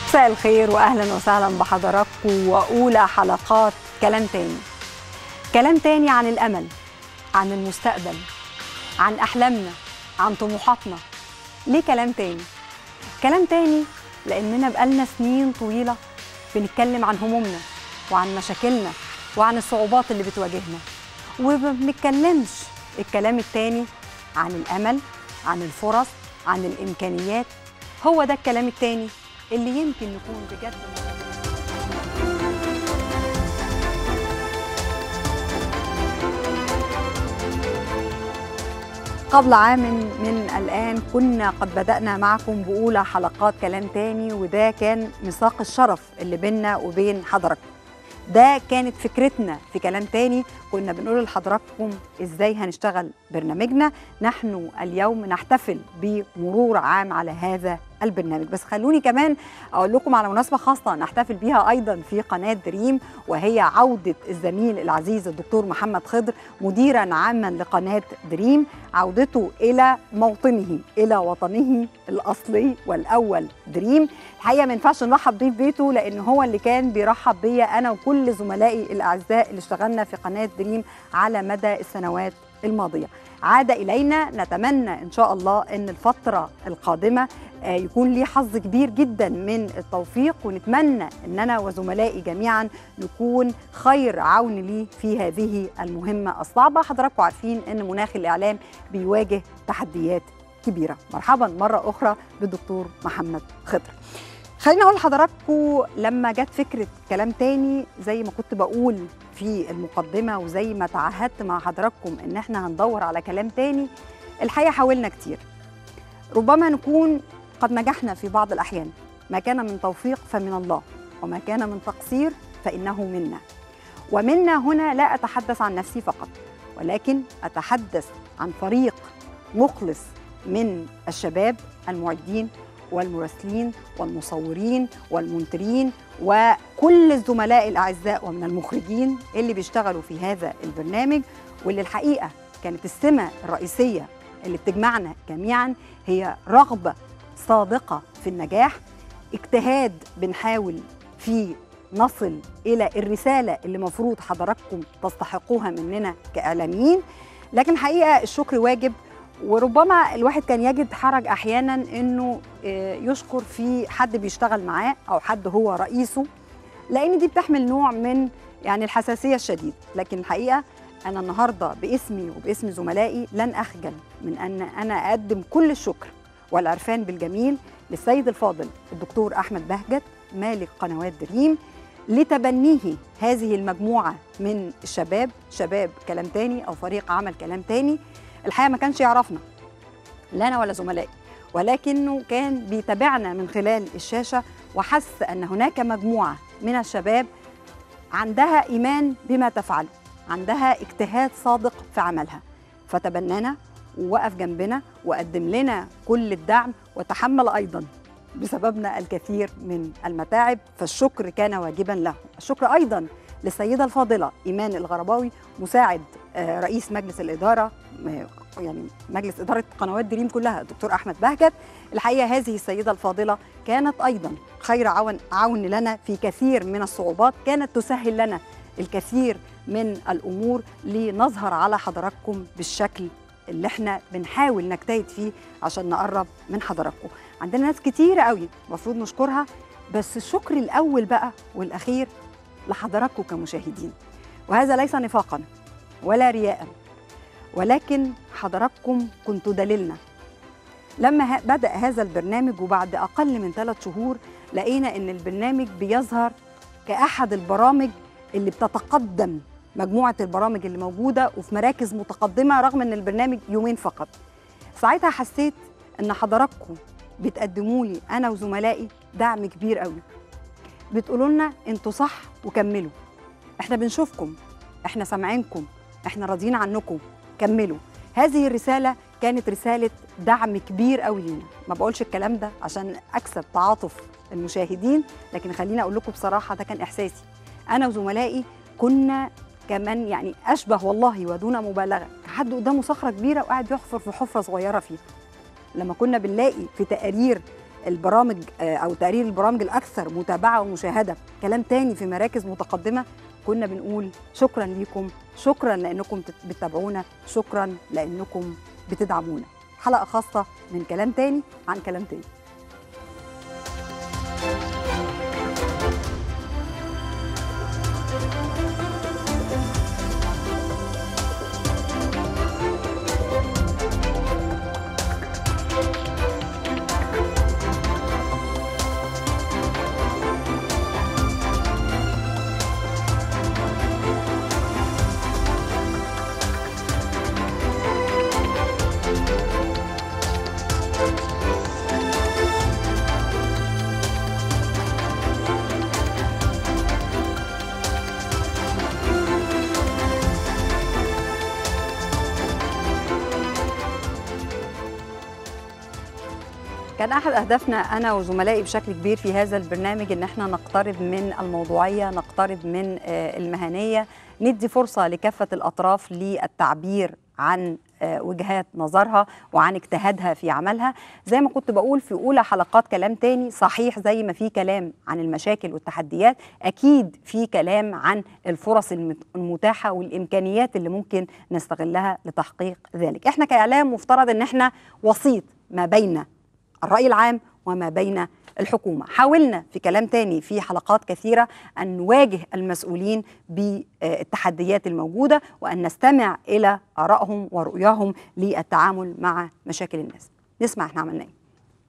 مساء الخير واهلا وسهلا بحضراتكم واولى حلقات كلام تاني. كلام تاني عن الامل، عن المستقبل، عن احلامنا، عن طموحاتنا. ليه كلام تاني؟ كلام تاني لاننا بقالنا سنين طويله بنتكلم عن همومنا وعن مشاكلنا وعن الصعوبات اللي بتواجهنا، وما بنتكلمش الكلام التاني عن الامل، عن الفرص، عن الامكانيات. هو ده الكلام التاني اللي يمكن نكون بجد. قبل عام من الآن كنا قد بدأنا معكم بأولى حلقات كلام تاني، وده كان ميثاق الشرف اللي بيننا وبين حضراتكم. ده كانت فكرتنا في كلام تاني، كنا بنقول لحضراتكم ازاي هنشتغل برنامجنا. نحن اليوم نحتفل بمرور عام على هذا البرنامج، بس خلوني كمان اقول لكم على مناسبه خاصه نحتفل بيها ايضا في قناه دريم، وهي عوده الزميل العزيز الدكتور محمد خضر مديرا عاما لقناه دريم، عودته الى موطنه، الى وطنه الاصلي والاول دريم. الحقيقه ما ينفعش نرحب بيه في بيته لان هو اللي كان بيرحب بيا انا وكل زملائي الاعزاء اللي اشتغلنا في قناه دريم على مدى السنوات الماضيه. عاد الينا، نتمنى ان شاء الله ان الفتره القادمه يكون لي حظ كبير جدا من التوفيق، ونتمنى ان انا وزملائي جميعا نكون خير عون لي في هذه المهمه الصعبه. حضراتكم عارفين ان مناخ الاعلام بيواجه تحديات كبيره. مرحبا مره اخرى بالدكتور محمد خضر. خليني اقول لحضراتكم، لما جت فكره كلام تاني زي ما كنت بقول في المقدمه وزي ما تعهدت مع حضراتكم ان احنا هندور على كلام تاني، الحقيقه حاولنا كتير. ربما نكون قد نجحنا في بعض الأحيان. ما كان من توفيق فمن الله، وما كان من تقصير فإنه منا. ومنا هنا لا أتحدث عن نفسي فقط، ولكن أتحدث عن فريق مخلص من الشباب المعدين والمراسلين والمصورين والمنتجين وكل الزملاء الأعزاء ومن المخرجين اللي بيشتغلوا في هذا البرنامج، واللي الحقيقة كانت السمة الرئيسية اللي بتجمعنا جميعا هي رغبة صادقة في النجاح، اجتهاد بنحاول فيه نصل إلى الرسالة اللي مفروض حضراتكم تستحقوها مننا كإعلاميين. لكن الحقيقة الشكر واجب، وربما الواحد كان يجد حرج أحيانا إنه يشكر في حد بيشتغل معاه أو حد هو رئيسه، لأن دي بتحمل نوع من يعني الحساسية الشديد. لكن الحقيقة أنا النهاردة باسمي وباسم زملائي لن أخجل من أن أنا أقدم كل الشكر والعرفان بالجميل للسيد الفاضل الدكتور أحمد بهجت مالك قنوات دريم لتبنيه هذه المجموعة من الشباب، شباب كلام تاني أو فريق عمل كلام تاني. الحقيقة ما كانش يعرفنا لا أنا ولا زملائي، ولكنه كان بيتابعنا من خلال الشاشة وحس أن هناك مجموعة من الشباب عندها إيمان بما تفعله، عندها اجتهاد صادق في عملها، فتبنانا ووقف جنبنا وقدم لنا كل الدعم، وتحمل أيضا بسببنا الكثير من المتاعب، فالشكر كان واجبا له. الشكر أيضا للسيدة الفاضلة إيمان الغرباوي مساعد رئيس مجلس الإدارة، يعني مجلس إدارة قنوات دريم كلها، الدكتور أحمد بهجت. الحقيقة هذه السيدة الفاضلة كانت أيضا خير عون لنا في كثير من الصعوبات، كانت تسهل لنا الكثير من الأمور لنظهر على حضراتكم بالشكل اللي احنا بنحاول نجتهد فيه عشان نقرب من حضراتكم. عندنا ناس كتيرة قوي المفروض نشكرها، بس الشكر الأول بقى والأخير لحضراتكم كمشاهدين، وهذا ليس نفاقا ولا رياء، ولكن حضراتكم كنتوا دليلنا. لما بدأ هذا البرنامج وبعد أقل من 3 شهور لقينا إن البرنامج بيظهر كأحد البرامج اللي بتتقدم مجموعة البرامج اللي موجودة وفي مراكز متقدمة، رغم ان البرنامج يومين فقط. ساعتها حسيت ان حضراتكم بتقدموا لي انا وزملائي دعم كبير قوي، بتقولوا لنا انتوا صح وكملوا، احنا بنشوفكم، احنا سامعينكم، احنا راضيين عنكم، كملوا. هذه الرسالة كانت رسالة دعم كبير قوي لينا. ما بقولش الكلام ده عشان اكسب تعاطف المشاهدين، لكن خليني اقول لكم بصراحة ده كان احساسي. انا وزملائي كنا كمان يعني أشبه والله ودون مبالغة كحد قدامه صخرة كبيرة وقاعد يحفر في حفرة صغيرة فيها. لما كنا بنلاقي في تقارير البرامج او تقرير البرامج الاكثر متابعه ومشاهده كلام تاني في مراكز متقدمه، كنا بنقول شكرا ليكم، شكرا لانكم بتتابعونا، شكرا لانكم بتدعمونا. حلقه خاصه من كلام تاني عن كلام تاني. كان أحد أهدافنا أنا وزملائي بشكل كبير في هذا البرنامج إن احنا نقترب من الموضوعية، نقترب من المهنية، ندي فرصة لكافة الأطراف للتعبير عن وجهات نظرها وعن اجتهادها في عملها. زي ما كنت بقول في أولى حلقات كلام تاني، صحيح زي ما في كلام عن المشاكل والتحديات، أكيد في كلام عن الفرص المتاحة والإمكانيات اللي ممكن نستغلها لتحقيق ذلك. احنا كإعلام مفترض إن احنا وسيط ما بين الرأي العام وما بين الحكومة. حاولنا في كلام تاني في حلقات كثيرة أن نواجه المسؤولين بالتحديات الموجودة وأن نستمع إلى آرائهم ورؤياهم للتعامل مع مشاكل الناس. نسمع احنا عملنا ايه.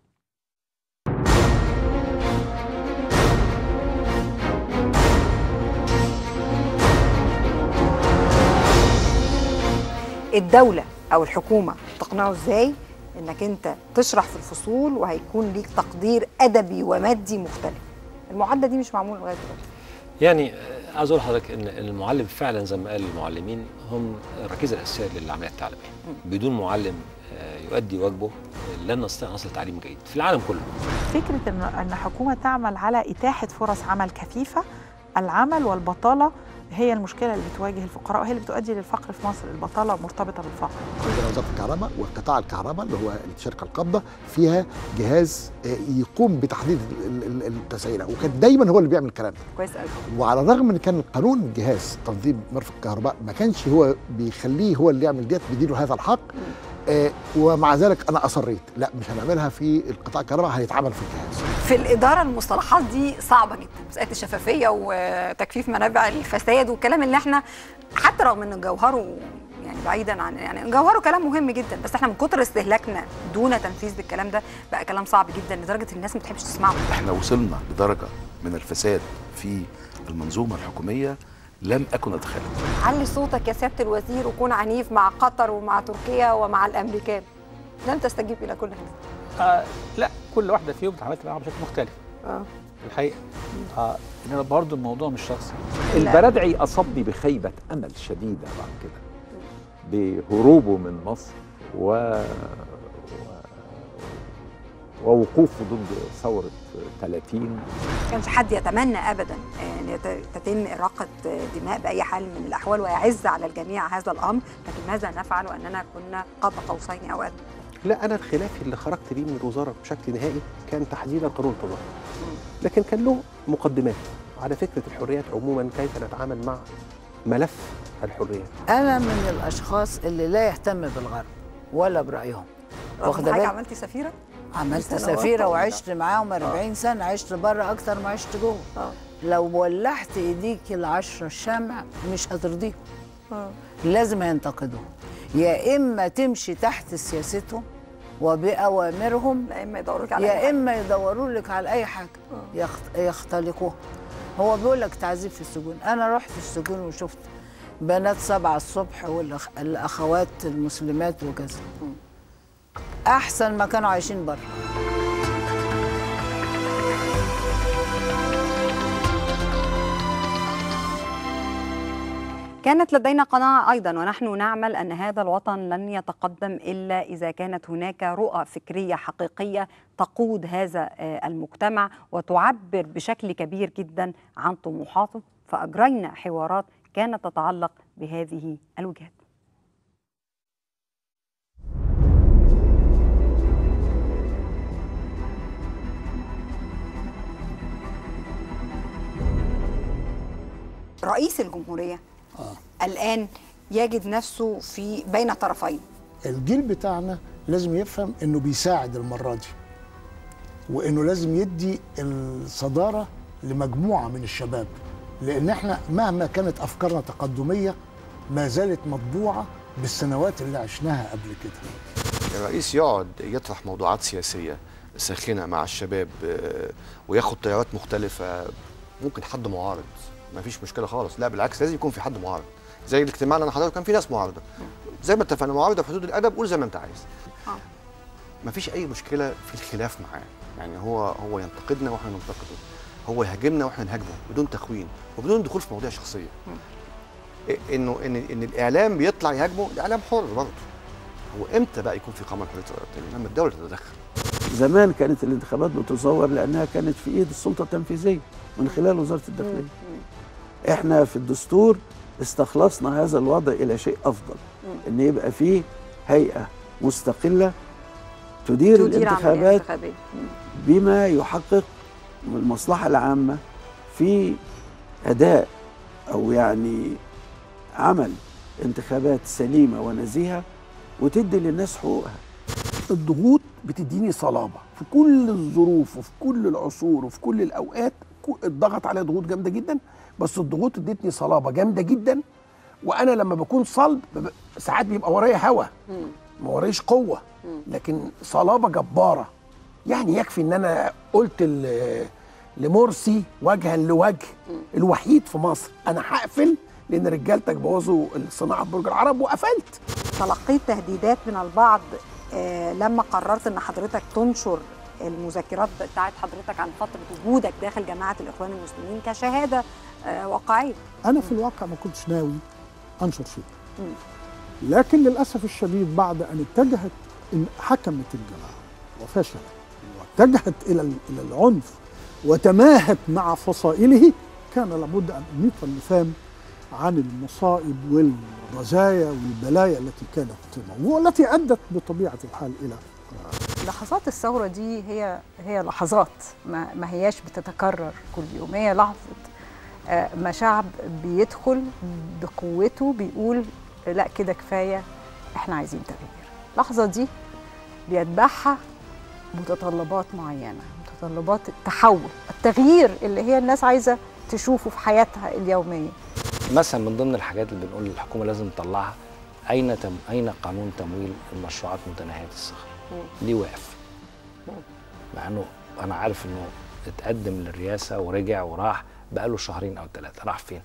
الدولة أو الحكومة تقنعه ازاي انك انت تشرح في الفصول وهيكون ليك تقدير ادبي ومادي مختلف. المعادله دي مش معموله لغايه دلوقتي. يعني عايز اقول لحضرتك ان المعلم فعلا زي ما قال المعلمين هم الركيزه الاساسيه للعمليه التعليميه. بدون معلم يؤدي واجبه لن نستطيع نصل تعليم جيد في العالم كله. فكره ان حكومه تعمل على اتاحه فرص عمل كثيفه، العمل والبطاله هي المشكله اللي بتواجه الفقراء وهي اللي بتؤدي للفقر في مصر. البطاله مرتبطه بالفقر. عندنا وزاره الكهرباء وقطاع الكهرباء اللي هو الشركه القابضه فيها جهاز يقوم بتحديد التسعيره، وكان دايما هو اللي بيعمل الكلام ده. كويس قوي. وعلى الرغم ان كان القانون الجهاز تنظيم مرفق الكهرباء ما كانش هو بيخليه هو اللي يعمل ديت، بيديله هذا الحق. ومع ذلك انا اصريت لا مش هنعملها في القطاع الكهرباء، هيتعمل في الجهاز. في الاداره المصطلحات دي صعبه جدا، مساله الشفافيه وتكفيف منابع الفساد والكلام اللي احنا حتى رغم ان جوهره يعني بعيدا عن يعني جوهره كلام مهم جدا، بس احنا من كتر استهلاكنا دون تنفيذ بالكلام ده بقى كلام صعب جدا لدرجه الناس ما بتحبش تسمعه. احنا وصلنا لدرجه من الفساد في المنظومه الحكوميه لم أكن أتخيل. علي صوتك يا سيادة الوزير وكون عنيف مع قطر ومع تركيا ومع الأمريكان. لم تستجيب إلى كل هذا. لا، كل واحدة فيهم اتعاملت معاها بشكل مختلف. الحقيقة إنما برضه الموضوع مش شخصي. البرادعي أصابني بخيبة أمل شديدة بعد كده بهروبه من مصر ووقوفه ضد ثورة 30. ما كانش حد يتمنى أبدا أن تتم إراقة دماء بأي حال من الأحوال، ويعز على الجميع هذا الأمر، لكن ماذا نفعل وأننا كنا قاب قوسين أو أدنى؟ لا، أنا الخلاف اللي خرجت بيه من الوزارة بشكل نهائي كان تحديدا قانون التظاهر، لكن كان له مقدمات على فكرة الحريات عموما، كيف نتعامل مع ملف الحريات. أنا من الأشخاص اللي لا يهتم بالغرب ولا برأيهم. واخدة بالك عملتي سفيرة؟ عملت سفيرة وعشت معاهم 40 سنة، عشت بره أكتر ما عشت جوه. لو ولحت إيديك ال10 الشمع مش هترضيهم. لازم ينتقدوهم، يا إما تمشي تحت سياستهم وبأوامرهم، يا إما يدوروا لك على أي حاجة يختلقوها. هو بيقول لك تعذيب في السجون. أنا رحت السجون وشفت بنات 7 الصبح والأخوات المسلمات وكذا، أحسن ما كانوا عايشين بره. كانت لدينا قناعة أيضا ونحن نعمل أن هذا الوطن لن يتقدم إلا إذا كانت هناك رؤى فكرية حقيقية تقود هذا المجتمع وتعبر بشكل كبير جدا عن طموحاته، فأجرينا حوارات كانت تتعلق بهذه الوجهات. رئيس الجمهورية الآن يجد نفسه في بين طرفين. الجيل بتاعنا لازم يفهم انه بيساعد المرة دي، وانه لازم يدي الصدارة لمجموعة من الشباب، لان احنا مهما كانت افكارنا تقدمية ما زالت مطبوعة بالسنوات اللي عشناها قبل كده. الرئيس يقعد يطرح موضوعات سياسية ساخنة مع الشباب وياخد تيارات مختلفة، ممكن حد معارض ما فيش مشكلة خالص، لا بالعكس لازم يكون في حد معارض. زي الاجتماع اللي انا حضرته كان في ناس معارضة، زي ما اتفقنا معارضة في حدود الأدب، قول زي ما انت عايز. ما فيش أي مشكلة في الخلاف معاه، يعني هو ينتقدنا واحنا ننتقده، هو يهاجمنا واحنا نهاجمه بدون تخوين وبدون دخول في مواضيع شخصية. انه ان الاعلام بيطلع يهاجمه، الاعلام حر برضه. هو امتى بقى يكون في قمع حريه الرأي؟ لما الدوله تتدخل. زمان كانت الانتخابات بتصور لانها كانت في ايد السلطه التنفيذيه من خلال وزاره الداخليه. احنا في الدستور استخلصنا هذا الوضع الى شيء افضل، ان يبقى فيه هيئه مستقله تدير الانتخابات بما يحقق المصلحه العامه في اداء او يعني عمل انتخابات سليمه ونزيهه وتدي للناس حقوقها. الضغوط بتديني صلابه في كل الظروف وفي كل العصور وفي كل الاوقات. الضغط عليا ضغوط جامده جدا، بس الضغوط ادتني صلابه جامده جدا. وانا لما بكون صلب ساعات بيبقى ورايا هوا، ما ورايش قوه، لكن صلابه جباره. يعني يكفي ان انا قلت لمرسي وجها لوجه الوحيد في مصر انا هقفل لان رجالتك بوظوا صناعه برج العرب، وقفلت. تلقيت تهديدات من البعض لما قررت ان حضرتك تنشر المذكرات بتاعت حضرتك عن فتره وجودك داخل جماعه الاخوان المسلمين كشهاده واقعيه. انا في الواقع ما كنتش ناوي انشر شيء، لكن للاسف الشديد بعد ان اتجهت حكمت الجماعه وفشلت واتجهت الى العنف وتماهت مع فصائله، كان لابد ان انيط اللسان عن المصائب والرزايا والبلايا التي كانت والتي ادت بطبيعه الحال الى لحظات الثوره دي. هي لحظات ما هياش بتتكرر كل يوم، هي لحظه ما شعب بيدخل بقوته بيقول لا كده كفايه، احنا عايزين تغيير. اللحظه دي بيتبعها متطلبات معينه، متطلبات التحول، التغيير اللي هي الناس عايزه تشوفه في حياتها اليوميه. مثلا من ضمن الحاجات اللي بنقول الحكومه لازم تطلعها، اين قانون تمويل المشروعات متناهيه الصغر؟ ليه واقف؟ مع انه انا عارف انه اتقدم للرئاسه ورجع وراح بقاله شهرين او 3، راح فين؟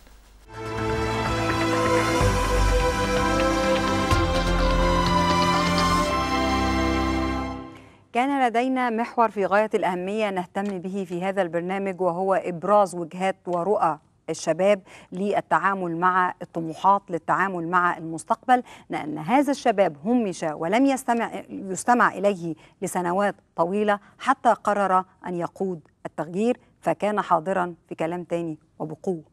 كان لدينا محور في غاية الأهمية نهتم به في هذا البرنامج، وهو إبراز وجهات ورؤى الشباب للتعامل مع الطموحات، للتعامل مع المستقبل، لأن هذا الشباب همش ولم يستمع إليه لسنوات طويلة حتى قرر أن يقود التغيير، فكان حاضرا في كلام تاني وبقوة.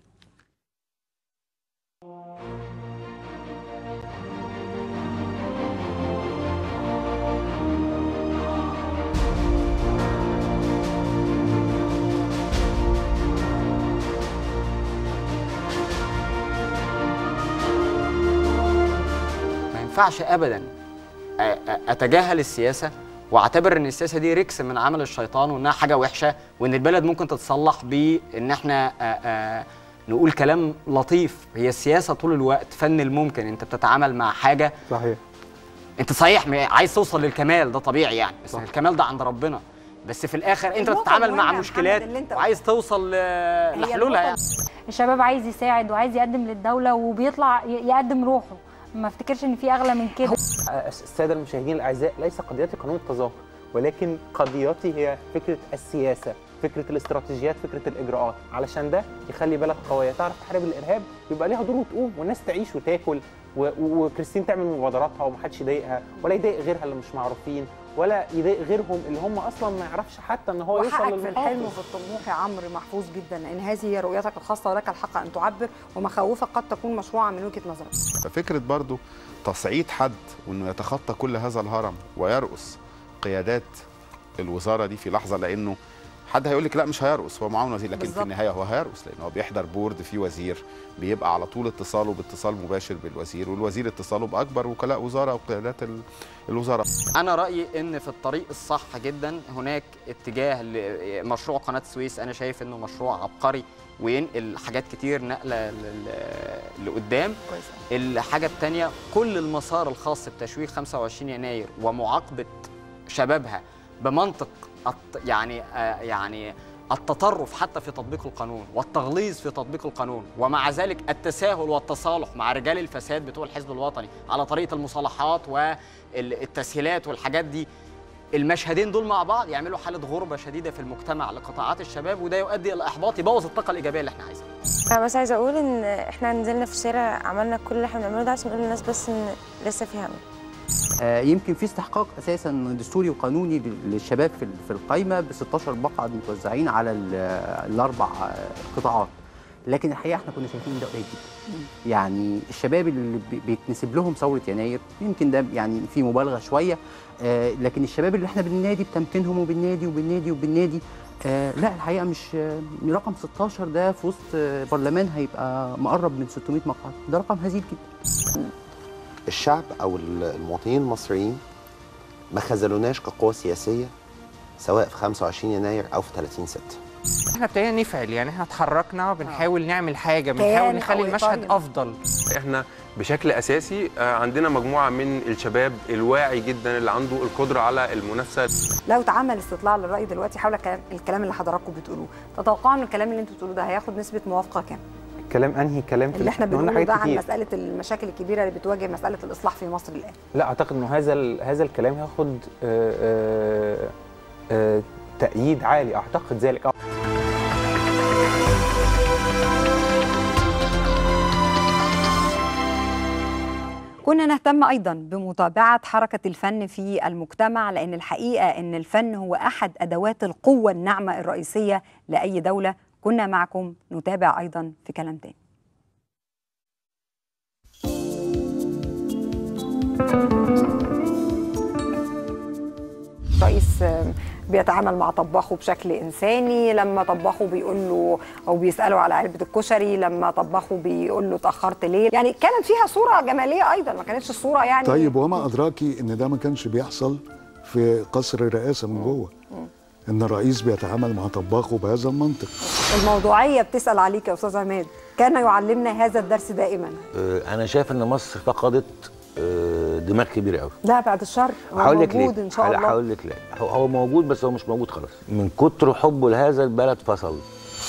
ما ينفعش ابدا اتجاهل السياسه واعتبر ان السياسه دي ركس من عمل الشيطان وانها حاجه وحشه، وان البلد ممكن تتصلح بان احنا نقول كلام لطيف. هي السياسه طول الوقت فن الممكن، انت بتتعامل مع حاجه صحيح. انت صحيح عايز توصل للكمال، ده طبيعي يعني، بس الكمال ده عند ربنا، بس في الاخر انت بتتعامل مع مشكلات وعايز توصل لحلولها يعني. الشباب عايز يساعد وعايز يقدم للدوله وبيطلع يقدم روحه، ما افتكرش ان في اغلى من كده. الساده المشاهدين الاعزاء، ليس قضيتي قانون التظاهر، ولكن قضيتي هي فكره السياسه، فكره الاستراتيجيات، فكره الاجراءات، علشان ده يخلي بلد قويه تعرف تحارب الارهاب، يبقى ليها دور وتقوم، والناس تعيش وتاكل، وكريستين تعمل مبادراتها ومحدش يضايقها ولا يضايق غيرها اللي مش معروفين ولا يضايق غيرهم اللي هم اصلا ما يعرفش حتى ان هو يوصل للمحافظ. في الحلم وفي الطموح يا عمرو محفوظ جدا، لان هذه هي رؤيتك الخاصه ولك الحق ان تعبر، ومخاوفك قد تكون مشروعه من وجهه نظرك. ففكره برضو تصعيد حد وانه يتخطى كل هذا الهرم ويرأس قيادات الوزاره دي في لحظه، لانه حد هيقول لك لا مش هيرقص، هو معاون وزير، لكن بالزبط. في النهايه هو هيرقص، لان هو بيحضر بورد فيه وزير، بيبقى على طول اتصاله باتصال مباشر بالوزير، والوزير اتصاله باكبر وكلاء وزاره وقيادات الوزاره. انا رايي ان في الطريق الصح جدا هناك اتجاه لمشروع قناه السويس. انا شايف انه مشروع عبقري وينقل حاجات كتير نقله لقدام. الحاجه الثانيه كل المسار الخاص بتشويه 25 يناير ومعاقبه شبابها بمنطق يعني التطرف حتى في تطبيق القانون والتغليظ في تطبيق القانون، ومع ذلك التساهل والتصالح مع رجال الفساد بتوع الحزب الوطني على طريقه المصالحات والتسهيلات والحاجات دي. المشهدين دول مع بعض يعملوا حاله غربه شديده في المجتمع لقطاعات الشباب، وده يؤدي الى احباط يبوظ الطاقه الايجابيه اللي احنا عايزينها. انا بس عايزه اقول ان احنا نزلنا في الشارع عملنا كل اللي احنا بنعمله ده عشان نقول للناس بس ان لسه في امل. يمكن في استحقاق اساسا دستوري وقانوني للشباب في القايمه ب 16 مقعد متوزعين على الاربع قطاعات، لكن الحقيقه احنا كنا شايفين ده قليل جدا. يعني الشباب اللي بيتنسب لهم ثوره يناير يمكن ده يعني في مبالغه شويه، لكن الشباب اللي احنا بننادي بتمكينهم وبننادي لا الحقيقه مش رقم 16 ده في وسط برلمان هيبقى مقرب من 600 مقعد، ده رقم هزيل جدا. الشعب او المواطنين المصريين ما خذلوناش كقوة سياسية سواء في 25 يناير او في 30/6. احنا ابتدينا نفعل، يعني احنا اتحركنا بنحاول نعمل حاجه، بنحاول نخلي المشهد افضل. احنا بشكل اساسي عندنا مجموعه من الشباب الواعي جدا اللي عنده القدره على المنافسه. لو اتعمل استطلاع للراي دلوقتي حول الكلام اللي حضراتكم بتقولوه، تتوقعوا ان الكلام اللي انتوا بتقولوه ده هياخد نسبه موافقه كام؟ كلام انهي كلام اللي احنا بنقوله ده عن مساله المشاكل الكبيره اللي بتواجه مساله الاصلاح في مصر الان؟ لا اعتقد انه هذا الكلام هياخد تأييد عالي، اعتقد ذلك. كنا نهتم أيضا بمتابعة حركة الفن في المجتمع، لأن الحقيقة أن الفن هو أحد أدوات القوة الناعمة الرئيسية لأي دولة. كنا معكم نتابع أيضا في كلام تاني. رئيس بيتعامل مع طباخه بشكل انساني، لما طباخه بيقول له او بيساله على علبه الكشري، لما طباخه بيقول له اتاخرت ليه، يعني كانت فيها صوره جماليه ايضا، ما كانتش الصوره يعني. طيب وما ادراكي ان ده ما كانش بيحصل في قصر الرئاسه من جوه، ان الرئيس بيتعامل مع طباخه بهذا المنطق. الموضوعيه بتسال عليك يا استاذ عماد، كان يعلمنا هذا الدرس دائما. انا شايف ان مصر فقدت دماغ كبير قوي. لا بعد الشر، هو موجود ان شاء الله. هقول لك لا، هو موجود بس هو مش موجود خلاص، من كتر حبه لهذا البلد فصل.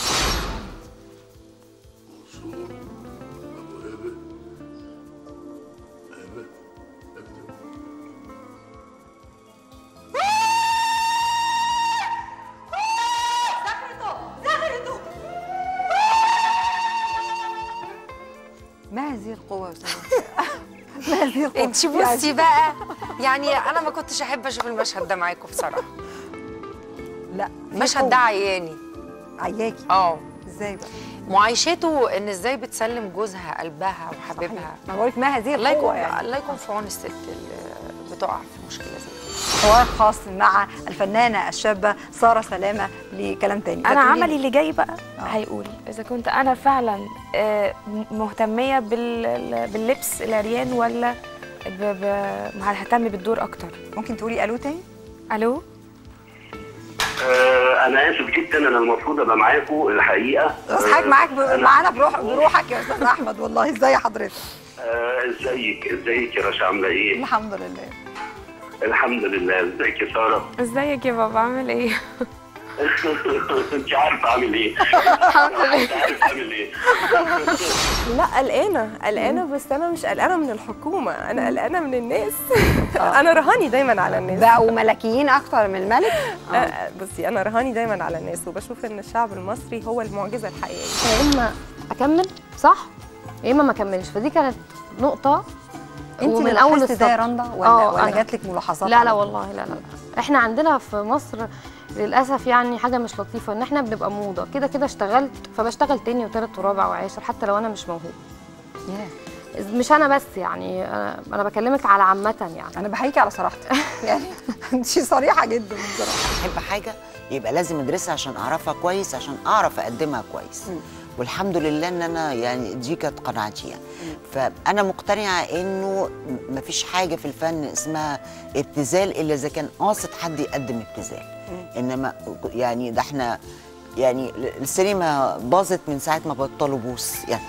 ما هذه القوة يا انت بصي بقى، يعني انا ما كنتش احب اشوف المشهد ده معاكم بصراحه. لا المشهد ده عياني. عياكي؟ ازاي بقى؟ معايشته ان ازاي بتسلم جوزها قلبها وحبيبها. ما بقولك ما هذه القوة يعني. الله يكون في عون الست اللي بتقع في مشكله زي دي. حوار خاص مع الفنانة الشابة سارة سلامة لكلام تاني. أنا عملي اللي جاي بقى هيقول إذا كنت أنا فعلا مهتمية باللبس العريان ولا ههتم بالدور أكتر. ممكن تقولي ألو تاني؟ ألو؟ أنا آسف جدا، أنا المفروض أبقى معاكم الحقيقة. بس حضرتك معانا بروحك يا أستاذ أحمد والله. إزاي حضرتك؟ ازيك يا رشا، عاملة إيه؟ الحمد لله. الحمد لله. ازيك يا سارة؟ ازيك يا بابا، عامل ايه؟ انت عارفه اعمل ايه؟ الحمد لله. انت عارفه اعمل ايه؟ لا قلقانه بس انا مش قلقانه من الحكومه، انا قلقانه من الناس. انا رهاني دايما على الناس. بقوا ملكيين اكتر من الملك. بصي انا رهاني دايما على الناس، وبشوف ان الشعب المصري هو المعجزه الحقيقيه. يا اما اكمل صح يا اما ما اكملش، فدي كانت نقطه. انت من اول ده يا رندا ولا جات لك ملاحظات؟ لا والله لا احنا عندنا في مصر للاسف يعني حاجه مش لطيفه، ان احنا بنبقى موضه كده اشتغلت فبشتغل تاني وتالت ورابع وعاشر حتى لو انا مش موهوب. مش انا بس يعني، انا بكلمك على عامه يعني. انا بحييكي على صراحتك يعني انت صريحه جدا بصراحه. بحب حاجه يبقى لازم ادرسها عشان اعرفها كويس، عشان اعرف اقدمها كويس. والحمد لله ان انا يعني دي كانت قناعتي يعني. فانا مقتنعه انه مفيش حاجه في الفن اسمها ابتذال الا اذا كان قاصد حد يقدم ابتذال. انما يعني ده احنا يعني السينما باظت من ساعه ما بطلوا بوس يعني.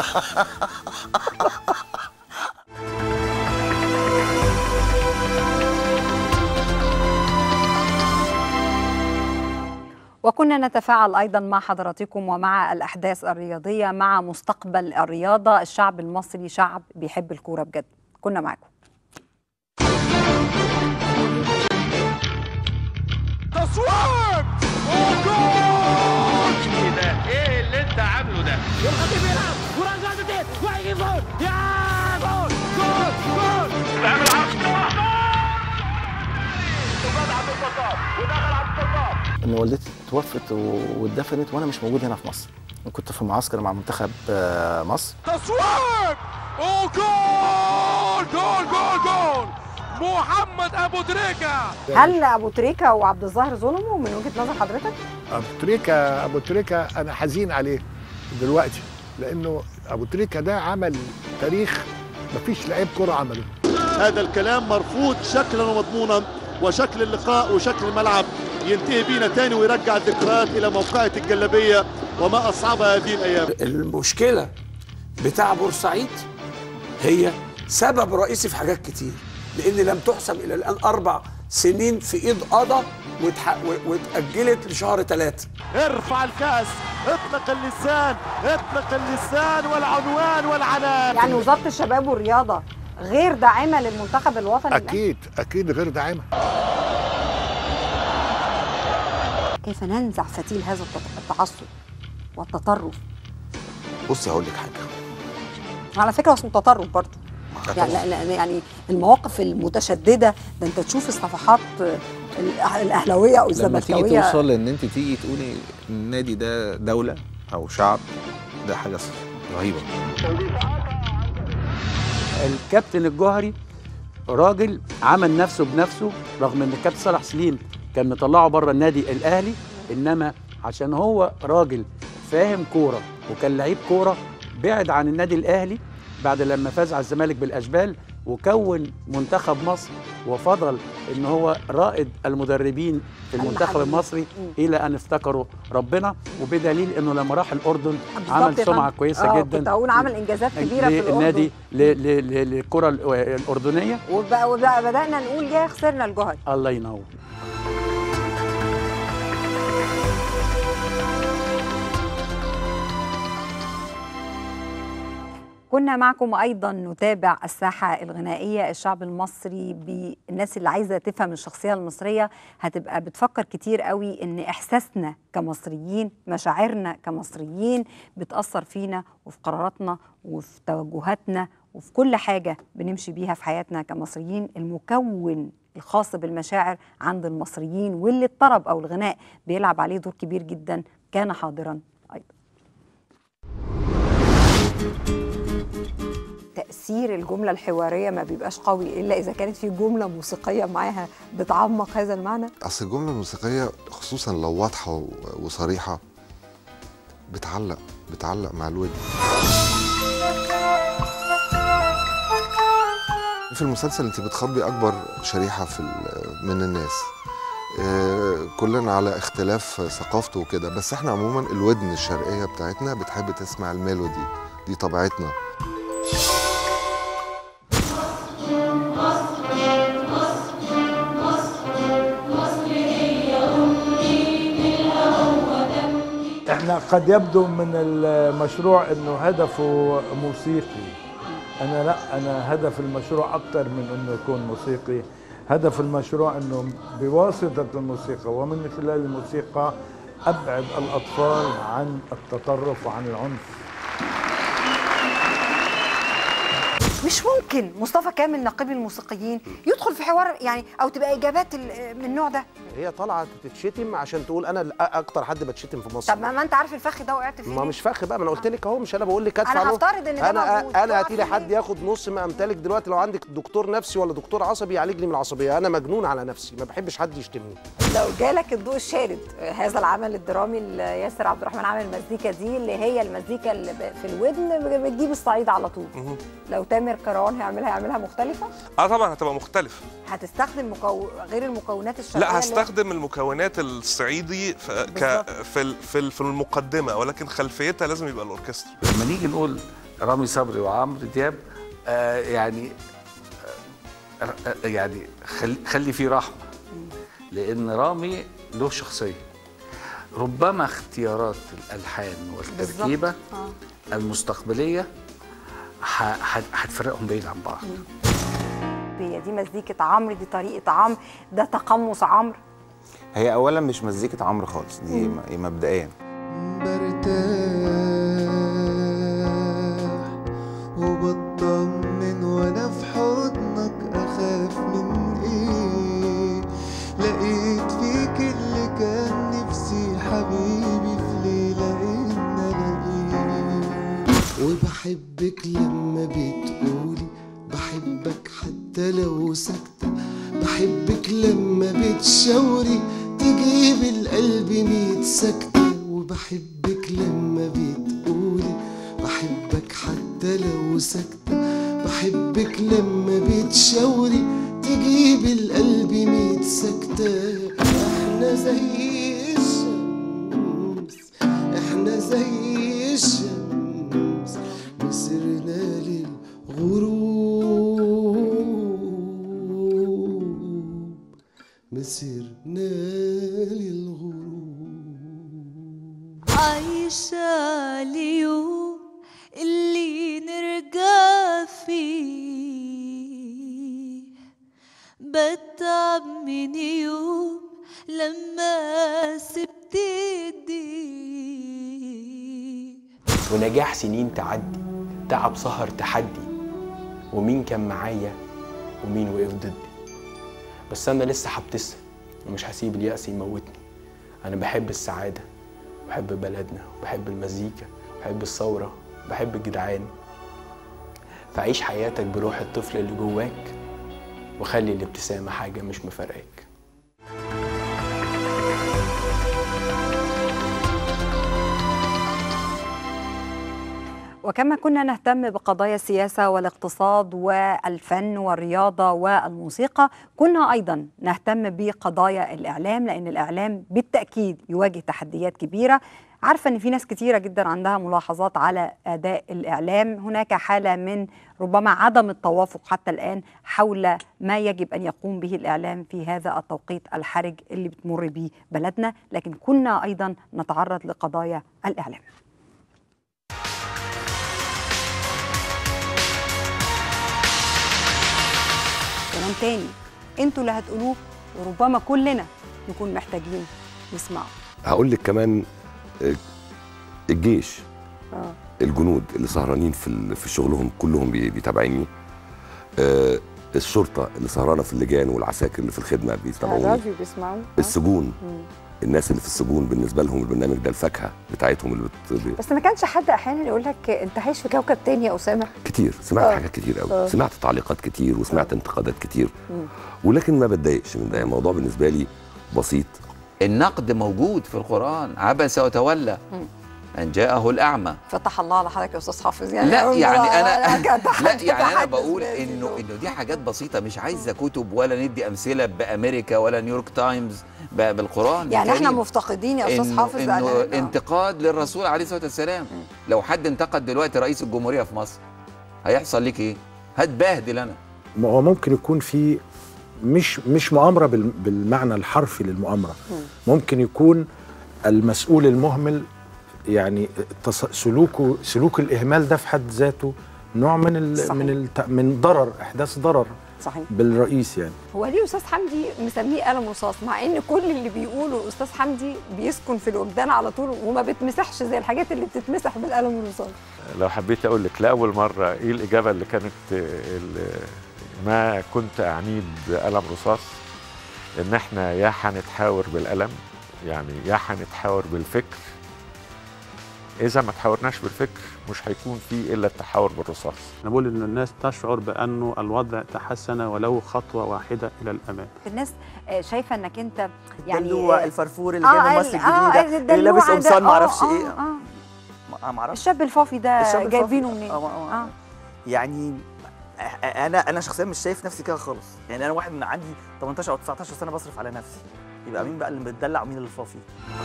وكنا نتفاعل أيضا مع حضراتكم ومع الأحداث الرياضية، مع مستقبل الرياضة. الشعب المصري شعب بيحب الكورة بجد. كنا معكم. تصويب وجول! ايه ده؟ ايه اللي انت عامله ده؟ الخطيب بيلعب ورجع جديد وهيجيب جول! يا جول! جول! جول! بيعمل عرض وبدأ عبد الستار ودخل عبد الستار. ان والدتي توفت واتدفنت وانا مش موجود هنا في مصر. كنت في معسكر مع منتخب مصر. تصويب وجول! جول جول جول! محمد ابو تريكه. هل ابو تريكه وعبد الظاهر ظلموا من وجهه نظر حضرتك؟ ابو تريكه انا حزين عليه دلوقتي، لانه ابو تريكه ده عمل تاريخ مفيش لعيب كره عمله. هذا الكلام مرفوض شكلا ومضمونا، وشكل اللقاء وشكل الملعب ينتهي بينا تاني ويرجع الذكريات الى موقعة الجلابيه وما اصعبها هذه الايام. المشكله بتاع بورسعيد هي سبب رئيسي في حاجات كتير، لان لم تحسم الى الان 4 سنين في ايد قضا واتاجلت لشهر 3. ارفع الكاس، اطلق اللسان، اطلق اللسان والعنوان والعنان. يعني وزاره الشباب والرياضه غير داعمه للمنتخب الوطني؟ اكيد غير داعمه. كيف ننزع فتيل هذا التعصب والتطرف؟ بصي هقول لك حاجه، على فكره اسمه تطرف برضه يعني المواقف المتشدده ده. انت تشوف الصفحات الاهلاويه او الزملكاويه لما تيجي توصل ان انت تيجي تقولي النادي ده دوله او شعب، ده حاجه رهيبه. الكابتن الجوهري راجل عمل نفسه بنفسه، رغم ان الكابتن صالح سليم كان مطلعه بره النادي الاهلي، انما عشان هو راجل فاهم كوره وكان لعيب كوره بعد عن النادي الاهلي بعد لما فاز على الزمالك بالاشبال، وكون منتخب مصر وفضل ان هو رائد المدربين في المنتخب المصري الى ان افتكروا ربنا، وبدليل انه لما راح الاردن عمل سمعه كويسه جدا. كنت اقول عمل انجازات كبيره في النادي للكره الاردنيه، وبقى بدانا نقول يا خسرنا الجوهري. الله ينور. كنا معكم أيضا نتابع الساحة الغنائية. الشعب المصري بالناس اللي عايزة تفهم الشخصية المصرية هتبقى بتفكر كتير قوي إن إحساسنا كمصريين، مشاعرنا كمصريين بتأثر فينا وفي قراراتنا وفي توجهاتنا وفي كل حاجة بنمشي بيها في حياتنا كمصريين. المكون الخاص بالمشاعر عند المصريين واللي الطرب أو الغناء بيلعب عليه دور كبير جدا كان حاضرا أيضا. تأثير الجملة الحوارية ما بيبقاش قوي إلا إذا كانت في جملة موسيقية معاها بتعمق هذا المعنى. أصل الجملة الموسيقية خصوصا لو واضحة وصريحة بتعلق مع الودن. في المسلسل أنت بتخاطبي أكبر شريحة من الناس، كلنا على اختلاف ثقافته وكده، بس احنا عموما الودن الشرقية بتاعتنا بتحب تسمع الميلودي، دي طبيعتنا. احنا قد يبدو من المشروع انه هدفه موسيقي، انا هدف المشروع اكتر من انه يكون موسيقي. هدف المشروع انه بواسطة الموسيقى ومن خلال الموسيقى ابعد الاطفال عن التطرف وعن العنف. مش ممكن مصطفى كامل نقيب الموسيقيين يدخل في حوار يعني او تبقى اجابات من النوع ده. هي طالعه تتشتم عشان تقول انا اكتر حد بتشتم في مصر. طب ما انت عارف الفخ ده وقعت فيه. ما مش فخ بقى، ما انا قلت لك اهو، مش انا بقول لك انا هفترض ان ده موجود. انا هاتي لي حد ياخد نص ما امتلك دلوقتي. لو عندك دكتور نفسي ولا دكتور عصبي يعالجني من العصبيه، انا مجنون على نفسي، ما بحبش حد يشتمني. لو جالك الضوء الشارد، هذا العمل الدرامي اللي ياسر عبد الرحمن عامل المزيكا دي اللي هي المزيكا اللي في الودن بتجيب الصعيد على طول، لو تامر كران هيعملها مختلفه؟ طبعا هتبقى مختلفه. هتستخدم غير المكونات الشرقيه؟ لا، هستخدم المكونات الصعيدي في المقدمه، ولكن خلفيتها لازم يبقى الاوركسترا. لما نيجي نقول رامي صبري وعمرو دياب يعني خلي فيه رحمه، لان رامي له شخصيه. ربما اختيارات الالحان والتركيبه المستقبليه هتفرقهم بعيد عن بعض. هي دي مزيكه عمرو، دي طريقه عمرو، ده تقمص عمرو. هي اولا مش مزيكه عمرو خالص، دي مبدئيا. برتاح وبطمن وانا في حضنك، اخاف من ايه؟ لقيت فيك اللي كان نفسي حبيبي في ليله ان الاقيه. وبحبك لما بتقولي بحبك حتى لو ساكته، بحبك لما بتشاوري تجيب القلب 100 سكته. وبحبك لما بتقولي بحبك حتى لو ساكته، بحبك لما بتشاوري تجيب القلب 100 سكته. احنا زي الشمس، احنا زي الشمس، مسرنا للغروب، مسرنا للغروب. عايشة اليوم اللي نرجع فيه، بتعب من يوم لما سبت ايديك. ونجاح سنين تعدي، تعب سهر تحدي، ومين كان معايا ومين وقف ضدي. بس انا لسه هبتسم ومش هسيب اليأس يموتني. انا بحب السعادة، بحب بلدنا، وبحب المزيكا، بحب الثورة، بحب الجدعان. فعيش حياتك بروح الطفل اللي جواك، وخلي الابتسامة حاجة مش مفارقاك. وكما كنا نهتم بقضايا السياسة والاقتصاد والفن والرياضة والموسيقى، كنا أيضا نهتم بقضايا الإعلام، لأن الإعلام بالتأكيد يواجه تحديات كبيرة. عارفة أن في ناس كتيرة جدا عندها ملاحظات على أداء الإعلام. هناك حالة من ربما عدم التوافق حتى الآن حول ما يجب أن يقوم به الإعلام في هذا التوقيت الحرج اللي بتمر به بلدنا، لكن كنا أيضا نتعرض لقضايا الإعلام. كلام تاني انتوا اللي هتقولوه، وربما كلنا نكون محتاجين نسمعه. هقول لك كمان الجيش، الجنود اللي سهرانين في شغلهم كلهم بيتابعيني، الشرطه اللي سهرانه في اللجان والعساكر اللي في الخدمه بيتابعوني، الراديو بيسمعوا، السجون، الناس اللي في السجون بالنسبه لهم البرنامج ده الفاكهه بتاعتهم اللي بس ما كانش حد احيانا يقول لك انت عايش في كوكب تاني يا اسامه؟ كتير سمعت حاجات كتير قوي، سمعت تعليقات كتير وسمعت انتقادات كتير، ولكن ما بتضايقش من ده. الموضوع بالنسبه لي بسيط. النقد موجود في القرآن، عبس وتولى أن جاءه الأعمى. فتح الله على حضرتك يا أستاذ حافظ. يعني لا يعني أنا لا يعني أنا بقول إنه دي حاجات بسيطة، مش عايزة كتب ولا ندي أمثلة بأمريكا ولا نيويورك تايمز بالقرآن. يعني احنا مفتقدين يا أستاذ حافظ إنه انتقاد للرسول عليه الصلاة والسلام. لو حد انتقد دلوقتي رئيس الجمهورية في مصر هيحصل لك إيه؟ هتبهدل أنا. هو ممكن يكون في مش مؤامرة بالمعنى الحرفي للمؤامرة، ممكن يكون المسؤول المهمل يعني سلوك الإهمال ده في حد ذاته نوع من ضرر، إحداث ضرر. صحيح. بالرئيس يعني. هو ليه استاذ حمدي مسميه قلم رصاص مع ان كل اللي بيقولوا استاذ حمدي بيسكن في الوجدان على طول وما بتمسحش زي الحاجات اللي بتتمسح بالقلم الرصاص؟ لو حبيت اقول لك لاول مره ايه الاجابه اللي كانت ما كنت اعنيه بقلم رصاص، ان احنا يا هنتحاور بالقلم يعني يا هنتحاور بالفكر. اذا ما تحاورناش بالفكر مش هيكون في الا التحاور بالرصاص. انا بقول ان الناس تشعر بانه الوضع تحسن ولو خطوه واحده الى الامام. الناس شايفه انك انت يعني الدلوع الفرفور اللي جاي من مصر الجديده اللي لابس قمصان ما اعرفش ايه. ما اعرفش الشاب الفافي ده جايبينه منين؟ يعني انا شخصيا مش شايف نفسي كده خالص. يعني انا واحد من عندي 18 او 19 سنه بصرف على نفسي، يبقى مين بقى اللي متدلع ومين اللي فافي؟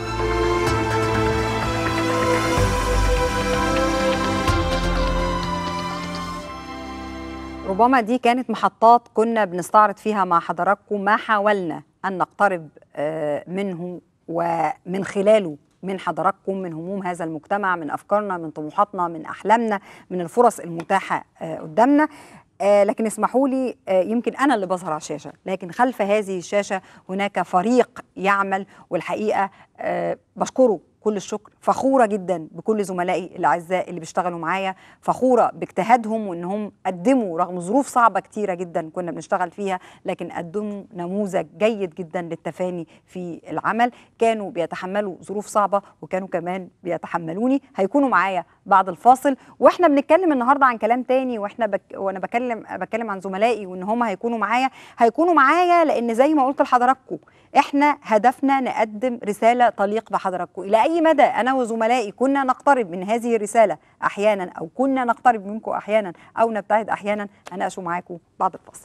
ربما دي كانت محطات كنا بنستعرض فيها مع حضراتكم ما حاولنا أن نقترب منه ومن خلاله من حضراتكم، من هموم هذا المجتمع، من أفكارنا، من طموحاتنا، من أحلامنا، من الفرص المتاحة قدامنا. لكن اسمحوا لي يمكن أنا اللي بظهر على الشاشة، لكن خلف هذه الشاشة هناك فريق يعمل، والحقيقة بشكره كل الشكر. فخورة جدا بكل زملائي الأعزاء اللي بيشتغلوا معايا، فخورة باجتهادهم وإنهم قدموا رغم ظروف صعبة كتيرة جدا كنا بنشتغل فيها، لكن قدموا نموذج جيد جدا للتفاني في العمل. كانوا بيتحملوا ظروف صعبة وكانوا كمان بيتحملوني. هيكونوا معايا بعد الفاصل، واحنا بنتكلم النهارده عن كلام تاني، وانا بكلم عن زملائي وان هم هيكونوا معايا لان زي ما قلت لحضراتكم احنا هدفنا نقدم رساله تليق بحضراتكم. الى اي مدى انا وزملائي كنا نقترب من هذه الرساله احيانا او كنا نقترب منكم احيانا او نبتعد احيانا، هناقشه معاكم بعد الفاصل.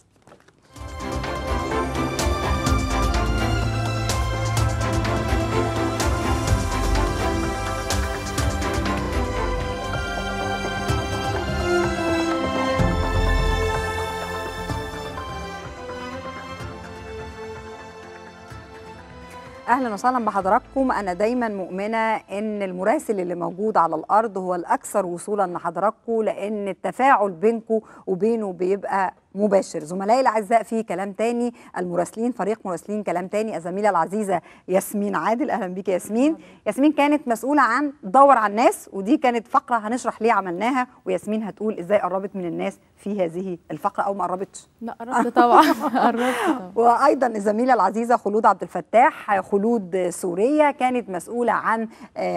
اهلا وسهلا بحضراتكم. انا دايما مؤمنه ان المراسل اللي موجود على الارض هو الاكثر وصولا لحضراتكم، لان التفاعل بينكم وبينه بيبقى مباشر. زملائي الاعزاء في كلام تاني، المراسلين، فريق مراسلين كلام تاني، الزميله العزيزه ياسمين عادل. اهلا بيك يا ياسمين. ياسمين كانت مسؤوله عن دور على الناس، ودي كانت فقره هنشرح ليه عملناها، وياسمين هتقول ازاي قربت من الناس في هذه الفقره او ما قربتش. لا قربت طبعا. قربت طبعا. وايضا الزميله العزيزه خلود عبد الفتاح، خلود سوريه، كانت مسؤوله عن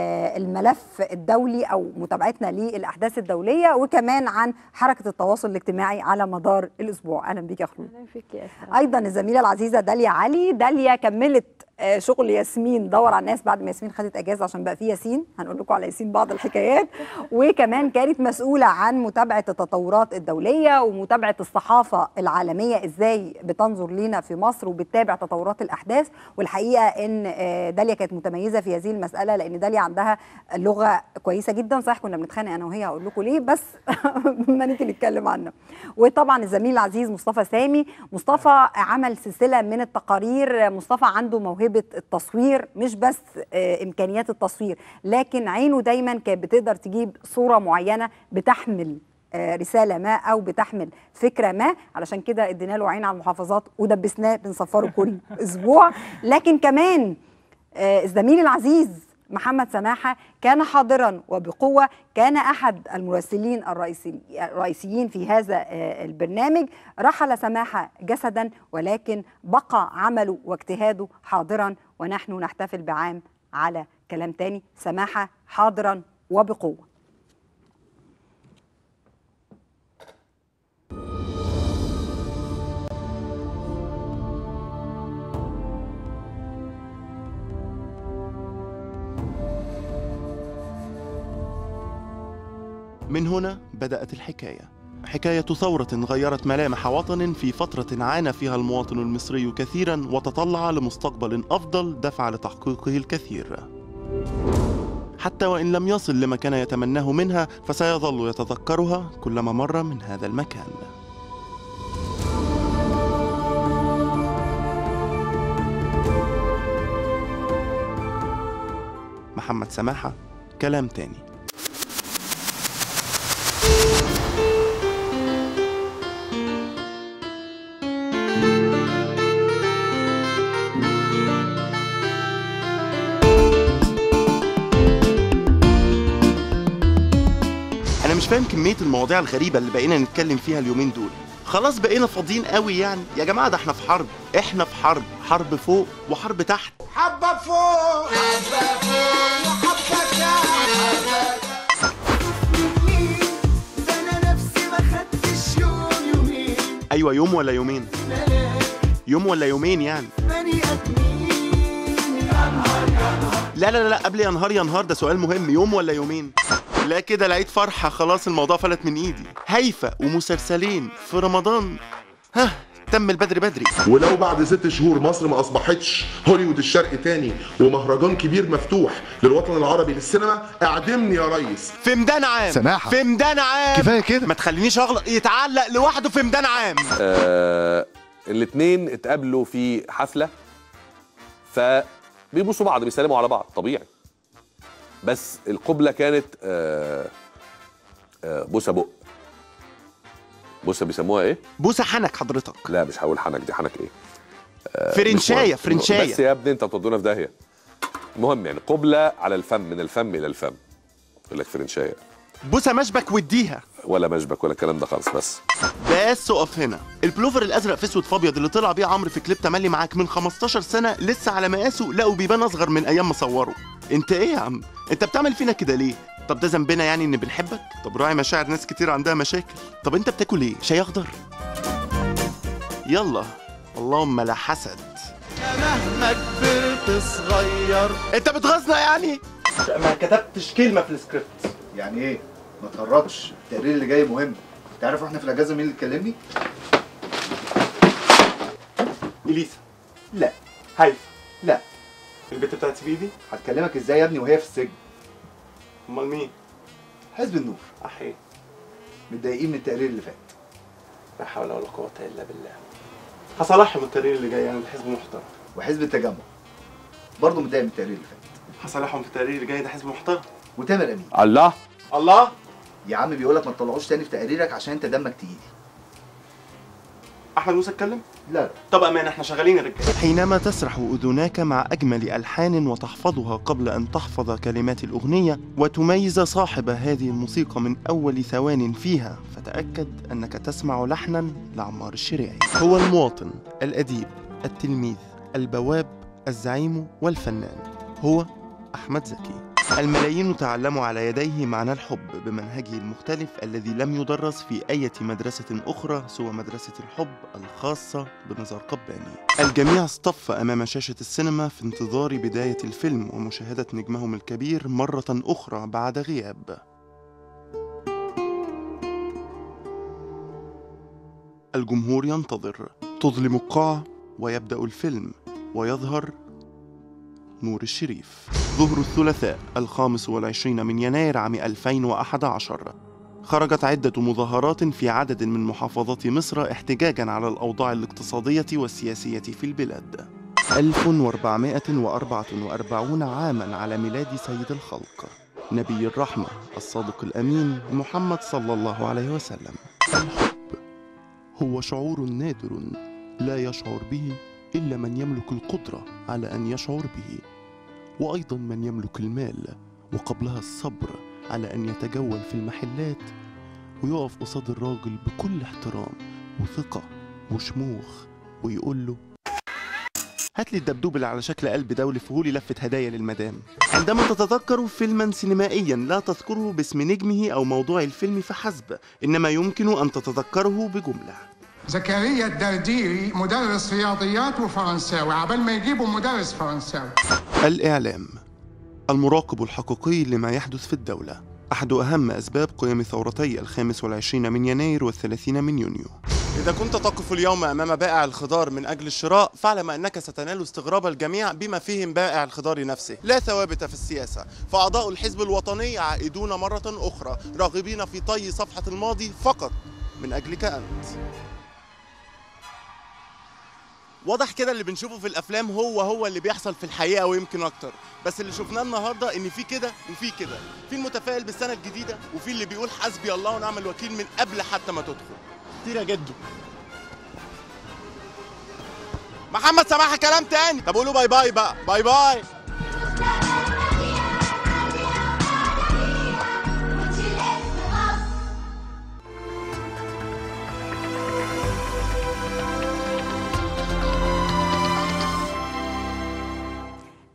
الملف الدولي او متابعتنا للاحداث الدوليه، وكمان عن حركه التواصل الاجتماعي على مدار الاسبوع. اهلا بيك يا خلود. اهلا بيك يا اسماء. ايضا الزميله العزيزه داليا علي. داليا كملت شغل ياسمين دور على الناس بعد ما ياسمين خدت اجازه عشان بقى في ياسين، هنقول لكم على ياسين بعض الحكايات. وكمان كانت مسؤوله عن متابعه التطورات الدوليه ومتابعه الصحافه العالميه ازاي بتنظر لينا في مصر وبتتابع تطورات الاحداث. والحقيقه ان داليا كانت متميزه في هذه المساله، لان داليا عندها لغه كويسه جدا. صحيح كنا بنتخانق انا وهي، هقول لكم ليه بس ما نيجي نتكلم عنه. وطبعا الزميل العزيز مصطفى سامي. مصطفى عمل سلسله من التقارير. مصطفى عنده موهبه التصوير، مش بس امكانيات التصوير، لكن عينه دايما كانت بتقدر تجيب صوره معينه بتحمل رساله ما او بتحمل فكره ما. علشان كده ادينا له عين على المحافظات ودبسناه بنصفره كل اسبوع. لكن كمان الزميل العزيز محمد سماحه كان حاضرا وبقوه، كان احد المراسلين الرئيسيين في هذا البرنامج. رحل سماحه جسدا ولكن بقى عمله واجتهاده حاضرا، ونحن نحتفل بعام على كلام تاني. سماحه حاضرا وبقوه. من هنا بدأت الحكاية، حكاية ثورة غيرت ملامح وطن في فترة عانى فيها المواطن المصري كثيرا وتطلع لمستقبل أفضل دفع لتحقيقه الكثير. حتى وإن لم يصل لما كان يتمناه منها، فسيظل يتذكرها كلما مر من هذا المكان. محمد سماحة، كلام تاني. فاهم كميه المواضيع الغريبه اللي بقينا نتكلم فيها اليومين دول. خلاص بقينا فاضيين قوي يعني يا جماعه، ده احنا في حرب، احنا في حرب، حرب فوق وحرب تحت. حبة فوق حبة فوق وحبة تحت. ده انا نفسي ما خدتش يوم يومين. ايوه يوم ولا يومين؟ يوم ولا يومين يعني. بني ادمين يا نهار يا نهار. لا قبل يا نهار يا نهار ده سؤال مهم، يوم ولا يومين؟ لا كده لقيت فرحه، خلاص الموضوع فلت من ايدي. هيفا ومسلسلين في رمضان، ها تم البدري بدري. ولو بعد 6 شهور مصر ما اصبحتش هوليوود الشرق تاني ومهرجان كبير مفتوح للوطن العربي للسينما، اعدمني يا ريس. في ميدان عام سماحة. في ميدان عام كفايه كده، ما تخلينيش اغلط. يتعلق لوحده في ميدان عام. الاتنين اتقابلوا في حفله فبيبوسوا بعض، بيسلموا على بعض طبيعي، بس القبله كانت بوسه بق. بوسه بيسموها ايه؟ بوسه حنك حضرتك. لا مش هقول حنك، دي حنك ايه؟ فرنشايه فرنشايه. بس يا ابني انت بتودونا في داهيه. المهم يعني قبله على الفم، من الفم الى الفم، يقول لك فرنشايه. بوسه مشبك وديها. ولا مشبك ولا الكلام ده خالص. بس اقف هنا. البلوفر الازرق في اسود فابيض اللي طلع بيه عمرو في كليب تملي معاك من 15 سنه لسه على مقاسه لقوا بيبان اصغر من ايام ما صوره. انت ايه يا عم؟ انت بتعمل فينا كده ليه؟ طب ده ذنبنا يعني ان بنحبك؟ طب راعي مشاعر ناس كتير عندها مشاكل. طب انت بتاكل ايه؟ شاي اخضر؟ يلا اللهم لا حسد. مهما كبرت صغير. انت بتغيظنا يعني؟ ما كتبتش كلمه في السكريبت. يعني ايه؟ ما تهرجش، التقرير اللي جاي مهم. تعرف احنا في الاجازه مين اللي اتكلمني؟ اليسا. لا. هيفا. لا. البت بتاعت سبيدي؟ هتكلمك ازاي يا ابني وهي في السجن؟ امال مين؟ حزب النور. احيه. متضايقين من التقرير اللي فات. لا حول ولا قوه الا بالله. هصالحهم التقرير اللي جاي، يعني ده حزب محترم. وحزب التجمع برضه متضايق من التقرير اللي فات. هصالحهم في التقرير اللي جاي، ده حزب محترم. وتامر امين. الله يا عم بيقول لك ما تطلعوش تاني في تقريرك عشان انت دمك تقيل. احمد موسى اتكلم؟ لا. طب امان احنا شغالين يا رجاله. حينما تسرح اذناك مع اجمل الحان وتحفظها قبل ان تحفظ كلمات الاغنيه وتميز صاحب هذه الموسيقى من اول ثوان فيها، فتاكد انك تسمع لحنا لعمار الشريعي. هو المواطن، الاديب، التلميذ، البواب، الزعيم والفنان. هو احمد زكي. الملايين تعلموا على يديه معنى الحب بمنهجه المختلف الذي لم يدرس في أي مدرسة أخرى سوى مدرسة الحب الخاصة بنزار قباني. الجميع اصطف أمام شاشة السينما في انتظار بداية الفيلم ومشاهدة نجمهم الكبير مرة أخرى بعد غياب. الجمهور ينتظر، تظلم القاعة ويبدأ الفيلم ويظهر نور الشريف. ظهر الثلاثاء 25 من يناير عام 2011 خرجت عدة مظاهرات في عدد من محافظات مصر احتجاجاً على الأوضاع الاقتصادية والسياسية في البلاد. 1444 عاماً على ميلاد سيد الخلق نبي الرحمة الصادق الأمين محمد صلى الله عليه وسلم. الحب هو شعور نادر لا يشعر به إلا من يملك القدرة على أن يشعر به، وأيضا من يملك المال وقبلها الصبر على أن يتجول في المحلات ويقف قصاد الراجل بكل احترام وثقة وشموخ ويقول له هات لي الدبدوب اللي على شكل قلب ده ولفهولي لفة هدايا للمدام. عندما تتذكر فيلما سينمائيا لا تذكره باسم نجمه أو موضوع الفيلم فحسب، إنما يمكن أن تتذكره بجملة. زكريا الدرديري مدرس رياضيات وفرنساوي، عبال ما يجيبوا مدرس فرنساوي. الإعلام المراقب الحقيقي لما يحدث في الدولة، أحد أهم أسباب قيام ثورتي 25 من يناير و30 من يونيو. إذا كنت تقف اليوم أمام بائع الخضار من أجل الشراء، فاعلم أنك ستنال استغراب الجميع بما فيهم بائع الخضار نفسه. لا ثوابت في السياسة، فأعضاء الحزب الوطني عائدون مرة أخرى راغبين في طي صفحة الماضي فقط من أجلك أنت. واضح كده اللي بنشوفه في الافلام هو اللي بيحصل في الحقيقه ويمكن اكتر، بس اللي شفناه النهارده ان في كده وفي كده، في المتفائل بالسنه الجديده وفي اللي بيقول حسبي الله ونعم الوكيل من قبل حتى ما تدخل. كتير يا جدو. محمد سماحه كلام تاني. طب قولوا باي باي بقى، باي باي.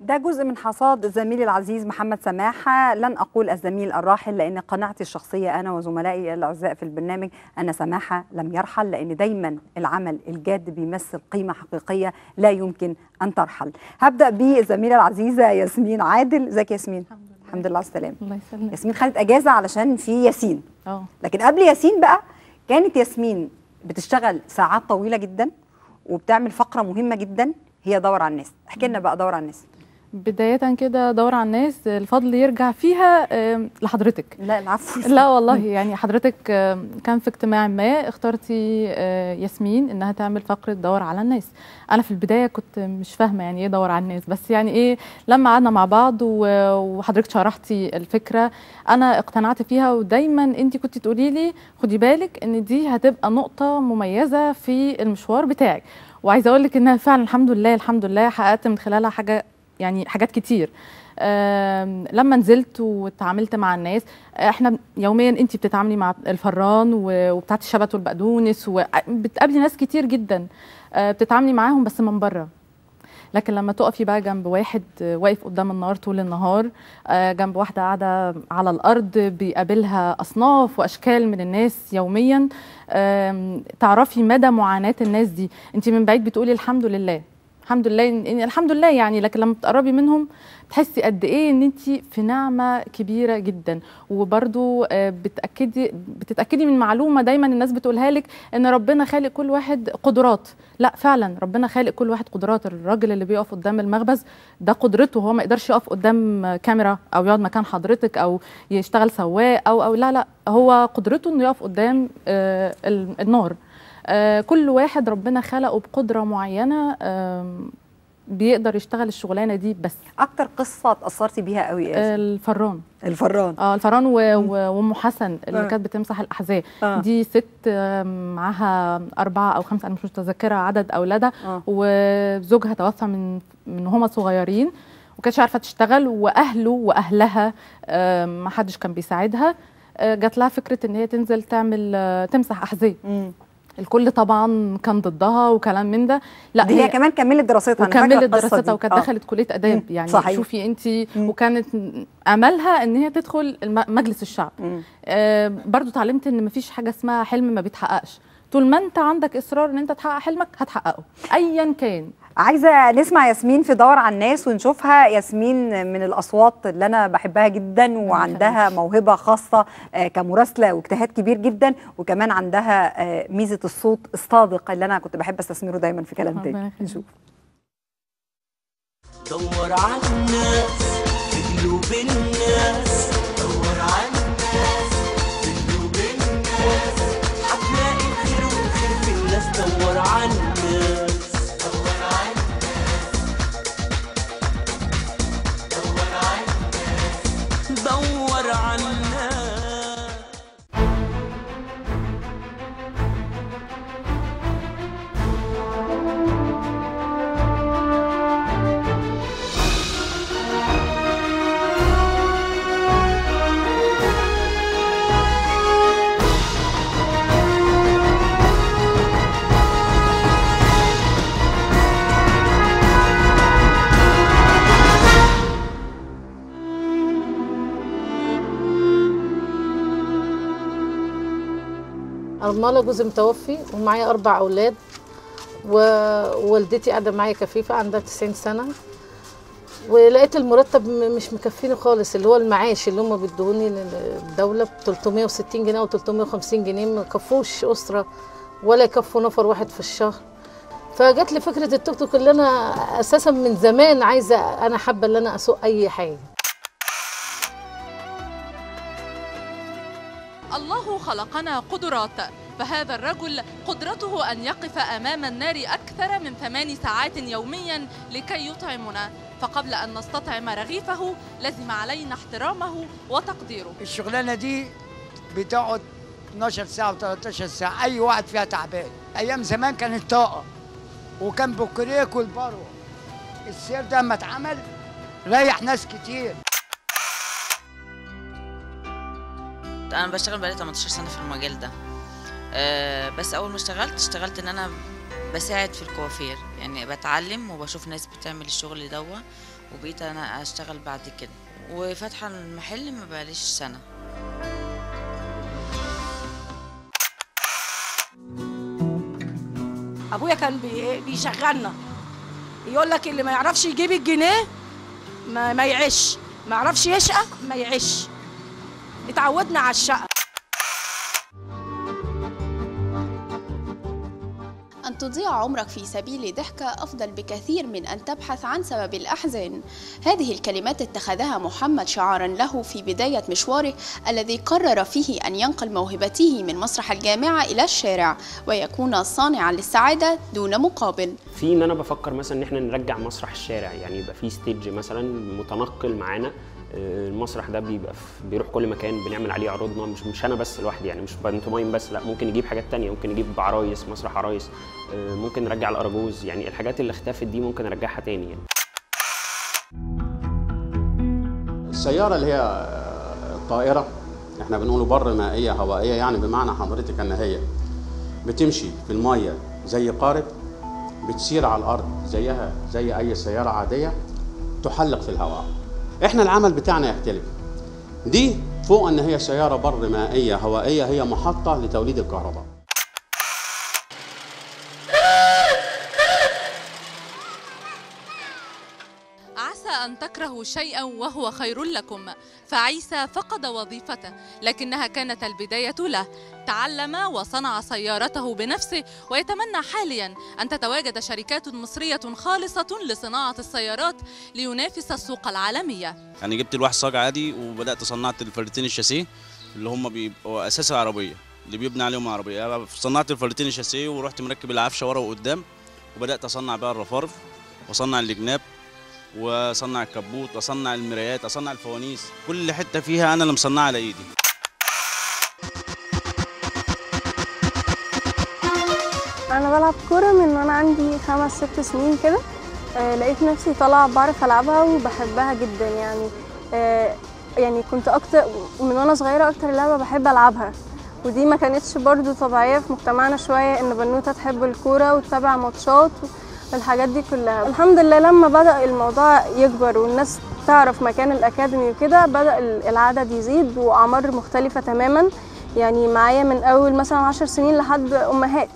ده جزء من حصاد زميلي العزيز محمد سماحة. لن أقول الزميل الراحل، لأن قناعتي الشخصية أنا وزملائي الأعزاء في البرنامج أن سماحة لم يرحل، لأن دايما العمل الجاد بيمثل قيمة حقيقية لا يمكن أن ترحل. هبدأ بالزميلة العزيزة ياسمين عادل. ازيك يا ياسمين؟ الحمد لله على السلامة. الله يسلمك. ياسمين خدت أجازة علشان في ياسين. لكن قبل ياسين بقى كانت ياسمين بتشتغل ساعات طويلة جدا وبتعمل فقرة مهمة جدا هي دور على الناس. احكي لنا بقى دور على الناس. بداية كده دور على الناس الفضل يرجع فيها لحضرتك. لا العفو. لا والله يعني حضرتك كان في اجتماع ما اخترتي ياسمين انها تعمل فقرة دور على الناس. انا في البداية كنت مش فاهمة يعني ايه دور على الناس، بس يعني ايه لما قعدنا مع بعض وحضرتك شرحتي الفكرة انا اقتنعت فيها، ودايما انت كنت تقولي لي خدي بالك ان دي هتبقى نقطة مميزة في المشوار بتاعك، وعايزة اقول لك انها فعلا الحمد لله حققت من خلالها حاجات كتير. لما نزلت وتعاملت مع الناس، احنا يوميا انت بتتعاملي مع الفران وبتاعت الشبت والبقدونس، وبتقابلي ناس كتير جدا بتتعاملي معاهم بس من بره. لكن لما تقفي بقى جنب واحد واقف قدام النار طول النهار، جنب واحده قاعده على الارض بيقابلها اصناف واشكال من الناس يوميا، تعرفي مدى معاناه الناس دي. انت من بعيد بتقولي الحمد لله الحمد لله يعني، لكن لما بتقربي منهم تحسي قد ايه ان انت في نعمه كبيره جدا. وبرضو بتتاكدي من معلومه دايما الناس بتقولها لك، ان ربنا خالق كل واحد قدرات. لا فعلا ربنا خالق كل واحد قدرات. الراجل اللي بيقف قدام المخبز ده قدرته، هو ما يقدرش يقف قدام كاميرا او يقعد مكان حضرتك او يشتغل سواق او لا هو قدرته انه يقف قدام النار. كل واحد ربنا خلقه بقدرة معينة بيقدر يشتغل الشغلانة دي. بس أكتر قصة اتأثرتي بيها قوي إيه؟ الفران. الفران وأم حسن اللي كانت بتمسح الأحذية. دي ست معاها 4 أو 5 أنا مش متذكرة عدد أولادها، وزوجها توفى من هما صغيرين وكانتش عارفة تشتغل، وأهله وأهلها ما حدش كان بيساعدها. جات لها فكرة إن هي تنزل تمسح أحذية. الكل طبعا كان ضدها وكلام من ده. لا دي هي كمان كملت دراستها، وكملت دراستها وكانت دخلت كليه اداب يعني. صحيح. شوفي انت، وكانت املها ان هي تدخل مجلس الشعب. برضو اتعلمت ان مفيش حاجه اسمها حلم ما بيتحققش. طول ما انت عندك اصرار ان انت تحقق حلمك هتحققه ايا كان. عايزه نسمع ياسمين في دور على الناس ونشوفها. ياسمين من الاصوات اللي انا بحبها جدا، وعندها موهبه خاصه كمراسله واجتهاد كبير جدا، وكمان عندها ميزه الصوت الصادق اللي انا كنت بحب استثمره دايما في كلام تاني. نشوف. دور على الناس في قلوب الناس، دور على الناس في قلوب الناس، هتلاقي الخير والخير في الناس. دور على الناس، دور على الناس. أرملة، جوزي متوفي ومعايا 4 أولاد، ووالدتي قاعدة معايا كفيفة عندها 90 سنة، ولقيت المرتب مش مكفيني خالص، اللي هو المعاش اللي هم بيدوني الدولة ب 360 جنيه أو 350 جنيه ما يكفوش أسرة ولا يكفوا نفر واحد في الشهر. فجات لي فكرة التوك توك اللي أنا أساسا من زمان عايزة، أنا حابة إن أنا أسوق أي حاجة. الله خلقنا قدرات، فهذا الرجل قدرته أن يقف أمام النار أكثر من 8 ساعات يوميا لكي يطعمنا، فقبل أن نستطعم رغيفه لازم علينا احترامه وتقديره. الشغلانة دي بتقعد 12 ساعة و13 ساعة، أي واحد فيها تعبان. أيام زمان كانت طاقة وكان بوكريك والبروة، السير ده لما اتعمل ريح ناس كتير. انا بشتغل بقالي 18 سنه في المجال ده، بس اول ما اشتغلت ان انا بساعد في الكوافير، يعني بتعلم وبشوف ناس بتعمل الشغل دوا وبقيت انا اشتغل بعد كده، وفاتحه المحل ما بقاليش سنه. ابويا كان بيشغلنا، يقول لك اللي ما يعرفش يجيب الجنيه ما يعيش، ما يعرفش يشقى ما يعيش. اتعودنا على الشقة. أن تضيع عمرك في سبيل ضحكة أفضل بكثير من أن تبحث عن سبب الأحزان. هذه الكلمات اتخذها محمد شعارا له في بداية مشواره الذي قرر فيه أن ينقل موهبته من مسرح الجامعة إلى الشارع ويكون صانعا للسعادة دون مقابل. في ان انا بفكر مثلا ان احنا نرجع مسرح الشارع، يعني يبقى في ستيج مثلا متنقل معانا. المسرح ده بيروح كل مكان، بنعمل عليه عروضنا، مش انا بس لوحدي، يعني مش بانتومايم بس، لا ممكن نجيب حاجات تانية، ممكن نجيب عرايس، مسرح عرايس، ممكن نرجع الاراجوز، يعني الحاجات اللي اختفت دي ممكن نرجعها تاني يعني. السيارة اللي هي الطائرة احنا بنقوله بر مائية هوائية، يعني بمعنى حضرتك ان هي بتمشي في المية زي قارب، بتسير على الارض زيها زي اي سيارة عادية، تحلق في الهواء. احنا العمل بتاعنا يختلف. دي فوق ان هي سيارة بر مائية هوائية، هي محطة لتوليد الكهرباء. عسى أن تكرهوا شيئا وهو خير لكم، فعيسى فقد وظيفته لكنها كانت البداية له. تعلم وصنع سيارته بنفسه، ويتمنى حاليا أن تتواجد شركات مصرية خالصة لصناعة السيارات لينافس السوق العالمية. يعني جبت الواحد صاج عادي وبدأت صنعت الفلتين الشاسيه اللي هم بيبقوا أساس العربية اللي بيبنى عليهم العربية. صنعت الفلتين الشاسيه ورحت مركب العفشة ورا وقدام، وبدأت أصنع بقى الرفرف وأصنع الجناب واصنع الكبوت واصنع المرايات، اصنع الفوانيس، كل حته فيها انا اللي مصنعها على ايدي. انا بلعب كوره من وانا عندي 5-6 سنين كده. لقيت نفسي طالعه بعرف العبها وبحبها جدا يعني. يعني كنت اكتر من وانا صغيره اكتر لعبه بحب العبها، ودي ما كانتش برضو طبيعيه في مجتمعنا شويه، ان بنوته تحب الكوره وتتابع ماتشات الحاجات دي كلها. الحمد لله لما بدأ الموضوع يكبر والناس تعرف مكان الأكاديمي وكده، بدأ العدد يزيد وأعمار مختلفة تماما، يعني معايا من أول مثلا 10 سنين لحد أمهات.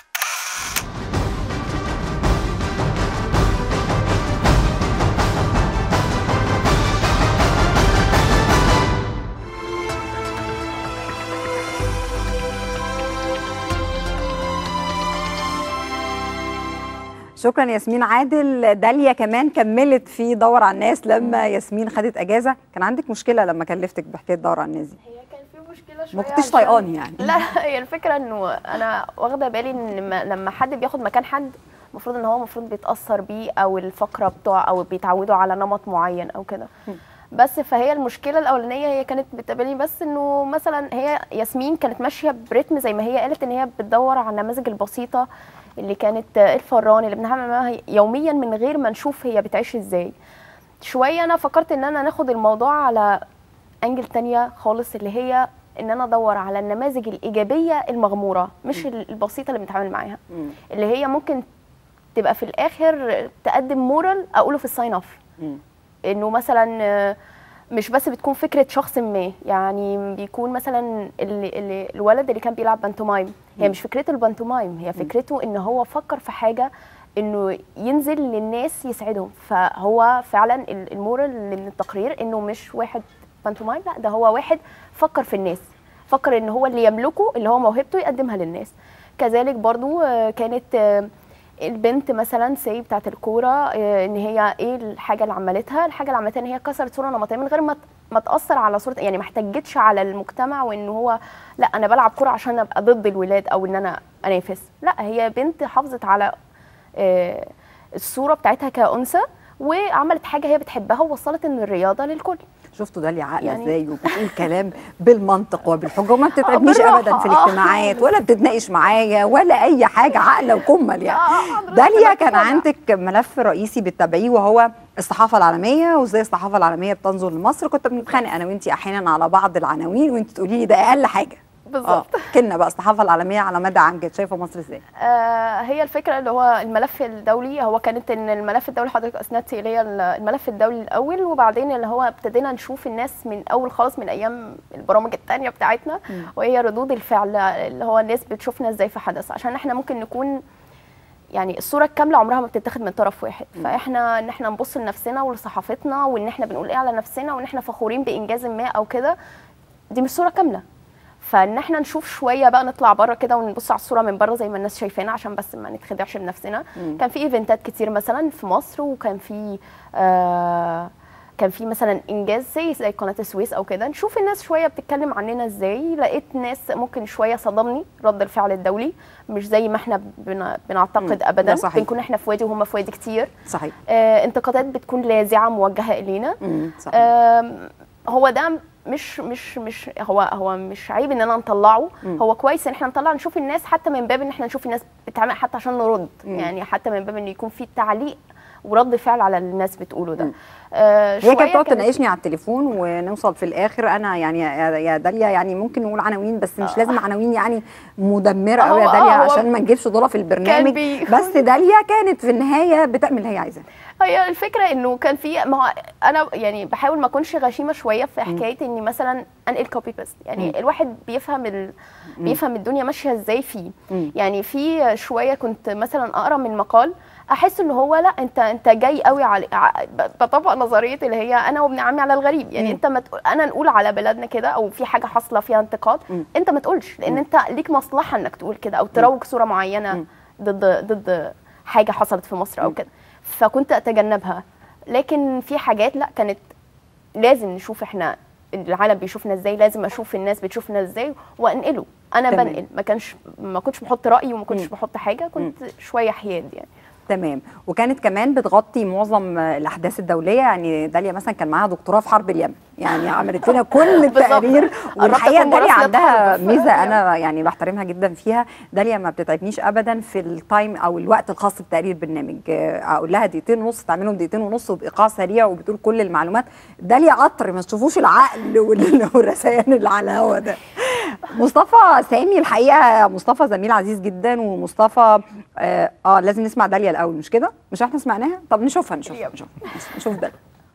شكرا ياسمين عادل. داليا كمان كملت في دور على الناس لما ياسمين خدت اجازه. كان عندك مشكله لما كلفتك بحكايه دور على الناس دي؟ هي كان في مشكله شويه، ما كنتش طايقاني يعني. لا هي الفكره انه انا واخده بالي ان لما حد بياخد مكان حد المفروض ان هو المفروض بيتاثر بيه، او الفقره بتوع او بيتعودوا على نمط معين او كده. بس فهي المشكله الاولانيه هي كانت بتقابلني، بس انه مثلا هي ياسمين كانت ماشيه برتم زي ما هي قالت، ان هي بتدور على النماذج البسيطه اللي كانت الفران اللي بنعمل معاها يوميا من غير ما نشوف هي بتعيش ازاي. شويه انا فكرت ان انا ناخد الموضوع على انجل تانية خالص، اللي هي ان انا ادور على النماذج الايجابيه المغموره، مش البسيطه اللي بنتعامل معاها، اللي هي ممكن تبقى في الاخر تقدم مورال اقوله في الساين اوف، انه مثلا مش بس بتكون فكره شخص ما، يعني بيكون مثلا الولد اللي كان بيلعب بانتومايم، هي مش فكرته البانتومايم، هي فكرته ان هو فكر في حاجه انه ينزل للناس يسعدهم. فهو فعلا المورال من التقرير انه مش واحد بانتومايم، لا ده هو واحد فكر في الناس، فكر ان هو اللي يملكه اللي هو موهبته يقدمها للناس. كذلك برضو كانت البنت مثلا سي بتاعت الكوره، ان هي ايه الحاجه اللي عملتها؟ الحاجه اللي عملتها ان هي كسرت صوره نمطيه من غير ما تاثر على صوره، يعني ما احتجتش على المجتمع وان هو لا انا بلعب كوره عشان ابقى ضد الولاد او ان انا انافس، لا هي بنت حافظت على الصوره بتاعتها كأنثى وعملت حاجه هي بتحبها ووصلت ان الرياضه للكل. شفتوا داليا عاقله ازاي وبتقول كلام بالمنطق وبالحجه وما بتتعبنيش ابدا في الاجتماعات ولا بتتناقش معايا ولا اي حاجه، عاقله وكمل يعني. داليا كان عندك ملف رئيسي بتتابعيه وهو الصحافه العالميه وازاي الصحافه العالميه بتنظر لمصر. كنت بنتخانق انا وانتي احيانا على بعض العناوين وانت تقولي لي ده اقل حاجه بالظبط. كنا بقى الصحافه العالميه على مدى عام كانت شايفه مصر ازاي؟ هي الفكره اللي هو الملف الدولي، هو كانت ان الملف الدولي حضرتك اسندتي اللي هي الملف الدولي الاول، وبعدين اللي هو ابتدينا نشوف الناس من اول خالص من ايام البرامج الثانيه بتاعتنا، وهي ردود الفعل اللي هو الناس بتشوفنا ازاي في حدث، عشان احنا ممكن نكون يعني الصوره الكامله عمرها ما بتتاخد من طرف واحد، فاحنا ان احنا نبص لنفسنا ولصحافتنا وان احنا بنقول ايه على نفسنا وان احنا فخورين بانجاز ما او كده، دي مش صوره كامله. فان احنا نشوف شويه بقى نطلع بره كده ونبص على الصوره من بره زي ما الناس شايفانا عشان بس ما نتخدعش بنفسنا. كان في ايفنتات كتير مثلا في مصر، وكان في كان في مثلا انجاز زي قناه السويس او كده، نشوف الناس شويه بتتكلم عننا ازاي. لقيت ناس ممكن شويه صدمني رد الفعل الدولي، مش زي ما احنا بنعتقد ابدا، بنكون احنا في وادي وهم في وادي كتير. صحيح. انتقادات بتكون لاذعه موجهه الينا. صحيح. هو ده مش هو مش عيب ان انا نطلعه، هو كويس ان احنا نطلع نشوف الناس، حتى من باب ان احنا نشوف الناس بتعمل حتى عشان نرد، يعني حتى من باب ان يكون في تعليق ورد فعل على اللي الناس بتقوله ده. هي كانت بتقعد تناقشني على التليفون ونوصل في الاخر انا يعني يا داليا يعني ممكن نقول عناوين بس مش لازم عناوين يعني مدمره قوي يا داليا عشان ما نجيبش دورها في البرنامج، بس داليا كانت في النهايه بتعمل اللي هي عايزاه. هي الفكره انه كان في، ما هو انا يعني بحاول ما اكونش غشيمه شويه في حكايه اني مثلا انقل كوبي بيست، يعني الواحد بيفهم الدنيا ماشيه ازاي فيه. يعني في شويه كنت مثلا اقرا من مقال احس ان هو لا انت جاي قوي على بطبق نظريه اللي هي انا وابن عمي على الغريب، يعني انت ما انا نقول على بلدنا كده او في حاجه حاصله فيها انتقاد انت ما تقولش، لان انت ليك مصلحه انك تقول كده او تروج صوره معينه ضد حاجه حصلت في مصر او كده، فكنت اتجنبها. لكن في حاجات لا، كانت لازم نشوف احنا العالم بيشوفنا ازاي، لازم اشوف الناس بتشوفنا ازاي وانقله. انا بنقل، ما كنتش بحط رايي وما كنتش بحط حاجه، كنت شويه حياد يعني. تمام. وكانت كمان بتغطي معظم الاحداث الدوليه، يعني داليا مثلا كان معاها دكتوراه في حرب اليمن، يعني عملت لنا كل التقارير. والحقيقه داليا عندها ميزه انا يعني بحترمها جدا فيها، داليا ما بتتعبنيش ابدا في التايم او الوقت الخاص بتقرير برنامج، اقول لها دقيقتين ونص تعملهم دقيقتين ونص وبايقاع سريع وبتقول كل المعلومات. داليا قطر، ما تشوفوش العقل والرسائل اللي على الهوا ده. مصطفى سامي الحقيقه مصطفى زميل عزيز جدا، ومصطفى لازم نسمع داليا الاول، مش كده؟ مش احنا سمعناها؟ طب نشوف داليا.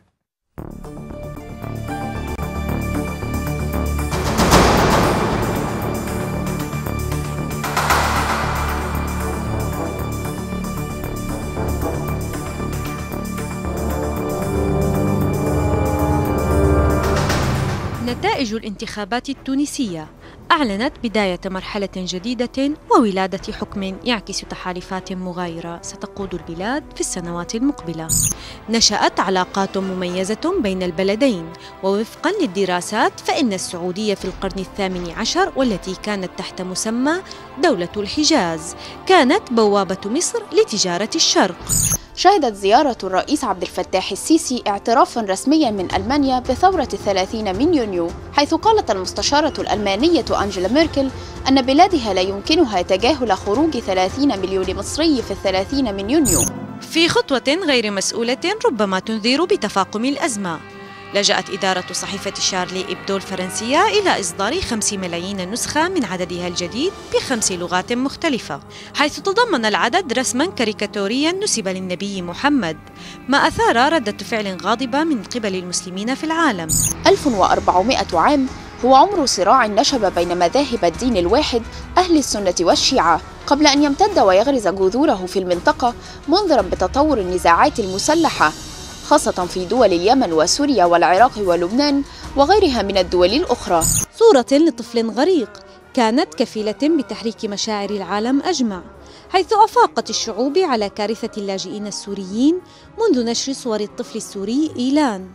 نتائج الانتخابات التونسية أعلنت بداية مرحلة جديدة وولادة حكم يعكس تحالفات مغايرة ستقود البلاد في السنوات المقبلة. نشأت علاقات مميزة بين البلدين، ووفقا للدراسات فإن السعودية في القرن ال18 والتي كانت تحت مسمى دولة الحجاز كانت بوابة مصر لتجارة الشرق. شهدت زيارة الرئيس عبد الفتاح السيسي اعترافا رسميا من ألمانيا بثورة 30 من يونيو، حيث قالت المستشارة الألمانية أنجيلا ميركل أن بلادها لا يمكنها تجاهل خروج 30 مليون مصري في 30 من يونيو. في خطوة غير مسؤولة ربما تنذر بتفاقم الأزمة، لجأت إدارة صحيفة شارلي إبدو الفرنسية إلى إصدار 5 ملايين نسخة من عددها الجديد ب5 لغات مختلفة، حيث تضمن العدد رسما كاريكاتوريا نسب للنبي محمد، ما أثار ردة فعل غاضبة من قبل المسلمين في العالم. 1400 عام هو عمر صراع نشب بين مذاهب الدين الواحد أهل السنة والشيعة، قبل أن يمتد ويغرز جذوره في المنطقة، منذرا بتطور النزاعات المسلحة خاصة في دول اليمن وسوريا والعراق ولبنان وغيرها من الدول الأخرى. صورة لطفل غريق كانت كفيلة بتحريك مشاعر العالم أجمع، حيث أفاقت الشعوب على كارثة اللاجئين السوريين منذ نشر صور الطفل السوري إيلان.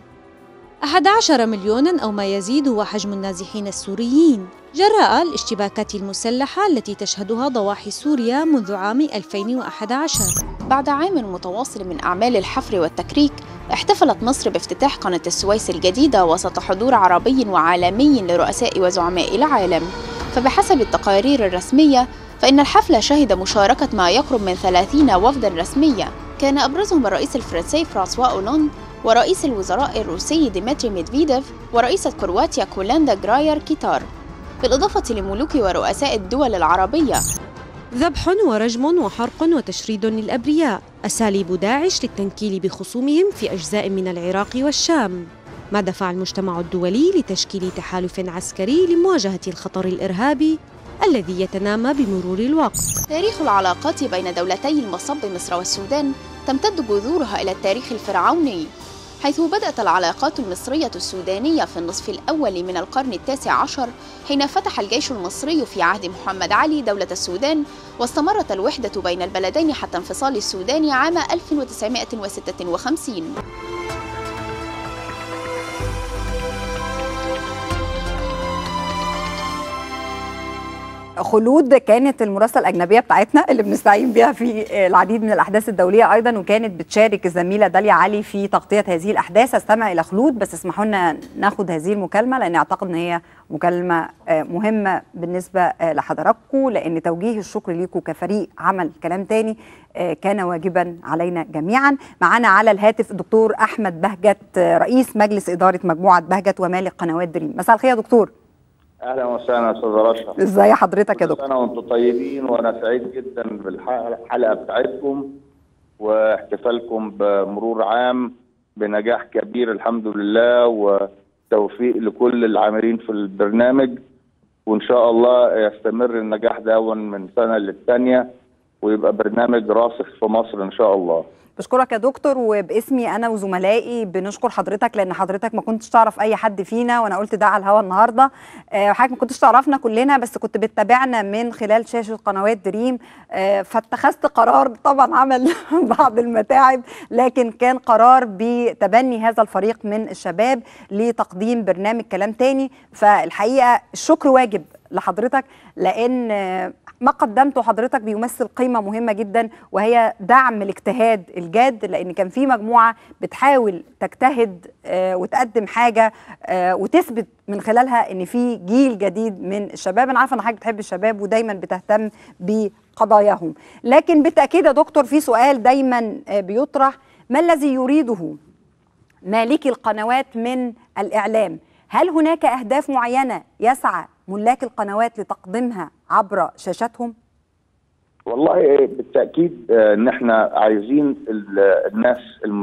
11 مليونا أو ما يزيد هو حجم النازحين السوريين جراء الاشتباكات المسلحة التي تشهدها ضواحي سوريا منذ عام 2011. بعد عام متواصل من أعمال الحفر والتكريك، احتفلت مصر بافتتاح قناة السويس الجديدة وسط حضور عربي وعالمي لرؤساء وزعماء العالم. فبحسب التقارير الرسمية فإن الحفل شهد مشاركة ما يقرب من 30 وفدا رسميا، كان أبرزهم الرئيس الفرنسي فرانسوا أولاند، ورئيس الوزراء الروسي ديمتري ميدفيديف، ورئيسة كرواتيا كولاندا غراير كيتار. بالإضافة لملوك ورؤساء الدول العربية. ذبح ورجم وحرق وتشريد للأبرياء، أساليب داعش للتنكيل بخصومهم في أجزاء من العراق والشام. ما دفع المجتمع الدولي لتشكيل تحالف عسكري لمواجهة الخطر الإرهابي الذي يتنامى بمرور الوقت. تاريخ العلاقات بين دولتي المصب مصر والسودان تمتد جذورها إلى التاريخ الفرعوني، حيث بدأت العلاقات المصرية السودانية في النصف الأول من القرن التاسع عشر حين فتح الجيش المصري في عهد محمد علي دولة السودان، واستمرت الوحدة بين البلدين حتى انفصال السودان عام 1956. خلود كانت المراسله الاجنبيه بتاعتنا اللي بنستعين بها في العديد من الاحداث الدوليه ايضا، وكانت بتشارك الزميله داليا علي في تغطيه هذه الاحداث. استمع الى خلود، بس اسمحوا لنا ناخد هذه المكالمه لان اعتقد ان هي مكالمه مهمه بالنسبه لحضراتكم، لان توجيه الشكر ليكم كفريق عمل كلام تاني كان واجبا علينا جميعا. معنا على الهاتف الدكتور احمد بهجت، رئيس مجلس اداره مجموعه بهجت ومالك قنوات دريم. مساء الخير يا دكتور. اهلا وسهلا يا استاذ رشا. ازي حضرتك يا دكتور؟ انا وانتم طيبين، وانا سعيد جدا بالحلقه بتاعتكم واحتفالكم بمرور عام بنجاح كبير الحمد لله، وتوفيق لكل العاملين في البرنامج، وان شاء الله يستمر النجاح ده من سنه للثانيه ويبقى برنامج راسخ في مصر ان شاء الله. بشكرك يا دكتور، وباسمي انا وزملائي بنشكر حضرتك لان حضرتك ما كنتش تعرف اي حد فينا، وانا قلت ده على الهوا النهارده. حضرتك ما كنتش تعرفنا كلنا، بس كنت بتتابعنا من خلال شاشه قنوات دريم، فاتخذت قرار طبعا عمل بعض المتاعب، لكن كان قرار بتبني هذا الفريق من الشباب لتقديم برنامج كلام تاني. فالحقيقه الشكر واجب لحضرتك، لان ما قدمته حضرتك بيمثل قيمه مهمه جدا، وهي دعم الاجتهاد الجاد، لان كان في مجموعه بتحاول تجتهد وتقدم حاجه وتثبت من خلالها ان في جيل جديد من الشباب. انا عارفه ان حضرتك بتحب الشباب ودايما بتهتم بقضاياهم، لكن بالتاكيد يا دكتور في سؤال دايما بيطرح: ما الذي يريده مالكي القنوات من الاعلام؟ هل هناك اهداف معينه يسعى ملاك القنوات لتقديمها عبر شاشاتهم؟ والله بالتأكيد ان احنا عايزين الناس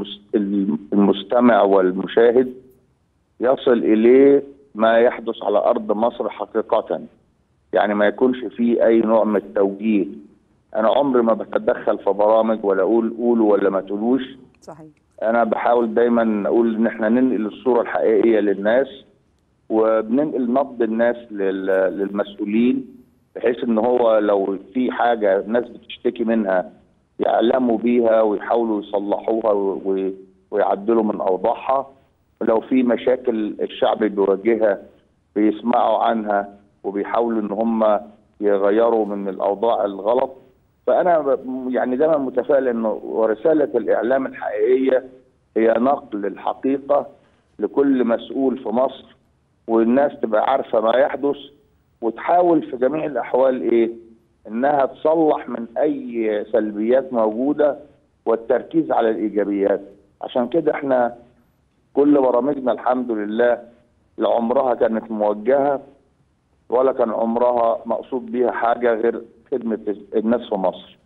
المستمع والمشاهد يصل اليه ما يحدث على ارض مصر حقيقة، يعني ما يكونش فيه اي نوع من التوجيه. انا عمري ما بتدخل في برامج ولا اقول قولوا ولا ما تقولوش. صحيح. انا بحاول دايما اقول ان احنا ننقل الصورة الحقيقية للناس، وبننقل نبض الناس للمسؤولين، بحيث ان هو لو في حاجه الناس بتشتكي منها يعلموا بيها ويحاولوا يصلحوها ويعدلوا من اوضاعها، ولو في مشاكل الشعب بيواجهها بيسمعوا عنها وبيحاولوا ان هم يغيروا من الاوضاع الغلط. فانا يعني دايما متفائل انه ورساله الاعلام الحقيقيه هي نقل الحقيقه لكل مسؤول في مصر، والناس تبقى عارفه ما يحدث وتحاول في جميع الاحوال انها تصلح من اي سلبيات موجوده والتركيز على الايجابيات. عشان كده احنا كل برامجنا الحمد لله لا عمرها كانت موجهه ولا كان عمرها مقصود بيها حاجه غير خدمه الناس في مصر.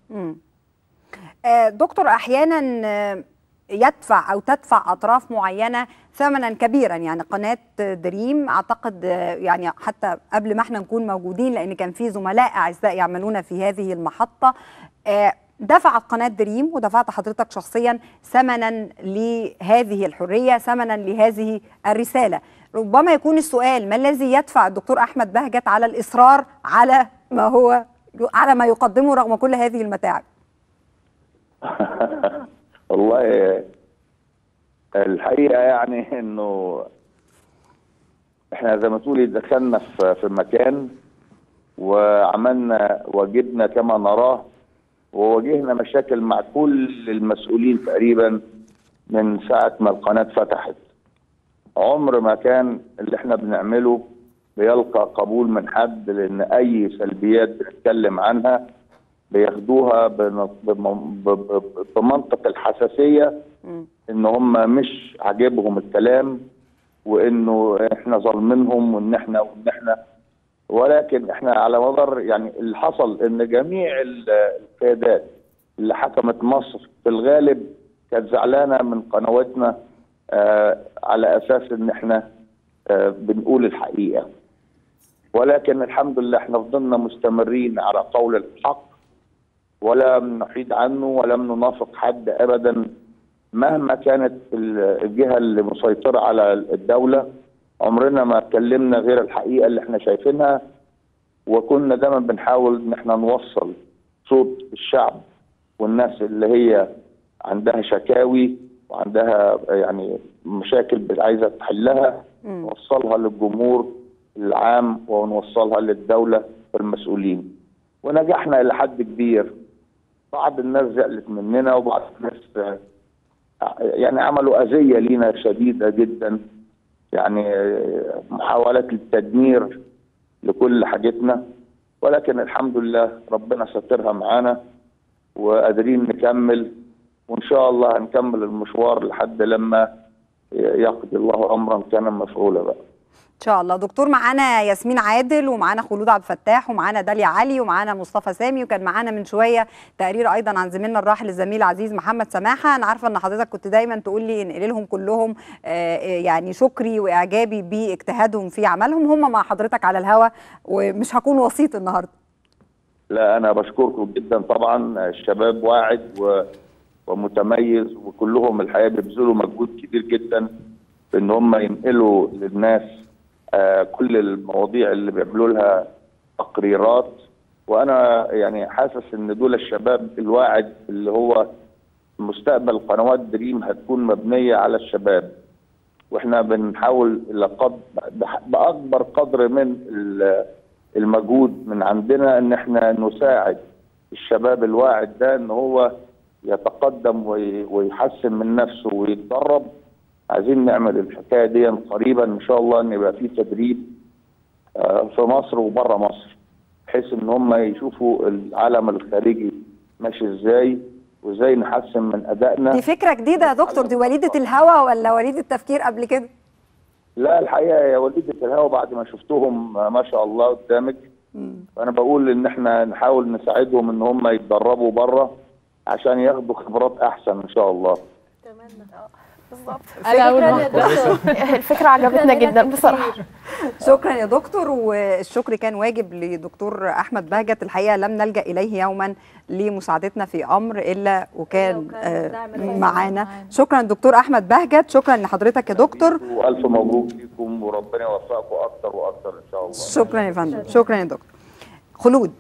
دكتور، احيانا يدفع أو تدفع أطراف معينة ثمنا كبيرا، يعني قناة دريم أعتقد يعني حتى قبل ما احنا نكون موجودين، لأن كان في زملاء أعزاء يعملون في هذه المحطة، دفعت قناة دريم ودفعت حضرتك شخصيا ثمنا لهذه الحرية، ثمنا لهذه الرسالة. ربما يكون السؤال: ما الذي يدفع الدكتور أحمد بهجت على الإصرار على ما يقدمه رغم كل هذه المتاعب؟ والله الحقيقه يعني انه احنا زي ما تقولي دخلنا في مكان وعملنا واجبنا كما نراه، وواجهنا مشاكل مع كل المسؤولين تقريبا من ساعه ما القناه فتحت. عمر ما كان اللي احنا بنعمله بيلقى قبول من حد، لان اي سلبيات بنتكلم عنها بياخدوها بمنطق الحساسيه، ان هم مش عاجبهم الكلام وانه احنا ظالمينهم وان احنا ولكن احنا على مدار يعني اللي حصل ان جميع القيادات اللي حكمت مصر في الغالب كانت زعلانه من قنواتنا على اساس ان احنا بنقول الحقيقه. ولكن الحمد لله احنا فضلنا مستمرين على قول الحق، ولم نحيد عنه ولم ننافق حد ابدا مهما كانت الجهه اللي مسيطره على الدوله. عمرنا ما اتكلمنا غير الحقيقه اللي احنا شايفينها، وكنا دايما بنحاول ان احنا نوصل صوت الشعب والناس اللي هي عندها شكاوي وعندها يعني مشاكل عايزه تحلها، نوصلها للجمهور العام ونوصلها للدوله والمسؤولين. ونجحنا الى حد كبير. بعض الناس زعلت مننا وبعض الناس يعني عملوا اذيه لينا شديده جدا، يعني محاولات للتدمير لكل حاجتنا، ولكن الحمد لله ربنا سترها معانا وقادرين نكمل، وان شاء الله هنكمل المشوار لحد لما يقضي الله امرا كان مفعولا بقى. ان شاء الله. دكتور، معانا ياسمين عادل ومعانا خلود عبد الفتاح ومعانا داليا علي ومعانا مصطفى سامي، وكان معانا من شويه تقرير ايضا عن زميلنا الراحل الزميل العزيز محمد سماحه. انا عارفه ان حضرتك كنت دايما تقول لي انقل لهم كلهم يعني شكري واعجابي باجتهادهم في عملهم. هم مع حضرتك على الهوا ومش هكون وسيط النهارده. لا انا بشكركم جدا طبعا، الشباب واعد ومتميز، وكلهم الحقيقه بيبذلوا مجهود كبير جدا في ان هم ينقلوا للناس كل المواضيع اللي بيعملوا لها تقريرات. وانا يعني حاسس ان دول الشباب الواعد اللي هو مستقبل قنوات دريم هتكون مبنيه على الشباب، واحنا بنحاول باكبر قدر من المجهود من عندنا ان احنا نساعد الشباب الواعد ده ان هو يتقدم ويحسن من نفسه ويتدرب. عايزين نعمل الحكايه دي قريبا ان شاء الله، ان يبقى في تدريب في مصر وبره مصر، بحيث ان هم يشوفوا العالم الخارجي ماشي ازاي وازاي نحسن من ادائنا. دي فكره جديده يا دكتور، دي وليده الهوى ولا وليده التفكير قبل كده؟ لا الحقيقه يا وليده الهوى بعد ما شفتهم ما شاء الله قدامك. فانا بقول ان احنا نحاول نساعدهم ان هم يتدربوا بره عشان ياخدوا خبرات احسن ان شاء الله. بالظبط. الفكره عجبتنا جدا بصراحه. شكرا يا دكتور، والشكر كان واجب لدكتور احمد بهجت. الحقيقه لم نلجا اليه يوما لمساعدتنا في امر الا وكان معانا. شكرا دكتور احمد بهجت، شكرا لحضرتك يا دكتور، والف مبروك لكم وربنا يوفقكم اكتر واكتر ان شاء الله. شكرا يا فندم. شكرا يا دكتور. خلود،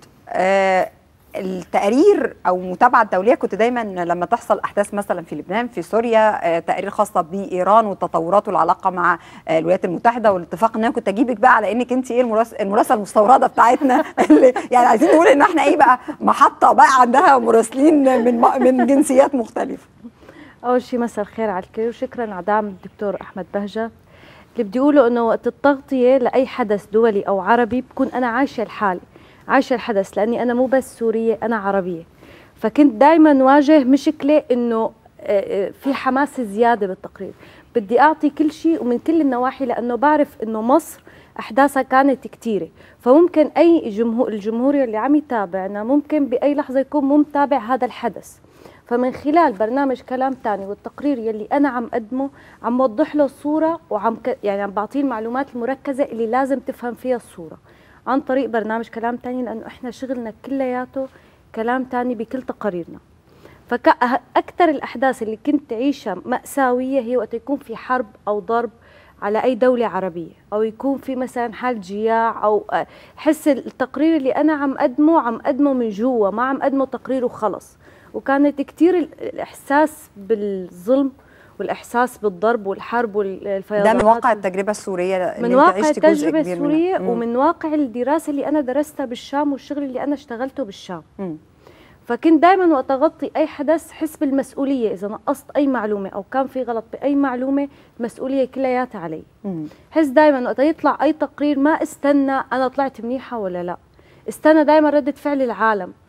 التقارير او المتابعه الدوليه كنت دايما لما تحصل احداث مثلا في لبنان في سوريا تقارير خاصه بايران والتطورات والعلاقه مع الولايات المتحده والاتفاق، ان انا كنت اجيبك بقى على انك انت ايه المراسله المستورده بتاعتنا اللي يعني عايزين نقول ان احنا ايه بقى محطه بقى عندها مراسلين من جنسيات مختلفه. اول شيء مساء الخير على الكل وشكرا على دعم الدكتور احمد بهجت. اللي بدي اقوله انه وقت التغطيه لاي حدث دولي او عربي بكون انا عايشه الحاله، عايشه الحدث، لاني انا مو بس سوريه انا عربيه. فكنت دائما واجه مشكله انه في حماس زياده بالتقرير، بدي اعطي كل شيء ومن كل النواحي، لانه بعرف انه مصر احداثها كانت كثيره، فممكن اي الجمهور اللي عم يتابعنا ممكن باي لحظه يكون مو متابع هذا الحدث. فمن خلال برنامج كلام تاني والتقرير يلي انا عم اقدمه عم وضح له الصوره يعني عم بعطيه المعلومات المركزه اللي لازم تفهم فيها الصوره عن طريق برنامج كلام تاني، لأنه إحنا شغلنا كلياته كلام تاني بكل تقاريرنا. فأكثر الأحداث اللي كنت تعيشها مأساوية هي وقت يكون في حرب أو ضرب على أي دولة عربية، أو يكون في مثلا حال جياع، أو حس التقرير اللي أنا عم أقدمه من جوا، ما عم أقدمه تقرير وخلص. وكانت كتير الإحساس بالظلم والإحساس بالضرب والحرب والفيضانات. ده من واقع التجربة السورية من واقع التجربة السورية ومن واقع الدراسة اللي أنا درستها بالشام والشغل اللي أنا اشتغلته بالشام. فكنت دائما وقت أغطي أي حدث حس بالمسؤولية، إذا نقصت أي معلومة أو كان في غلط بأي معلومة المسؤولية كلياتها علي. حس دائما وقت يطلع أي تقرير ما استنى أنا طلعت منيحة ولا لا، استنى دائما ردة فعل العالم.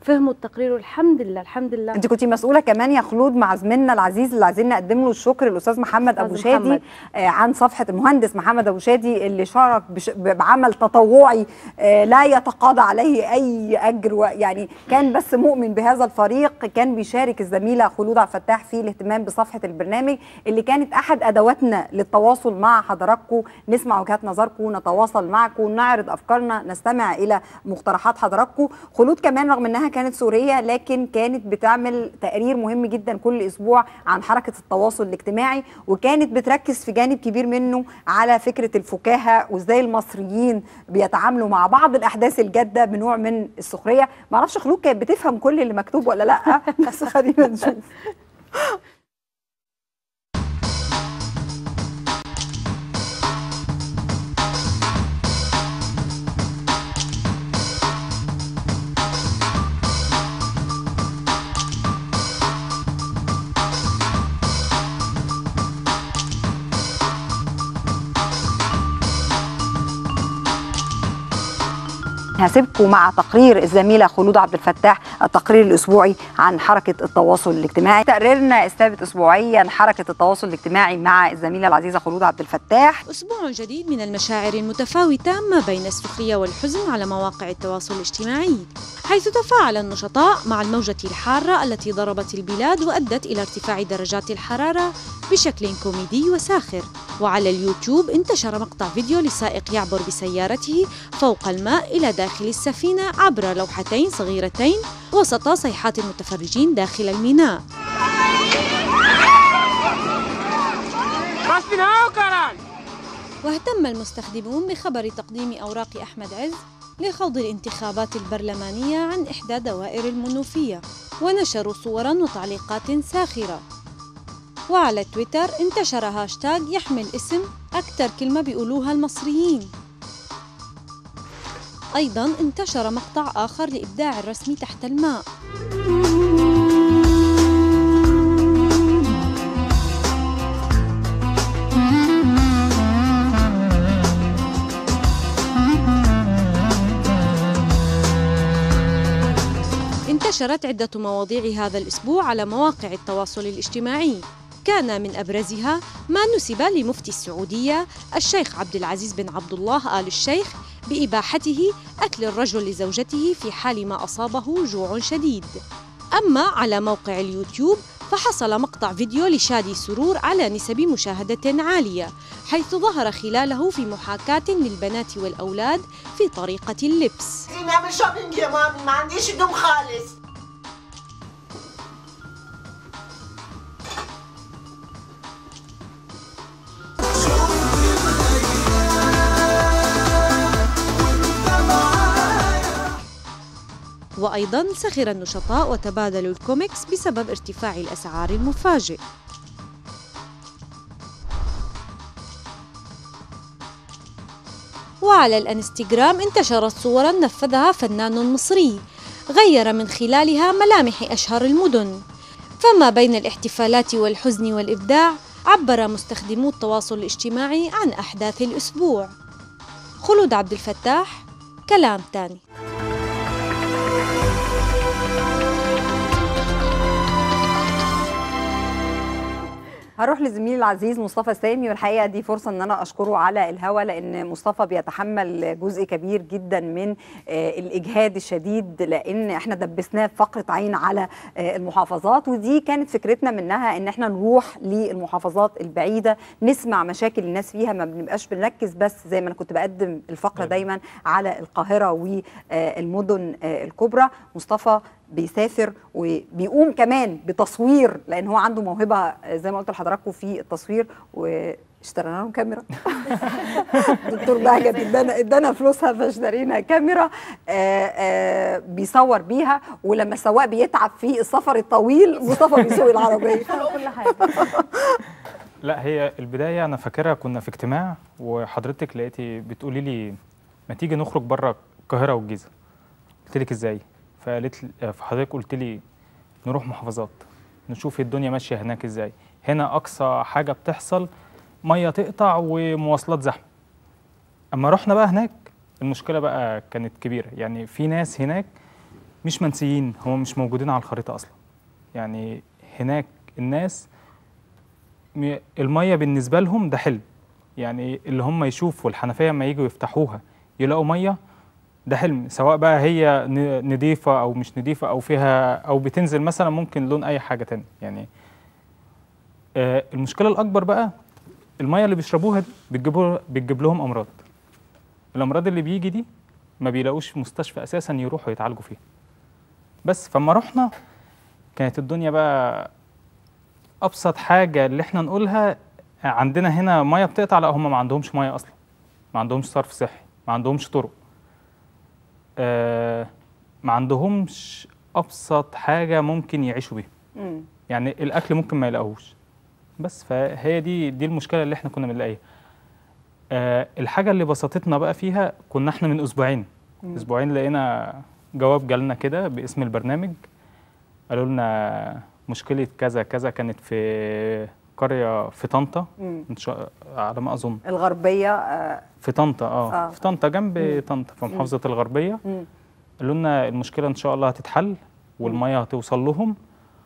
فهموا التقرير والحمد لله الحمد لله. انت كنتي مسؤوله كمان يا خلود مع زميلنا العزيز اللي عايزين نقدم له الشكر، الاستاذ محمد ابو شادي، عن صفحه المهندس محمد ابو شادي اللي شارك بعمل تطوعي لا يتقاضى عليه اي اجر، يعني كان بس مؤمن بهذا الفريق. كان بيشارك الزميله خلود عبد الفتاح في الاهتمام بصفحه البرنامج اللي كانت احد ادواتنا للتواصل مع حضراتكم، نسمع وجهات نظركم، نتواصل معكم، نعرض افكارنا، نستمع الى مقترحات حضراتكم. خلود كمان رغم انها كانت سوريه لكن كانت بتعمل تقرير مهم جدا كل اسبوع عن حركه التواصل الاجتماعي، وكانت بتركز في جانب كبير منه على فكره الفكاهه وازاي المصريين بيتعاملوا مع بعض الاحداث الجاده بنوع من السخريه. معرفش خلود كانت بتفهم كل اللي مكتوب ولا لا، بس خلينا نشوف. هسيبكم مع تقرير الزميله خلود عبد الفتاح، التقرير الاسبوعي عن حركه التواصل الاجتماعي. تقريرنا الثابت اسبوعيا حركه التواصل الاجتماعي مع الزميله العزيزه خلود عبد الفتاح. اسبوع جديد من المشاعر المتفاوته ما بين السخريه والحزن على مواقع التواصل الاجتماعي، حيث تفاعل النشطاء مع الموجه الحاره التي ضربت البلاد وادت الى ارتفاع درجات الحراره بشكل كوميدي وساخر. وعلى اليوتيوب انتشر مقطع فيديو لسائق يعبر بسيارته فوق الماء إلى داخل السفينة عبر لوحتين صغيرتين وسط صيحات المتفرجين داخل الميناء. واهتم المستخدمون بخبر تقديم أوراق أحمد عز لخوض الانتخابات البرلمانية عن إحدى دوائر المنوفية، ونشروا صوراً وتعليقات ساخرة. وعلى تويتر انتشر هاشتاج يحمل اسم أكثر كلمة بيقولوها المصريين. أيضاً انتشر مقطع آخر لإبداع الرسم تحت الماء. انتشرت عدة مواضيع هذا الأسبوع على مواقع التواصل الاجتماعي، كان من أبرزها ما نسب لمفتي السعودية الشيخ عبد العزيز بن عبد الله آل الشيخ بإباحته أكل الرجل لزوجته في حال ما أصابه جوع شديد. أما على موقع اليوتيوب فحصل مقطع فيديو لشادي سرور على نسب مشاهدة عالية، حيث ظهر خلاله في محاكاة للبنات والأولاد في طريقة اللبس. نعمل شوبينج يا مامي، ما عنديش هدوم خالص. وأيضاً سخر النشطاء وتبادلوا الكوميكس بسبب ارتفاع الأسعار المفاجئ. وعلى الانستغرام انتشرت صوراً نفذها فنان مصري غير من خلالها ملامح أشهر المدن. فما بين الاحتفالات والحزن والإبداع عبر مستخدمو التواصل الاجتماعي عن أحداث الأسبوع. خلود عبد الفتاح، كلام تاني. هروح لزميلي العزيز مصطفى سامي، والحقيقه دي فرصه ان انا اشكره على الهوا، لان مصطفى بيتحمل جزء كبير جدا من الاجهاد الشديد، لان احنا دبسناه فقره عين على المحافظات، ودي كانت فكرتنا منها ان احنا نروح للمحافظات البعيده نسمع مشاكل الناس فيها، ما بنبقاش بنركز بس زي ما انا كنت بقدم الفقره دايما على القاهره والمدن الكبرى. مصطفى بيسافر وبيقوم كمان بتصوير، لان هو عنده موهبه زي ما قلت لحضراتكم في التصوير، واشترينا لهم كاميرا. دكتور بهجت ادانا فلوسها فاشترينا كاميرا بيصور بيها، ولما السواق بيتعب في السفر الطويل مصطفى بيسوق العربيه. كل حاجه. لا، هي البدايه انا فاكرها كنا في اجتماع وحضرتك لقيتي بتقولي لي ما تيجي نخرج بره القاهره والجيزه. قلت لك ازاي؟ فحضرتك قلت لي نروح محافظات نشوف الدنيا ماشيه هناك ازاي. هنا اقصى حاجه بتحصل ميه تقطع ومواصلات زحمه. اما رحنا بقى هناك المشكله بقى كانت كبيره، يعني في ناس هناك مش منسيين، هم مش موجودين على الخريطة أصلا. يعني هناك الناس المية بالنسبة لهم ده حلم، يعني اللي هم يشوفوا الحنفية لما يجوا يفتحوها يلاقوا مية ده حلم، سواء بقى هي نضيفة أو مش نضيفة أو فيها أو بتنزل مثلا ممكن لون أي حاجة تانية. يعني المشكلة الأكبر بقى المية اللي بيشربوها دي بتجيب لهم أمراض. الأمراض اللي بيجي دي ما بيلاقوش في مستشفى أساسا يروحوا يتعالجوا فيها. بس فما رحنا كانت الدنيا بقى أبسط حاجة اللي احنا نقولها عندنا هنا مية بتقطع، لا هم ما عندهمش مية أصلا، ما عندهمش صرف صحي، ما عندهمش طرق، ما عندهمش أبسط حاجة ممكن يعيشوا بيها. يعني الأكل ممكن ما يلاقوهوش. بس فهي دي المشكلة اللي احنا كنا بنلاقيها. الحاجة اللي بسطتنا بقى فيها كنا احنا من أسبوعين لقينا جواب جالنا كده باسم البرنامج، قالوا لنا مشكلة كذا كذا كانت في قرية في طنطا على ما أظن الغربية في طنطا في طنطا جنب طنطا في محافظة الغربية. قالوا لنا المشكلة إن شاء الله هتتحل والمية هتوصل لهم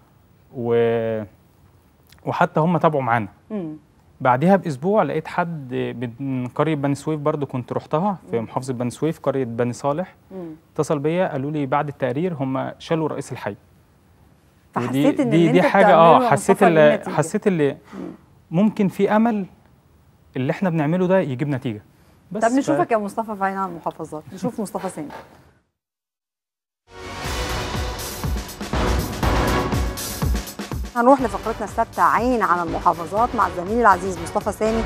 وحتى هم تابعوا معانا. بعدها بأسبوع لقيت حد من قرية بني سويف برضو كنت رحتها في محافظة بني سويف قرية بني صالح، اتصل بيا قالوا لي بعد التقرير هم شالوا رئيس الحي. فحسيت ان دي حاجة حسيت اللي ممكن في أمل اللي احنا بنعمله ده يجيب نتيجة. بس طب نشوفك يا مصطفى في عين على المحافظات، نشوف مصطفى سامي. هنروح لفقرتنا الثابته عين على المحافظات مع الزميل العزيز مصطفى سامي.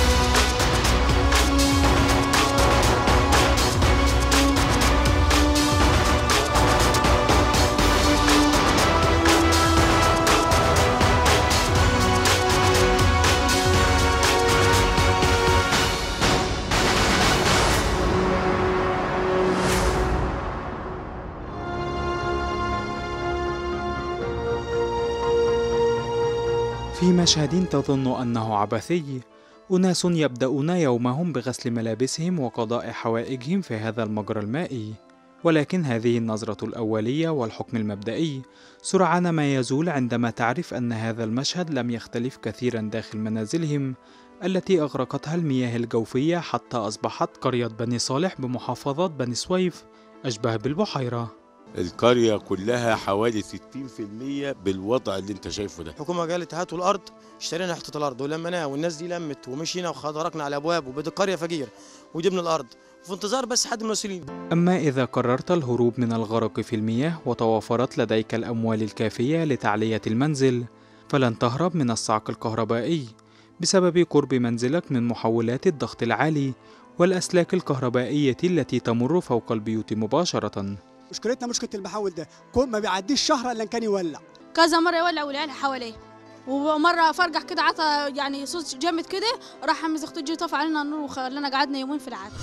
في مشهد تظن أنه عبثي، أناس يبدأون يومهم بغسل ملابسهم وقضاء حوائجهم في هذا المجرى المائي، ولكن هذه النظرة الأولية والحكم المبدئي سرعان ما يزول عندما تعرف أن هذا المشهد لم يختلف كثيرا داخل منازلهم التي أغرقتها المياه الجوفية حتى أصبحت قرية بني صالح بمحافظة بني سويف أشبه بالبحيرة. القرية كلها حوالي 60% بالوضع اللي انت شايفه ده. الحكومة قالت هاتوا الأرض، اشترينا حتة الأرض ولمناها والناس دي لمت ومشينا وخرجنا على الأبواب وبدأ القرية فقير وجبنا الأرض وفي انتظار بس حد من المسؤولين. أما إذا قررت الهروب من الغرق في المياه وتوافرت لديك الأموال الكافية لتعلية المنزل فلن تهرب من الصعق الكهربائي بسبب قرب منزلك من محولات الضغط العالي والأسلاك الكهربائية التي تمر فوق البيوت مباشرة. مشكلتنا مشكله المحول ده كل ما بيعديش شهر الا كان يولع كذا مره يولع والعيال حواليه، ومره فرجع كده عطى يعني صوت جامد كده راح عم زختو جي طفى علينا النور وخلانا قعدنا يومين في العاد.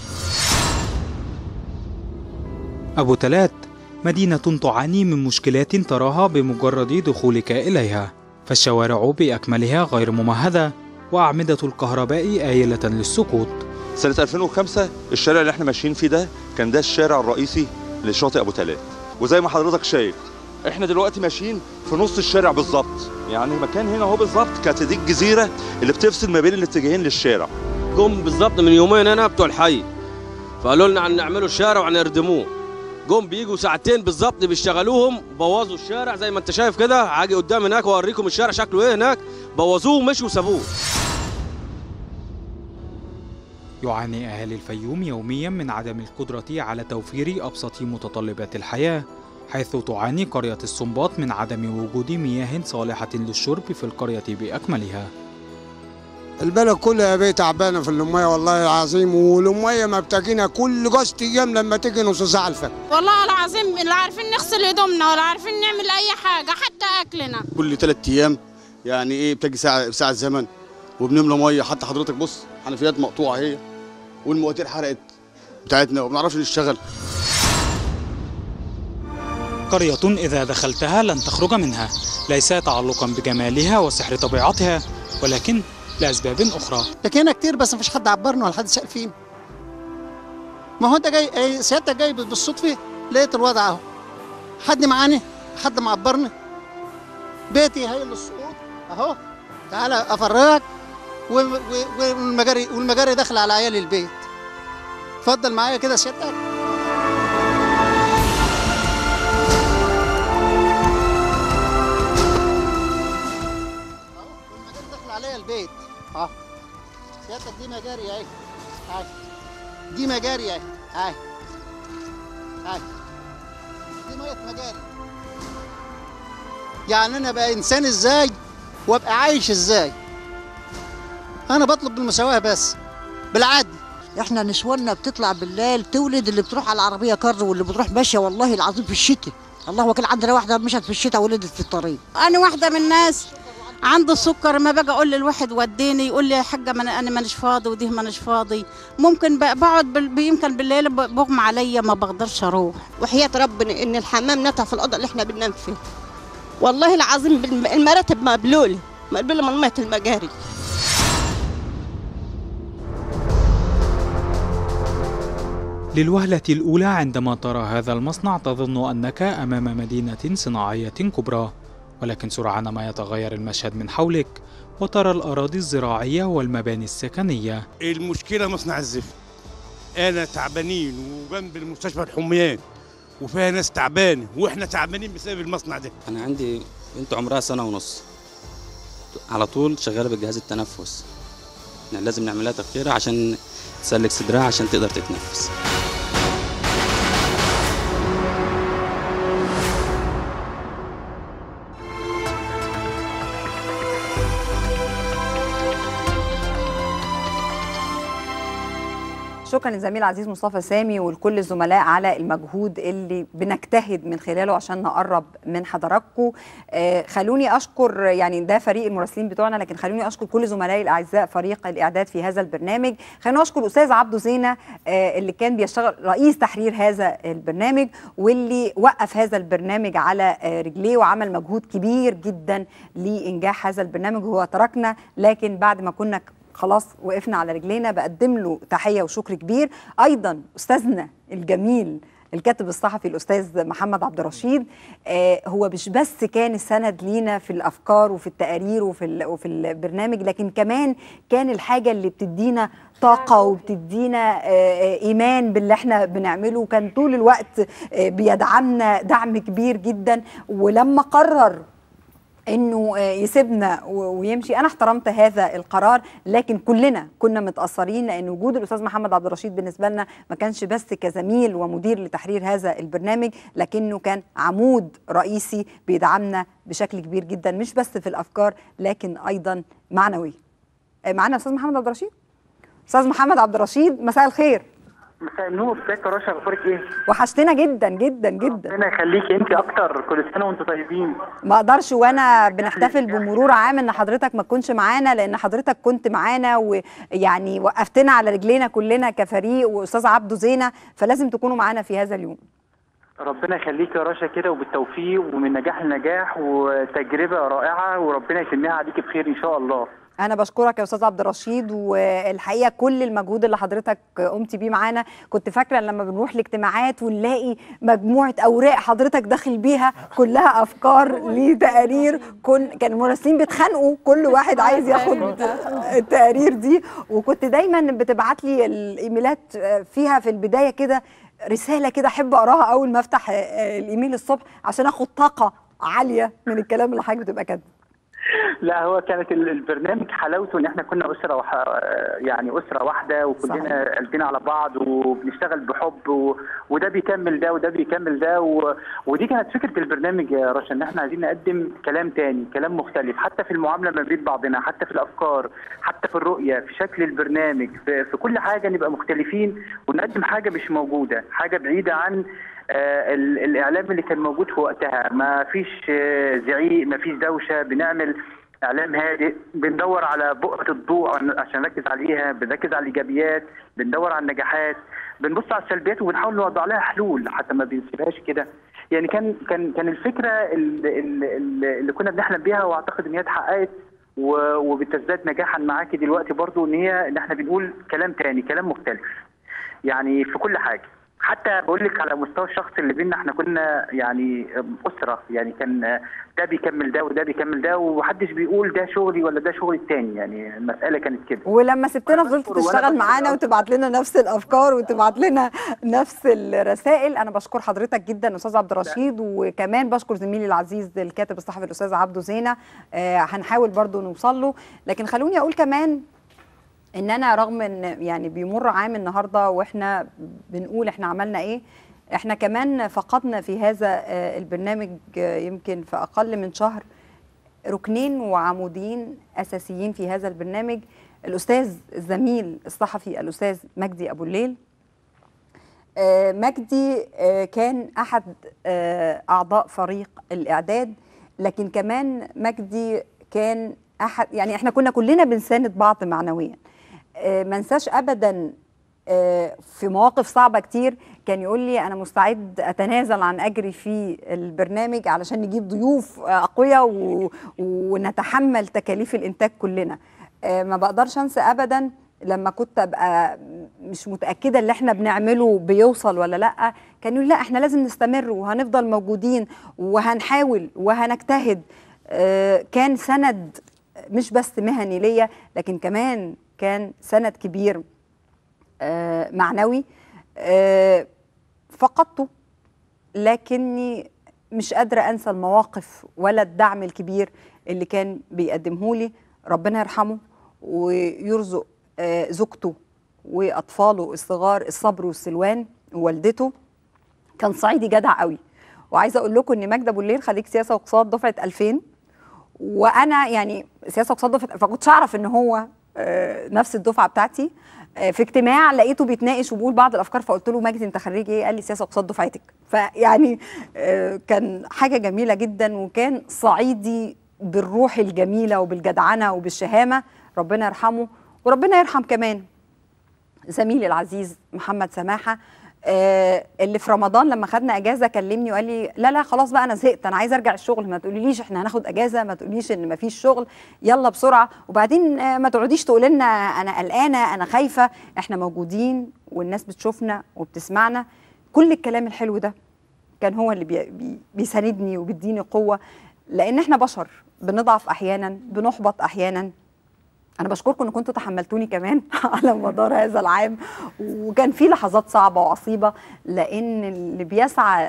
أبو تلات مدينة تعاني من مشكلات تراها بمجرد دخولك إليها، فالشوارع بأكملها غير ممهدة وأعمدة الكهرباء آيلة للسقوط. سنة 2005 الشارع اللي احنا ماشيين فيه ده كان ده الشارع الرئيسي لشاطئ ابو تلات، وزي ما حضرتك شايف احنا دلوقتي ماشيين في نص الشارع بالظبط، يعني المكان هنا اهو بالظبط كانت دي الجزيره اللي بتفصل ما بين الاتجاهين للشارع. جم بالظبط من يومين هنا بتوع الحي فقالوا لنا عن نعملوا الشارع وعن نردموه، جم بيجوا ساعتين بالظبط بيشتغلوهم بوظوا الشارع زي ما انت شايف كده، هاجي قدام هناك واوريكم الشارع شكله ايه هناك، بوظوه ومشوا وسابوه. يعاني أهالي الفيوم يوميا من عدم القدرة على توفير أبسط متطلبات الحياة، حيث تعاني قرية السنباط من عدم وجود مياه صالحة للشرب في القرية بأكملها. البلد كلها يا بيه تعبانه في الميه والله العظيم، والميه ما بتجينا كل جوز ايام لما تيجي نص ساعه الفجر. والله العظيم لا عارفين نغسل هدومنا ولا عارفين نعمل اي حاجه حتى اكلنا. كل 3 ايام يعني ايه بتجي ساعه زمن وبنملى ميه، حتى حضرتك بص حنفيات مقطوعه اهي والمواتير حرقت بتاعتنا وما بنعرفش نشتغل. قرية إذا دخلتها لن تخرج منها، ليس تعلقا بجمالها وسحر طبيعتها ولكن لأسباب أخرى. لكن كتير بس مفيش حد عبرنا ولا حد سأل فينا. ما هو أنت جاي سيادتك جاي بالصدفة لقيت الوضع أهو. حد معانا؟ حد معبرنا؟ بيتي هاي الصوت اهو، تعالى افرجك، والمجاري داخله على عيال البيت. اتفضل معايا كده سيادتك. المجاري داخله عليا البيت اهو. سيادتك دي مجاري اهي، دي مجاري اهي، دي ميه مجاري. يعني انا بقى انسان ازاي وابقى عايش ازاي؟ انا بطلب بالمساواه بس بالعدل. احنا نسواننا بتطلع بالليل تولد، اللي بتروح على العربيه كر واللي بتروح ماشيه والله العظيم في الشتاء. الله وكيل، عندنا واحده مشت في الشتاء ولدت في الطريق. انا واحده من الناس عنده السكر، ما باجي اقول للواحد وديني يقول لي يا حاجه انا مانيش فاضي وديه مانيش فاضي. ممكن بقعد يمكن بالليل بغمى عليا ما بقدرش اروح. وحياه ربنا ان الحمام نتع في الاوضه اللي احنا بننام فيه. والله العظيم المراتب مقبلوله من ميه المجاري. للوهلة الأولى عندما ترى هذا المصنع تظن أنك أمام مدينة صناعية كبرى، ولكن سرعان ما يتغير المشهد من حولك وترى الأراضي الزراعية والمباني السكنية. المشكلة مصنع الزفت، أنا تعبانين وجنب المستشفى الحميان وفيها ناس تعبانة وإحنا تعبانين بسبب المصنع ده. أنا عندي بنت عمرها 1.5 سنة على طول شغالة بالجهاز التنفس، يعني لازم نعملها تفكير عشان تسلك صدرها عشان تقدر تتنفس. شكرا للزميل العزيز مصطفى سامي ولكل الزملاء على المجهود اللي بنجتهد من خلاله عشان نقرب من حضراتكم. خلوني اشكر، يعني ده فريق المراسلين بتوعنا، لكن خلوني اشكر كل زملائي الاعزاء فريق الاعداد في هذا البرنامج. خلوني اشكر الاستاذ عبده زينه اللي كان بيشتغل رئيس تحرير هذا البرنامج، واللي وقف هذا البرنامج على رجليه وعمل مجهود كبير جدا لانجاح هذا البرنامج. هو تركنا، لكن بعد ما كنا خلاص وقفنا على رجلينا بقدم له تحية وشكر كبير. أيضا أستاذنا الجميل الكاتب الصحفي الأستاذ محمد عبد الرشيد، هو مش بس كان السند لينا في الأفكار وفي التقارير وفي البرنامج، لكن كمان كان الحاجة اللي بتدينا طاقة وبتدينا إيمان باللي احنا بنعمله، وكان طول الوقت بيدعمنا دعم كبير جدا. ولما قرر انه يسيبنا ويمشي انا احترمت هذا القرار، لكن كلنا كنا متاثرين، لان وجود الاستاذ محمد عبد الرشيد بالنسبه لنا ما كانش بس كزميل ومدير لتحرير هذا البرنامج، لكنه كان عمود رئيسي بيدعمنا بشكل كبير جدا، مش بس في الافكار لكن ايضا معنوي. معانا استاذ محمد عبد الرشيد. استاذ محمد عبد الرشيد، مساء الخير. مساء النور، ازيك يا رشا، اخبارك ايه؟ وحشتنا جدا جدا جدا. ربنا يخليكي انت اكتر، كل سنه وانتم طيبين. ما اقدرش وانا بنحتفل بمرور عام ان حضرتك ما تكونش معانا، لان حضرتك كنت معانا ويعني وقفتنا على رجلينا كلنا كفريق، واستاذ عبده زينه، فلازم تكونوا معانا في هذا اليوم. ربنا يخليك يا رشا كده، وبالتوفيق ومن نجاح لنجاح، وتجربه رائعه وربنا يتمها عليكي بخير ان شاء الله. أنا بشكرك يا أستاذ عبد الرشيد، والحقيقة كل المجهود اللي حضرتك قمتي بيه معانا. كنت فاكرة لما بنروح الاجتماعات ونلاقي مجموعة أوراق حضرتك داخل بيها كلها أفكار لتقارير، كان المراسلين بيتخانقوا كل واحد عايز ياخد التقارير دي، وكنت دايما بتبعت لي الإيميلات فيها في البداية كده رسالة كده أحب أقراها أول ما أفتح الإيميل الصبح عشان أخد طاقة عالية من الكلام اللي حضرتك بتبقى كاتبه. لا، هو كانت البرنامج حلاوته ان احنا كنا يعني اسره واحده، وكلنا قلبنا على بعض وبنشتغل بحب، وده بيكمل ده وده بيكمل ده، ودي كانت فكره البرنامج يا رشا، ان احنا عايزين نقدم كلام تاني، كلام مختلف، حتى في المعامله ما بين بعضنا، حتى في الافكار، حتى في الرؤيه، في شكل البرنامج، في كل حاجه نبقى مختلفين ونقدم حاجه مش موجوده، حاجه بعيده عن الاعلام اللي كان موجود في وقتها. ما فيش زعيق، ما فيش دوشه، بنعمل اعلام هادئ، بندور على بؤره الضوء عشان نركز عليها، بنركز على الايجابيات، بندور على النجاحات، بنبص على السلبيات وبنحاول نوضع لها حلول حتى ما بنسيبهاش كده. يعني كان الفكره اللي كنا بنحلم بيها، واعتقد ان هي اتحققت وبتزداد نجاحا معاكي دلوقتي برضو، ان احنا بنقول كلام تاني، كلام مختلف، يعني في كل حاجه، حتى بقول لك على مستوى الشخصي اللي بينا احنا كنا يعني اسره، يعني كان ده بيكمل ده وده بيكمل ده، ومحدش بيقول ده شغلي ولا ده شغل التاني، يعني المساله كانت كده. ولما سبتنا فضلت تشتغل معانا وتبعت لنا نفس الافكار وتبعت لنا نفس الرسائل. انا بشكر حضرتك جدا استاذ عبد الرشيد، وكمان بشكر زميلي العزيز الكاتب الصحفي الاستاذ عبده زينه. هنحاول برضو نوصل له، لكن خلوني اقول كمان ان انا رغم ان يعني بيمر عام النهارده واحنا بنقول احنا عملنا ايه، احنا كمان فقدنا في هذا البرنامج يمكن في اقل من شهر ركنين وعمودين اساسيين في هذا البرنامج. الاستاذ الزميل الصحفي الاستاذ مجدي ابو الليل. مجدي كان احد اعضاء فريق الاعداد، لكن كمان مجدي كان احد، يعني احنا كنا كلنا بنساند بعض معنويا. ما انساش ابدا في مواقف صعبه كتير كان يقول لي انا مستعد اتنازل عن اجري في البرنامج علشان نجيب ضيوف اقوياء ونتحمل تكاليف الانتاج كلنا. ما بقدرش انسى ابدا لما كنت ابقى مش متاكده اللي احنا بنعمله بيوصل ولا لا، كان يقول لا احنا لازم نستمر وهنفضل موجودين وهنحاول وهنجتهد. كان سند مش بس مهني ليا، لكن كمان كان سند كبير معنوي. فقدته، لكني مش قادرة أنسى المواقف ولا الدعم الكبير اللي كان بيقدمه لي. ربنا يرحمه ويرزق زوجته وأطفاله الصغار الصبر والسلوان، ووالدته. كان صعيدي جدع قوي. وعايزة أقول لكم إن مجدي أبو الليل خريج سياسة واقتصاد دفعة 2000، وأنا يعني سياسة واقتصاد دفعة، فكنتش أعرف إن هو نفس الدفعه بتاعتي. في اجتماع لقيته بيتناقش وبيقول بعض الافكار، فقلت له مجدي انت خريج ايه؟ قال لي سياسه واقتصاد دفعتك. فيعني كان حاجه جميله جدا، وكان صعيدي بالروح الجميله وبالجدعنه وبالشهامه. ربنا يرحمه، وربنا يرحم كمان زميلي العزيز محمد سماحه اللي في رمضان لما خدنا اجازه كلمني وقال لي لا خلاص بقى انا زهقت، انا عايز ارجع الشغل، ما تقوليليش احنا هناخد اجازه، ما تقوليش ان ما فيش شغل، يلا بسرعه، وبعدين ما تقعديش تقولي لنا انا قلقانه انا خايفه، احنا موجودين والناس بتشوفنا وبتسمعنا. كل الكلام الحلو ده كان هو اللي بيساندني وبيديني قوه، لان احنا بشر بنضعف احيانا، بنحبط احيانا. أنا بشكركم إن كنتوا تحملتوني كمان على مدار هذا العام، وكان في لحظات صعبة وعصيبة، لأن اللي بيسعى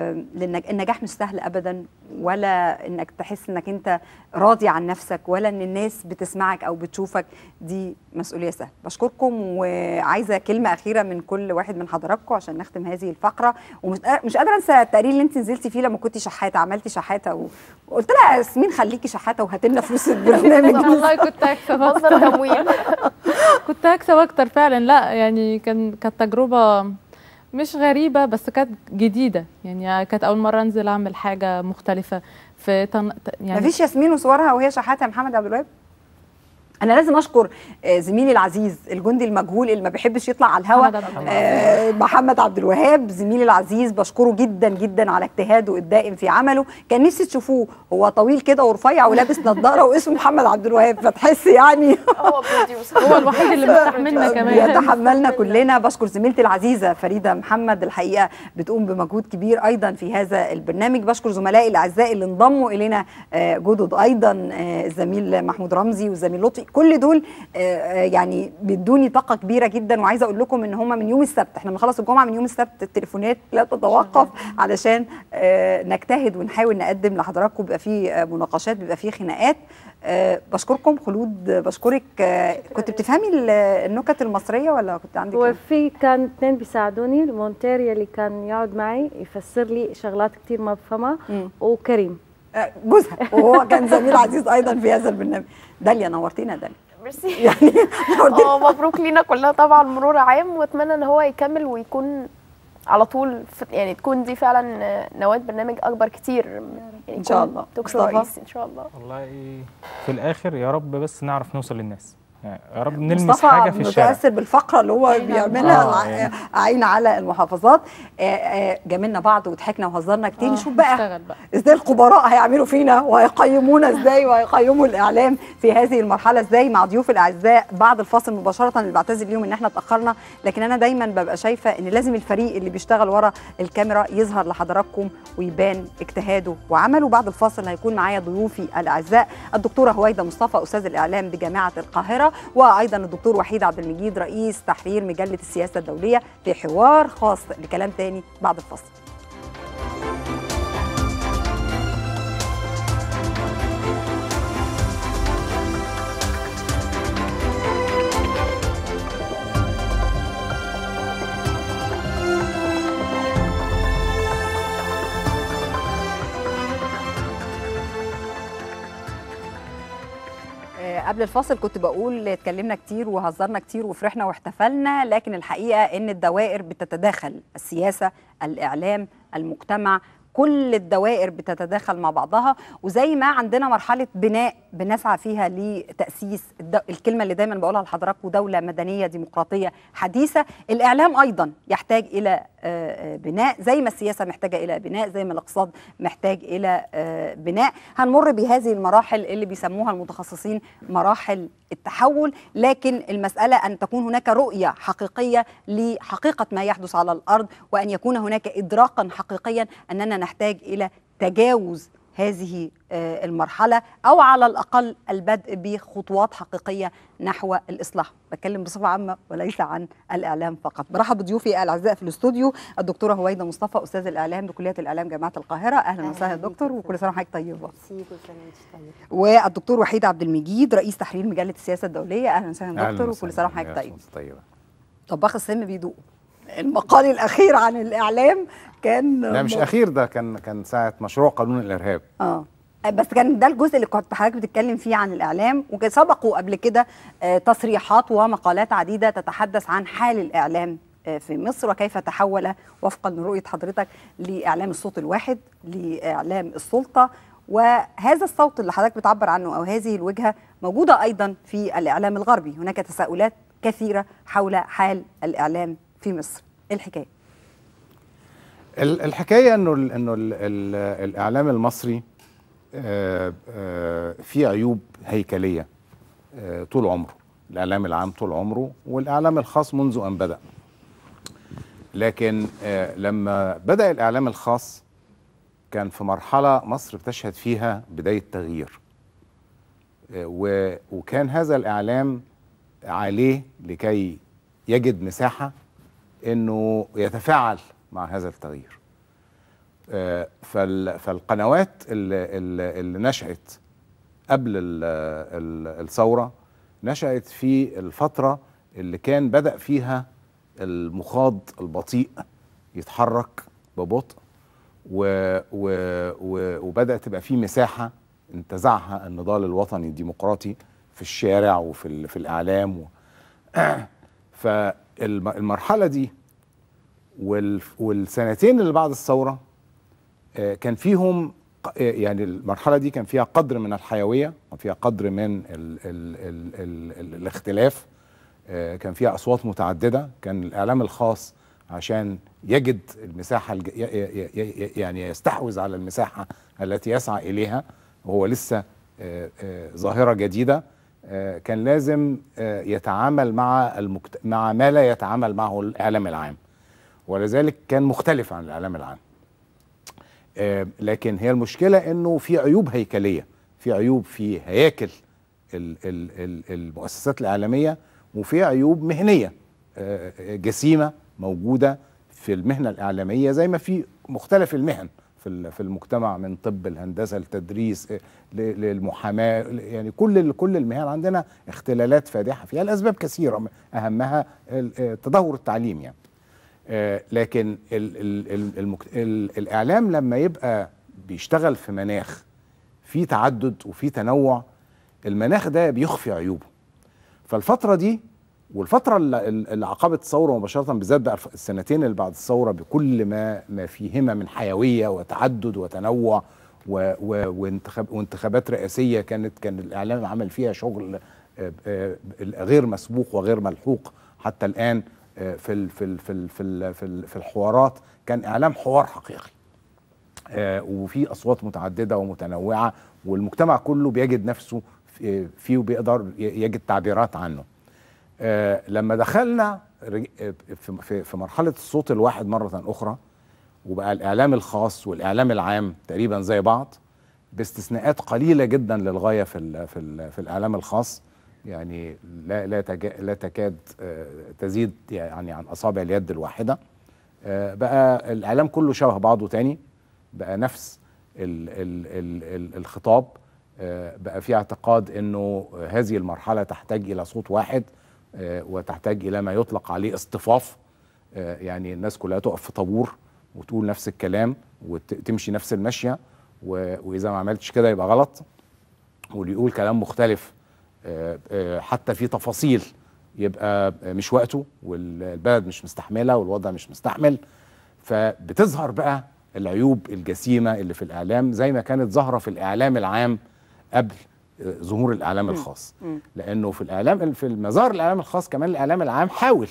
النجاح مش سهل أبدا، ولا إنك تحس إنك أنت راضي عن نفسك، ولا إن الناس بتسمعك أو بتشوفك، دي مسؤولية سهلة. بشكركم، وعايزة كلمة أخيرة من كل واحد من حضراتكم عشان نختم هذه الفقرة. ومش قادرة أنسى التقرير اللي أنت نزلتي فيه لما كنتي شحاتة، عملتي شحاتة وقلت لها يا ياسمين خليكي شحاتة وهاتي لنا فلوس البرنامج. والله كنت هكسب مصدر تمويل. كنت هكسب اكتر فعلا. لا يعني كانت تجربه مش غريبه، بس كانت جديده، يعني كانت اول مره انزل اعمل حاجه مختلفه في يعني مفيش ياسمين وصورها وهي شحاته يا محمد عبد الوهاب. انا لازم اشكر زميلي العزيز الجندي المجهول اللي ما بيحبش يطلع على الهواء، محمد عبد الوهاب زميلي العزيز، بشكره جدا جدا على اجتهاده الدائم في عمله. كان نفسي تشوفوه، هو طويل كده ورفيع ولابس نظاره واسمه محمد عبد الوهاب، فتحس يعني هو بروديوسر، هو الوحيد اللي مستحملنا كمان، يتحملنا كلنا. بشكر زميلتي العزيزه فريده محمد، الحقيقه بتقوم بمجهود كبير ايضا في هذا البرنامج. بشكر زملائي الاعزاء اللي انضموا الينا جدد ايضا، الزميل محمود رمزي والزميل لطفي، كل دول يعني بيدوني طاقه كبيره جدا. وعايزه اقول لكم ان هم من يوم السبت، احنا بنخلص الجمعه، من يوم السبت التليفونات لا تتوقف علشان نجتهد ونحاول نقدم لحضراتكم، بيبقى في مناقشات، بيبقى في خناقات. بشكركم. خلود بشكرك. كنت بتفهمي النكت المصريه ولا كنت عندك؟ وفي كان اثنين بيساعدوني، المونتير اللي كان يقعد معي يفسر لي شغلات كتير ما بفهمها، وكريم جوزها، وهو كان زميل عزيز ايضا في هذا البرنامج. داليا نورتينا داليا. ميرسي يعني مبروك لينا كلنا طبعا مرور عام، واتمنى ان هو يكمل ويكون على طول، يعني تكون دي فعلا نواه برنامج اكبر كتير، يعني ان شاء الله دكتور رئيسي ان شاء الله. والله في الاخر يا رب بس نعرف نوصل للناس، يا رب نلمس مصطفى حاجه في الشارع. متاثر بالفقره اللي هو بيعملها عين على المحافظات. جاملنا بعض وضحكنا وهزرنا كتير. نشوف بقى ازاي الخبراء هيعملوا فينا وهيقيمونا ازاي وهيقيموا الاعلام في هذه المرحله ازاي مع ضيوف الاعزاء بعد الفاصل مباشره، اللي بعتذر ليهم ان احنا اتاخرنا، لكن انا دايما ببقى شايفه ان لازم الفريق اللي بيشتغل ورا الكاميرا يظهر لحضراتكم ويبان اجتهاده وعمله. بعد الفاصل هيكون معايا ضيوفي الاعزاء الدكتوره هويدا مصطفى استاذ الاعلام بجامعه القاهره، وايضا الدكتور وحيد عبد المجيد رئيس تحرير مجله السياسه الدوليه، في حوار خاص لكلام تاني بعد الفاصل. قبل الفاصل كنت بقول اتكلمنا كتير وهزرنا كتير وفرحنا واحتفلنا، لكن الحقيقة ان الدوائر بتتداخل، السياسة، الإعلام، المجتمع، كل الدوائر بتتداخل مع بعضها. وزي ما عندنا مرحلة بناء بنسعى فيها لتأسيس الكلمة اللي دايما بقولها لحضراتكم دولة مدنية ديمقراطية حديثة، الإعلام أيضا يحتاج إلى بناء، زي ما السياسة محتاجة إلى بناء، زي ما الاقتصاد محتاج إلى بناء. هنمر بهذه المراحل اللي بيسموها المتخصصين مراحل التحول، لكن المسألة أن تكون هناك رؤية حقيقية لحقيقة ما يحدث على الأرض، وأن يكون هناك إدراكا حقيقيا أننا نحتاج إلى تجاوز هذه المرحلة، أو على الأقل البدء بخطوات حقيقية نحو الإصلاح. بتكلم بصفة عامة وليس عن الإعلام فقط. برحب بضيوفي الأعزاء في الاستوديو الدكتورة هويدا مصطفى أستاذ الإعلام بكلية الإعلام جامعة القاهرة. أهلا وسهلا دكتور، وكل سنة وحضرتك طيبة. والدكتور وحيد عبد المجيد رئيس تحرير مجلة السياسة الدولية. أهلا وسهلا دكتور، وكل سنة وحضرتك طيبة. طباخ السم بيدوق. المقال الأخير عن الإعلام كان لا مش أخير، ده كان ساعة مشروع قانون الإرهاب. بس كان ده الجزء اللي كنت حضرتك بتتكلم فيه عن الإعلام، وكان سبقوا قبل كده تصريحات ومقالات عديدة تتحدث عن حال الإعلام في مصر وكيف تحول وفقا لرؤية حضرتك لإعلام الصوت الواحد، لإعلام السلطة. وهذا الصوت اللي حضرتك بتعبر عنه أو هذه الوجهة موجودة أيضا في الإعلام الغربي. هناك تساؤلات كثيرة حول حال الإعلام في مصر. إيه الحكاية؟ الحكاية انه الاعلام المصري فيه عيوب هيكلية طول عمره، الاعلام العام طول عمره والاعلام الخاص منذ ان بدأ. لكن لما بدأ الاعلام الخاص كان في مرحلة مصر بتشهد فيها بداية تغيير، وكان هذا الاعلام عليه لكي يجد مساحة انه يتفاعل مع هذا التغيير. فالقنوات اللي نشأت قبل الثورة نشأت في الفترة اللي كان بدأ فيها المخاض البطيء يتحرك ببطء، وبدأت تبقى فيه مساحة انتزعها النضال الوطني الديمقراطي في الشارع وفي الإعلام فالمرحلة دي والسنتين اللي بعد الثورة كان فيهم، يعني المرحلة دي كان فيها قدر من الحيوية وفيها قدر من الاختلاف، كان فيها أصوات متعددة. كان الإعلام الخاص عشان يجد المساحة يعني يستحوذ على المساحة التي يسعى إليها، وهو لسه ظاهرة جديدة، كان لازم يتعامل مع ما لا يتعامل معه الإعلام العام، ولذلك كان مختلف عن الإعلام العام. لكن هي المشكلة إنه في عيوب هيكلية، في عيوب في هياكل المؤسسات الإعلامية، وفي عيوب مهنية جسيمة موجودة في المهنة الإعلامية زي ما في مختلف المهن في المجتمع، من طب الهندسة التدريس للمحاماة، يعني كل المهن عندنا اختلالات فادحة فيها لأسباب كثيرة أهمها تدهور التعليم يعني. لكن الإعلام لما يبقى بيشتغل في مناخ في تعدد وفي تنوع، المناخ ده بيخفي عيوبه. فالفترة دي والفترة اللي عقبت الثورة مباشرة، بالذات بقى السنتين اللي بعد الثورة، بكل ما فيهما من حيوية وتعدد وتنوع وانتخابات رئاسية كان الإعلام عمل فيها شغل غير مسبوق وغير ملحوق حتى الآن في الحوارات. كان إعلام حوار حقيقي، وفي أصوات متعددة ومتنوعة، والمجتمع كله بيجد نفسه فيه وبيقدر يجد تعبيرات عنه. لما دخلنا في مرحلة الصوت الواحد مرة أخرى، وبقى الإعلام الخاص والإعلام العام تقريبا زي بعض، باستثناءات قليلة جدا للغاية في الإعلام الخاص، يعني لا تكاد تزيد يعني عن أصابع اليد الواحدة. بقى الإعلام كله شبه بعضه تاني، بقى نفس الخطاب. بقى في اعتقاد انه هذه المرحلة تحتاج الى صوت واحد، وتحتاج الى ما يطلق عليه اصطفاف، يعني الناس كلها تقف في طابور وتقول نفس الكلام وتمشي نفس المشية، واذا ما عملتش كده يبقى غلط، واللي يقول كلام مختلف حتى في تفاصيل يبقى مش وقته، والبلد مش مستحملة والوضع مش مستحمل. فبتظهر بقى العيوب الجسيمة اللي في الإعلام زي ما كانت ظاهرة في الإعلام العام قبل ظهور الإعلام الخاص. لأنه في الإعلام، في المزار الإعلام الخاص كمان الإعلام العام حاول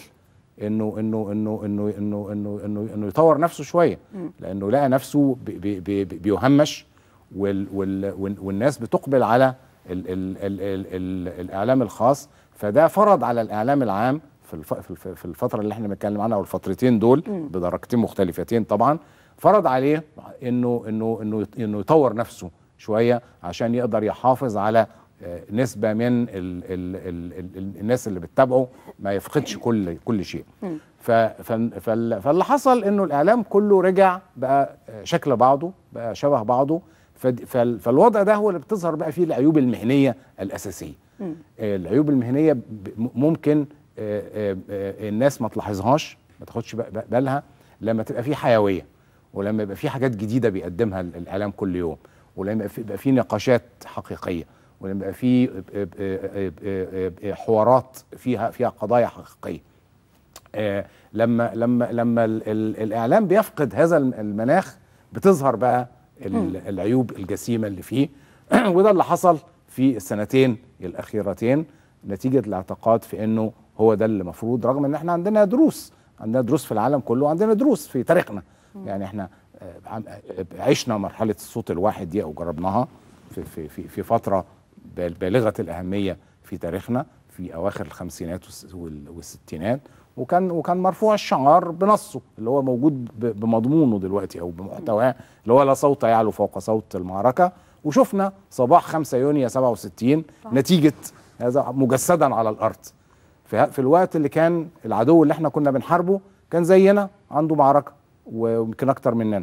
إنه يطور نفسه شوية، لأنه لقى نفسه بيهمش، والناس بتقبل على الإعلام الخاص. فده فرض على الإعلام العام في الفترة اللي احنا بنتكلم عنها، والفترتين دول بدرجتين مختلفتين طبعا، فرض عليه انه يطور نفسه شويه عشان يقدر يحافظ على نسبه من الناس اللي بتتابعه ما يفقدش كل شيء. فاللي حصل انه الاعلام كله رجع بقى شكل بعضه، بقى شبه بعضه. فالوضع ده هو اللي بتظهر بقى فيه العيوب المهنيه الاساسيه. العيوب المهنيه ممكن الناس ما تلاحظهاش، ما تاخدش بالها لما تبقى في حيويه، ولما يبقى في حاجات جديده بيقدمها الاعلام كل يوم، ولما يبقى في نقاشات حقيقيه، ولما يبقى في حوارات فيها قضايا حقيقيه. لما الاعلام بيفقد هذا المناخ بتظهر بقى العيوب الجسيمه اللي فيه. وده اللي حصل في السنتين الاخيرتين نتيجه الاعتقاد في انه هو ده اللي المفروض، رغم ان احنا عندنا دروس في العالم كله، وعندنا دروس في تاريخنا. يعني احنا عشنا مرحله الصوت الواحد دي، او جربناها في فتره بالغه الاهميه في تاريخنا في اواخر الخمسينات والستينات، وكان مرفوع الشعار بنصه اللي هو موجود بمضمونه دلوقتي او بمحتواه، اللي هو لا صوت يعلو فوق صوت المعركه. وشفنا صباح 5 يونيو 67 نتيجه هذا مجسدا على الارض، في الوقت اللي كان العدو اللي احنا كنا بنحاربه كان زينا عنده معركه ويمكن اكتر مننا،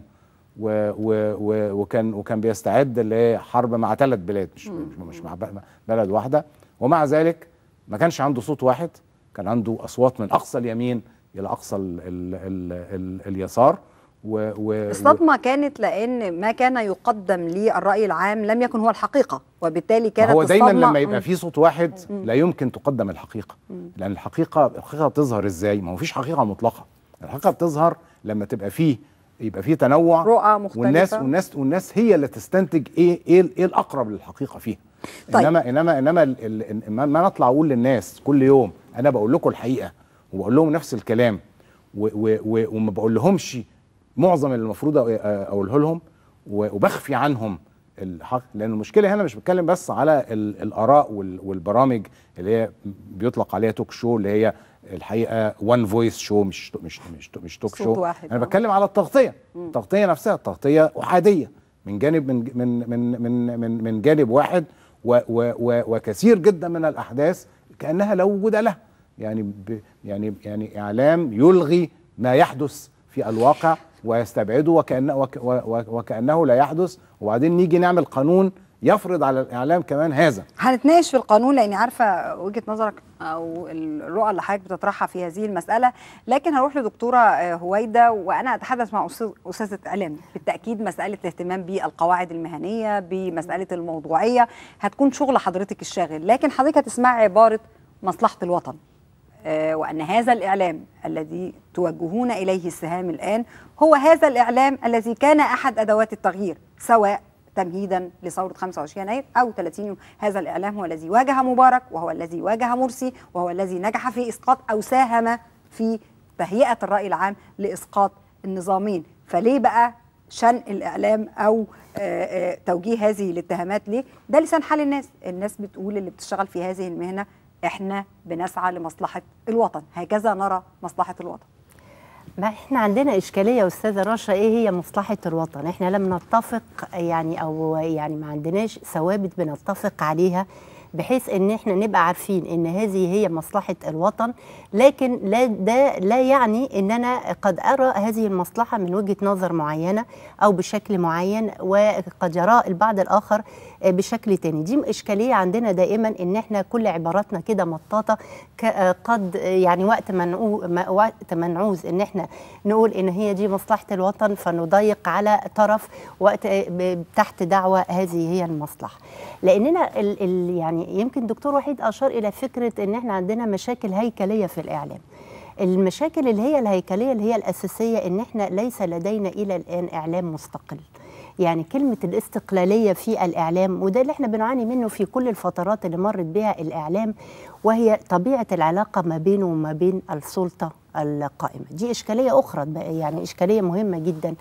وكان بيستعد لحرب مع 3 بلاد، مش مع بلد واحده. ومع ذلك ما كانش عنده صوت واحد، كان عنده اصوات من اقصى اليمين الى اقصى اليسار. الصدمه كانت لان ما كان يقدم للراي العام لم يكن هو الحقيقه، وبالتالي كانت هو دايما لما يبقى في صوت واحد لا يمكن تقدم الحقيقه، لان الحقيقه بتظهر ازاي؟ ما هو فيش حقيقه مطلقه. الحقيقه بتظهر لما يبقى فيه تنوع، رؤى مختلفه، والناس هي اللي تستنتج ايه الاقرب للحقيقه فيها. طيب. انما ما نطلع اقول للناس كل يوم انا بقول لكم الحقيقه، وبقول لهم نفس الكلام، وما بقول لهمش معظم اللي المفروض اقوله لهم، وبخفي عنهم الحق. لان المشكله هنا مش بتكلم بس على الاراء والبرامج اللي هي بيطلق عليها توك شو، اللي هي الحقيقه وان فويس شو، مش توك شو. انا بتكلم على التغطيه. التغطيه نفسها تغطيه احاديه من جانب من جانب واحد، وكثير جدا من الاحداث كانها لا وجود لها. يعني اعلام يلغي ما يحدث في الواقع ويستبعده وكأنه لا يحدث، وبعدين نيجي نعمل قانون يفرض على الإعلام كمان هذا. هنتناقش في القانون لأني عارفة وجهة نظرك أو الرؤى اللي حضرتك بتطرحها في هذه المسألة، لكن هروح لدكتورة هويدا وأنا أتحدث مع أستاذة إعلام. بالتأكيد مسألة الاهتمام بالقواعد المهنية، بمسألة الموضوعية هتكون شغل حضرتك الشاغل، لكن حضرتك هتسمعي عبارة مصلحة الوطن، وأن هذا الإعلام الذي توجهون إليه السهام الآن هو هذا الإعلام الذي كان أحد أدوات التغيير، سواء تمهيدا لثوره 25 يناير او 30 يوم. هذا الاعلام هو الذي واجه مبارك، وهو الذي واجه مرسي، وهو الذي نجح في اسقاط او ساهم في تهيئه الراي العام لاسقاط النظامين. فليه بقى شن الاعلام او توجيه هذه الاتهامات؟ ليه؟ ده لسان حال الناس. الناس بتقول اللي بتشتغل في هذه المهنه احنا بنسعى لمصلحه الوطن، هكذا نرى مصلحه الوطن. ما احنا عندنا اشكاليه يا استاذه رشا، ايه هي مصلحه الوطن؟ احنا لم نتفق يعني او يعني ما عندناش ثوابت بنتفق عليها بحيث ان احنا نبقى عارفين ان هذه هي مصلحه الوطن، لكن ده لا يعني ان انا قد ارى هذه المصلحه من وجهه نظر معينه او بشكل معين، وقد يرى البعض الاخر بشكل تاني. دي اشكاليه عندنا دائما، ان احنا كل عباراتنا كده مطاطه، قد يعني وقت ما نعوز ان احنا نقول ان هي دي مصلحه الوطن فنضيق على طرف، وقت تحت دعوه هذه هي المصلحه. لاننا يعني يمكن دكتور وحيد اشار الى فكره ان احنا عندنا مشاكل هيكليه في الاعلام. المشاكل اللي هي الهيكليه اللي هي الاساسيه ان احنا ليس لدينا الى الان اعلام مستقل. يعني كلمه الاستقلاليه في الاعلام، وده اللي احنا بنعاني منه في كل الفترات اللي مرت بها الاعلام، وهي طبيعه العلاقه ما بينه وما بين السلطه القائمه. دي اشكاليه اخرى، يعني اشكاليه مهمه جدا.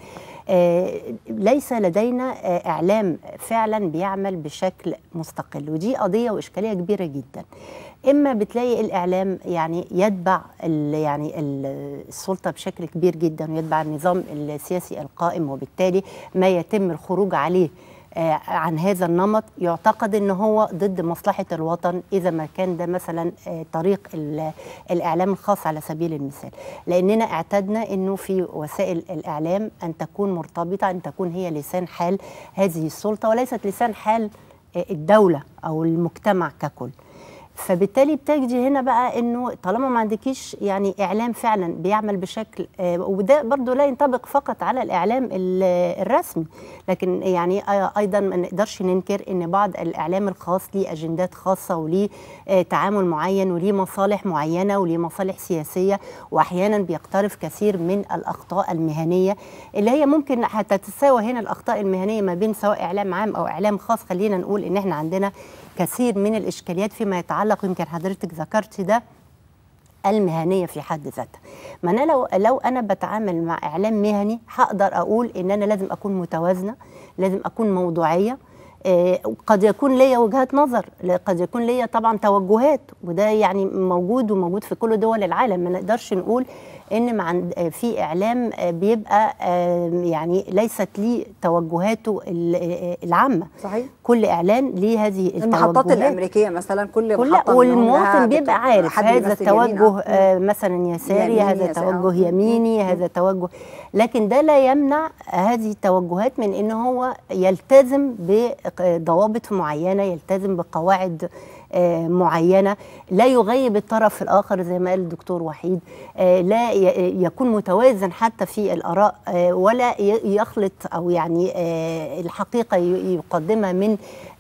ليس لدينا اعلام فعلا بيعمل بشكل مستقل، ودي قضيه واشكاليه كبيره جدا. اما بتلاقي الاعلام يعني يتبع يعني السلطه بشكل كبير جدا، ويتبع النظام السياسي القائم، وبالتالي ما يتم الخروج عليه عن هذا النمط يعتقد ان هو ضد مصلحه الوطن، اذا ما كان ده مثلا طريق الاعلام الخاص على سبيل المثال. لاننا اعتدنا انه في وسائل الاعلام ان تكون مرتبطه، ان تكون هي لسان حال هذه السلطه وليست لسان حال الدوله او المجتمع ككل. فبالتالي بتجي هنا بقى انه طالما ما عندكيش يعني اعلام فعلا بيعمل بشكل، وده برضو لا ينطبق فقط على الاعلام الرسمي، لكن يعني ايضا ما نقدرش ننكر ان بعض الاعلام الخاص ليه اجندات خاصه وليه تعامل معين وليه مصالح معينه وليه مصالح سياسيه، واحيانا بيقترف كثير من الاخطاء المهنيه اللي هي ممكن حتى تتساوى هنا الاخطاء المهنيه ما بين سواء اعلام عام او اعلام خاص. خلينا نقول ان احنا عندنا كثير من الإشكاليات فيما يتعلق، يمكن حضرتك ذكرت ده، المهنية في حد ذاتها. ما أنا لو أنا بتعامل مع إعلام مهني هقدر أقول إن أنا لازم أكون متوازنة، لازم أكون موضوعية. قد يكون ليا وجهات نظر، قد يكون ليا طبعا توجهات، وده يعني موجود في كل دول العالم. ما نقدرش نقول ان في اعلام بيبقى يعني ليست ليه توجهاته العامه. صحيح. كل اعلام ليه هذه التوجهات. المحطات الامريكيه مثلا كل محطه والمواطن بيبقى عارف هذا التوجه مثلا يساري، هذا توجه يميني، هذا توجه، لكن ده لا يمنع هذه التوجهات من ان هو يلتزم بضوابط معينه، يلتزم بقواعد معينة، لا يغيب الطرف الآخر زي ما قال الدكتور وحيد، لا يكون متوازن حتى في الآراء، ولا يخلط أو يعني الحقيقة يقدمها من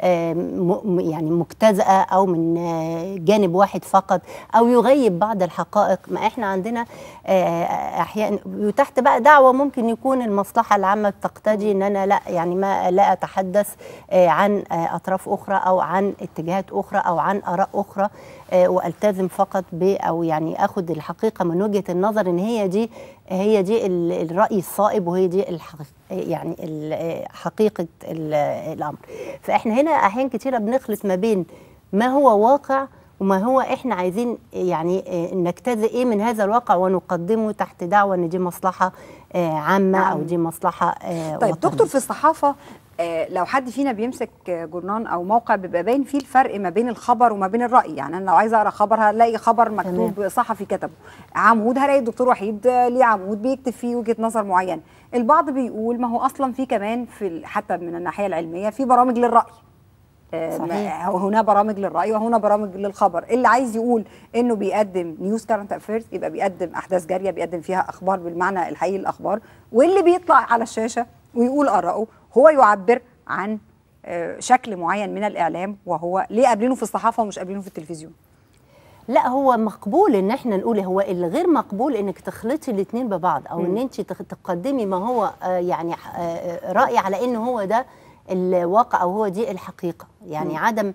يعني مجتزأة أو من جانب واحد فقط، أو يغيب بعض الحقائق. ما إحنا عندنا أحيانا تحت بقى دعوة ممكن يكون المصلحة العامة تقتضي إن أنا لا أتحدث عن أطراف أخرى أو عن اتجاهات أخرى أو عن آراء أخرى، والتزم فقط أو يعني أخذ الحقيقة من وجهة النظر إن هي دي الرأي الصائب، وهي دي يعني حقيقة الأمر. فإحنا هنا أحيان كتيرة بنخلط ما بين ما هو واقع وما هو إحنا عايزين يعني نجتزئ إيه من هذا الواقع ونقدمه تحت دعوة إن دي مصلحة عامة أو دي مصلحة طيب وطنية. دكتور، في الصحافة لو حد فينا بيمسك جورنال او موقع بيبقى باين فيه الفرق ما بين الخبر وما بين الراي. يعني انا لو عايزه اقرا خبر هلاقي خبر مكتوب صحفي كتبه، عمود هلاقي الدكتور وحيد ليه عمود بيكتب فيه وجهه نظر معينه. البعض بيقول ما هو اصلا في كمان حتى من الناحيه العلميه في برامج للراي، صحيح. هنا برامج للراي وهنا برامج للخبر. اللي عايز يقول انه بيقدم نيوز كارنت افيرز يبقى بيقدم احداث جاريه، بيقدم فيها اخبار بالمعنى الحقيقي الاخبار، واللي بيطلع على الشاشه ويقول آراءه هو يعبر عن شكل معين من الإعلام. وهو ليه قابلينه في الصحافة ومش قابلينه في التلفزيون؟ لا، هو مقبول ان احنا نقول، هو اللي غير مقبول انك تخلطي الاثنين ببعض، او ان انت تقدمي ما هو يعني رأي على ان هو ده الواقع، او هو دي الحقيقه. يعني عدم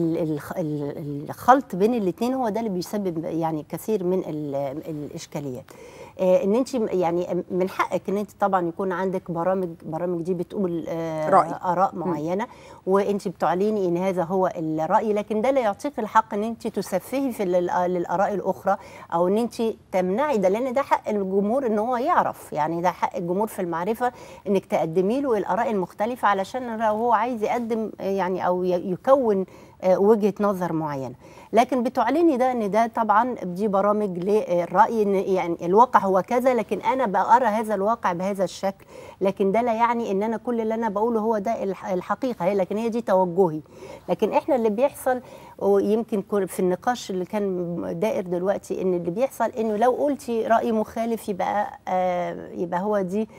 الخلط بين الاثنين هو ده اللي بيسبب يعني كثير من الاشكاليات. ان انت يعني من حقك ان انت طبعا يكون عندك برامج دي بتقول اراء معينه، وانت بتعلني ان هذا هو الراي، لكن ده لا يعطيك الحق ان انت تسفهي في للاراء الاخرى، او ان انت تمنعي ده، لان ده حق الجمهور ان هو يعرف. يعني ده حق الجمهور في المعرفه انك تقدمي له الاراء المختلفه، علشان لو هو عايز يقدم يعني او يكون وجهة نظر معينة. لكن بتعلني ده ان ده طبعا دي برامج للرأي، ان يعني الواقع هو كذا، لكن انا بقرا هذا الواقع بهذا الشكل، لكن ده لا يعني ان انا كل اللي انا بقوله هو ده الحقيقة، هي لكن هي دي توجهي. لكن احنا اللي بيحصل، ويمكن في النقاش اللي كان دائر دلوقتي، ان اللي بيحصل انه لو قلتي رأي مخالف يبقى هو دي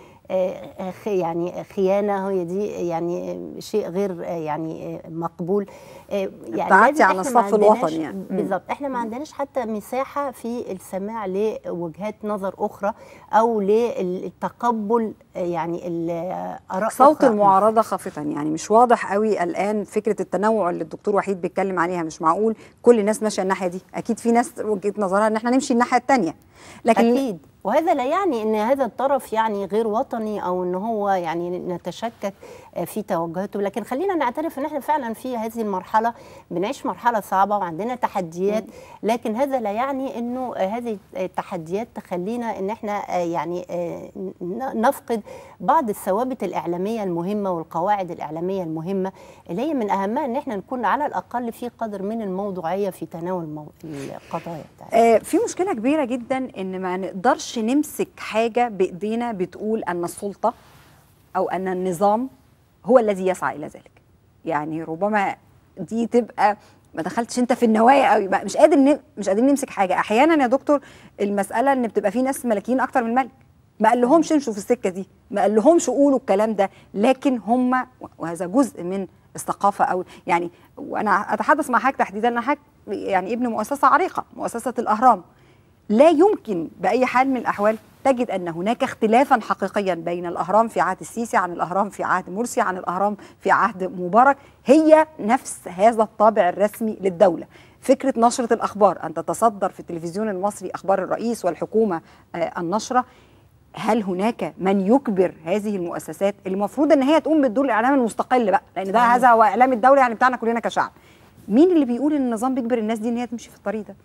يعني خيانة، هي دي يعني شيء غير يعني مقبول. يعني ابتعدتي عن الصف الوطني يعني. بالظبط، احنا ما عندناش حتى مساحة في السماع لوجهات نظر أخرى أو للتقبل يعني الآراء صوت المعارضة خافتا. يعني مش واضح قوي الآن فكرة التنوع اللي الدكتور وحيد بيتكلم عليها. مش معقول كل الناس ماشية الناحية دي، أكيد في ناس وجهة نظرها إن احنا نمشي الناحية التانية، لكن أكيد. وهذا لا يعني ان هذا الطرف يعني غير وطني او ان هو يعني نتشكك في توجهاته، لكن خلينا نعترف ان احنا فعلا في هذه المرحله بنعيش مرحله صعبه وعندنا تحديات، لكن هذا لا يعني انه هذه التحديات تخلينا ان احنا يعني نفقد بعض الثوابت الاعلاميه المهمه والقواعد الاعلاميه المهمه، اللي هي من اهمها ان احنا نكون على الاقل في قدر من الموضوعيه في تناول القضايا بتاعتنا. في مشكله كبيره جدا ان ما نقدرش نمسك حاجه بايدينا بتقول ان السلطه او ان النظام هو الذي يسعى الى ذلك. يعني ربما دي تبقى ما دخلتش انت في النوايا قوي، مش قادرين نمسك حاجه. احيانا يا دكتور المساله ان بتبقى في ناس ملاكين اكتر من ملك، ما قال لهمش امشوا في السكه دي، ما قال لهمش قولوا الكلام ده، لكن هم، وهذا جزء من الثقافه. او يعني وانا اتحدث مع حضرتك تحديدا، انا حضرتك يعني ابن مؤسسه عريقه، مؤسسه الاهرام. لا يمكن باي حال من الاحوال تجد ان هناك اختلافا حقيقيا بين الاهرام في عهد السيسي عن الاهرام في عهد مرسي عن الاهرام في عهد مبارك. هي نفس هذا الطابع الرسمي للدوله. فكره نشره الاخبار، ان تتصدر في التلفزيون المصري اخبار الرئيس والحكومه النشره. هل هناك من يجبر هذه المؤسسات اللي المفروض ان هي تقوم بالدور الاعلامي المستقل بقى، لان ده هذا هو اعلام الدوله يعني بتاعنا كلنا كشعب. مين اللي بيقول ان النظام بيجبر الناس دي ان هي تمشي في الطريق ده؟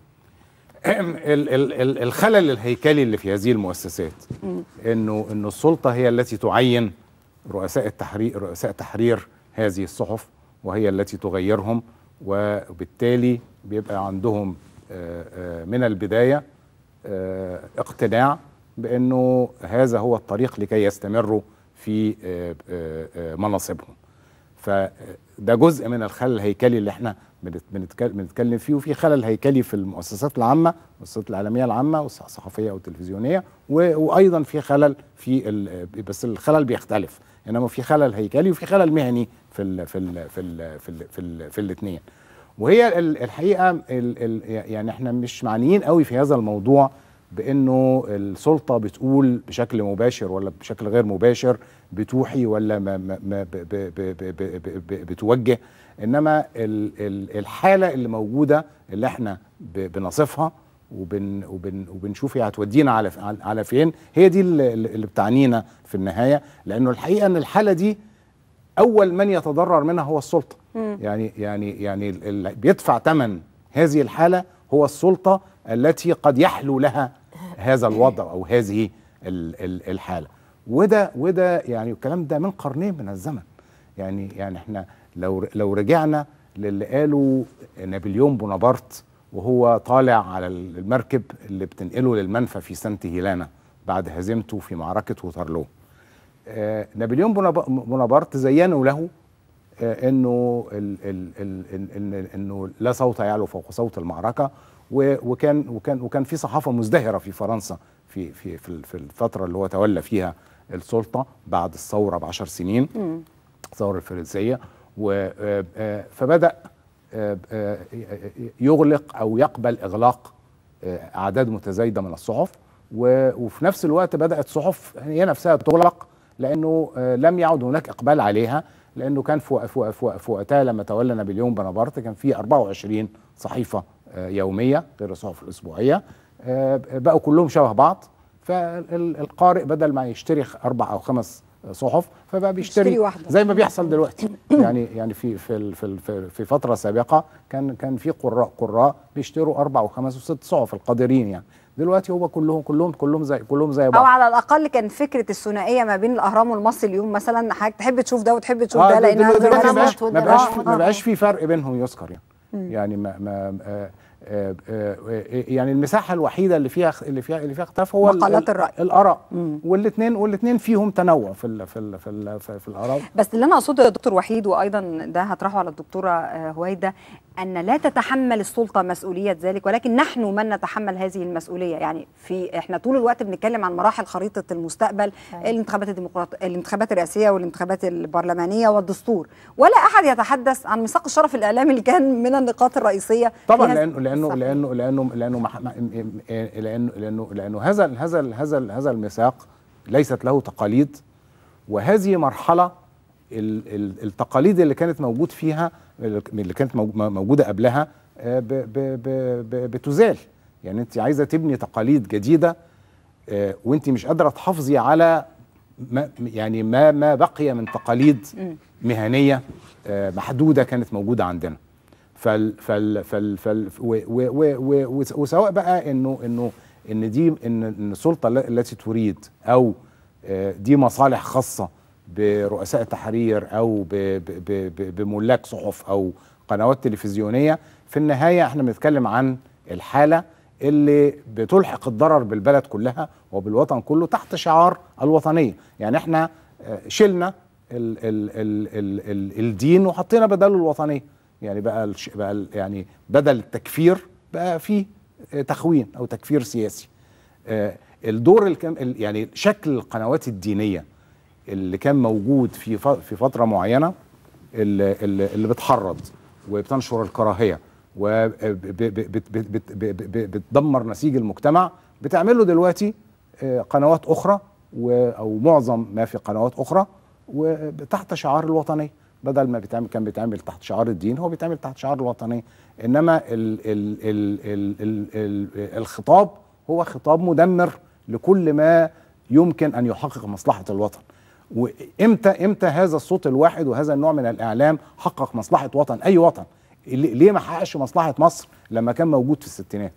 الخلل الهيكلي اللي في هذه المؤسسات انه السلطه هي التي تعين رؤساء تحرير هذه الصحف، وهي التي تغيرهم، وبالتالي بيبقى عندهم من البدايه اقتناع بانه هذا هو الطريق لكي يستمروا في مناصبهم. فده جزء من الخلل الهيكلي اللي احنا بنتكلم فيه. وفي خلل هيكلي في المؤسسات العامه، المؤسسات الاعلاميه العامه والصحفيه او التلفزيونيه، وايضا في خلل بس الخلل بيختلف، انما في خلل هيكلي وفي خلل مهني في الاثنين. وهي الحقيقه يعني احنا مش معنيين قوي في هذا الموضوع بانه السلطه بتقول بشكل مباشر ولا بشكل غير مباشر، بتوحي ولا ما بتوجه، انما الحاله اللي موجوده اللي احنا بنصفها وبنشوف هي هتودينا على فين، هي دي اللي بتعنينا في النهايه. لانه الحقيقه ان الحاله دي اول من يتضرر منها هو السلطه. يعني اللي بيدفع ثمن هذه الحاله هو السلطه التي قد يحلو لها هذا الوضع او هذه الحاله. وده يعني الكلام ده من قرنين من الزمن. يعني احنا لو رجعنا للي قاله نابليون بونابرت وهو طالع على المركب اللي بتنقله للمنفى في سانت هيلانا بعد هزيمته في معركه ووترلو. نابليون بونابرت زينوا له انه انه لا صوت يعلو فوق صوت المعركه، وكان في صحافه مزدهره في فرنسا في الفتره اللي هو تولى فيها السلطه بعد الثوره ب10 سنين، الثوره الفرنسيه. فبدا يغلق او يقبل اغلاق اعداد متزايده من الصحف، وفي نفس الوقت بدات صحف هي نفسها تغلق لانه لم يعد هناك اقبال عليها، لانه كان في وقتها لما تولى نابليون بونابرت كان في 24 صحيفه يوميه غير الصحف الاسبوعيه، بقوا كلهم شبه بعض، فالقارئ بدل ما يشتري 4 أو 5 صحف فبقى بيشتري واحدة زي ما بيحصل دلوقتي. يعني في فتره سابقه كان في قراء بيشتروا 4 و5 و6 صحف القادرين يعني. دلوقتي هو كلهم زي بعض، او على الاقل كان فكره الثنائيه ما بين الاهرام والمصري اليوم مثلا، حضرتك تحب تشوف ده وتحب تشوف ده، لان دلوقتي ما بقاش في فرق بينهم يذكر يعني يعني المساحه الوحيده اللي فيها اختلاف هو مقالات الرأي الاراء، والاثنين فيهم تنوع في الاراء. بس اللي انا اقصده يا دكتور وحيد، وايضا ده هطرحه على الدكتوره هويده، ان لا تتحمل السلطه مسؤوليه ذلك، ولكن نحن من نتحمل هذه المسؤوليه. يعني احنا طول الوقت بنتكلم عن مراحل خريطه المستقبل، الانتخابات الرئاسيه والانتخابات البرلمانيه والدستور، ولا احد يتحدث عن ميثاق الشرف الاعلامي اللي كان من النقاط الرئيسيه طبعا، لانه هذا الميثاق ليست له تقاليد، وهذه مرحله التقاليد اللي كانت موجوده قبلها بتزال. يعني انت عايزه تبني تقاليد جديده وانت مش قادره تحافظي على ما بقي من تقاليد مهنيه محدوده كانت موجوده عندنا. وسواء بقى ان السلطه التي تريد او دي مصالح خاصه برؤساء التحرير او بملاك صحف او قنوات تلفزيونيه، في النهايه احنا بنتكلم عن الحاله اللي بتلحق الضرر بالبلد كلها وبالوطن كله تحت شعار الوطنيه. يعني احنا شلنا الدين وحطينا بداله الوطنيه، يعني بقى يعني بدل التكفير بقى في تخوين او تكفير سياسي. الدور يعني شكل القنوات الدينيه اللي كان موجود في فتره معينه اللي بتحرض وبتنشر الكراهيه وبتدمر نسيج المجتمع، بتعمله دلوقتي قنوات اخرى او معظم ما في قنوات اخرى وتحت شعار الوطنيه. بدل ما كان بيتعمل تحت شعار الدين، هو بيتعمل تحت شعار الوطنيه. انما الخطاب هو خطاب مدمر لكل ما يمكن ان يحقق مصلحه الوطن. وامتى هذا الصوت الواحد وهذا النوع من الاعلام حقق مصلحه وطن؟ اي وطن. ليه ما حققش مصلحه مصر لما كان موجود في الستينات؟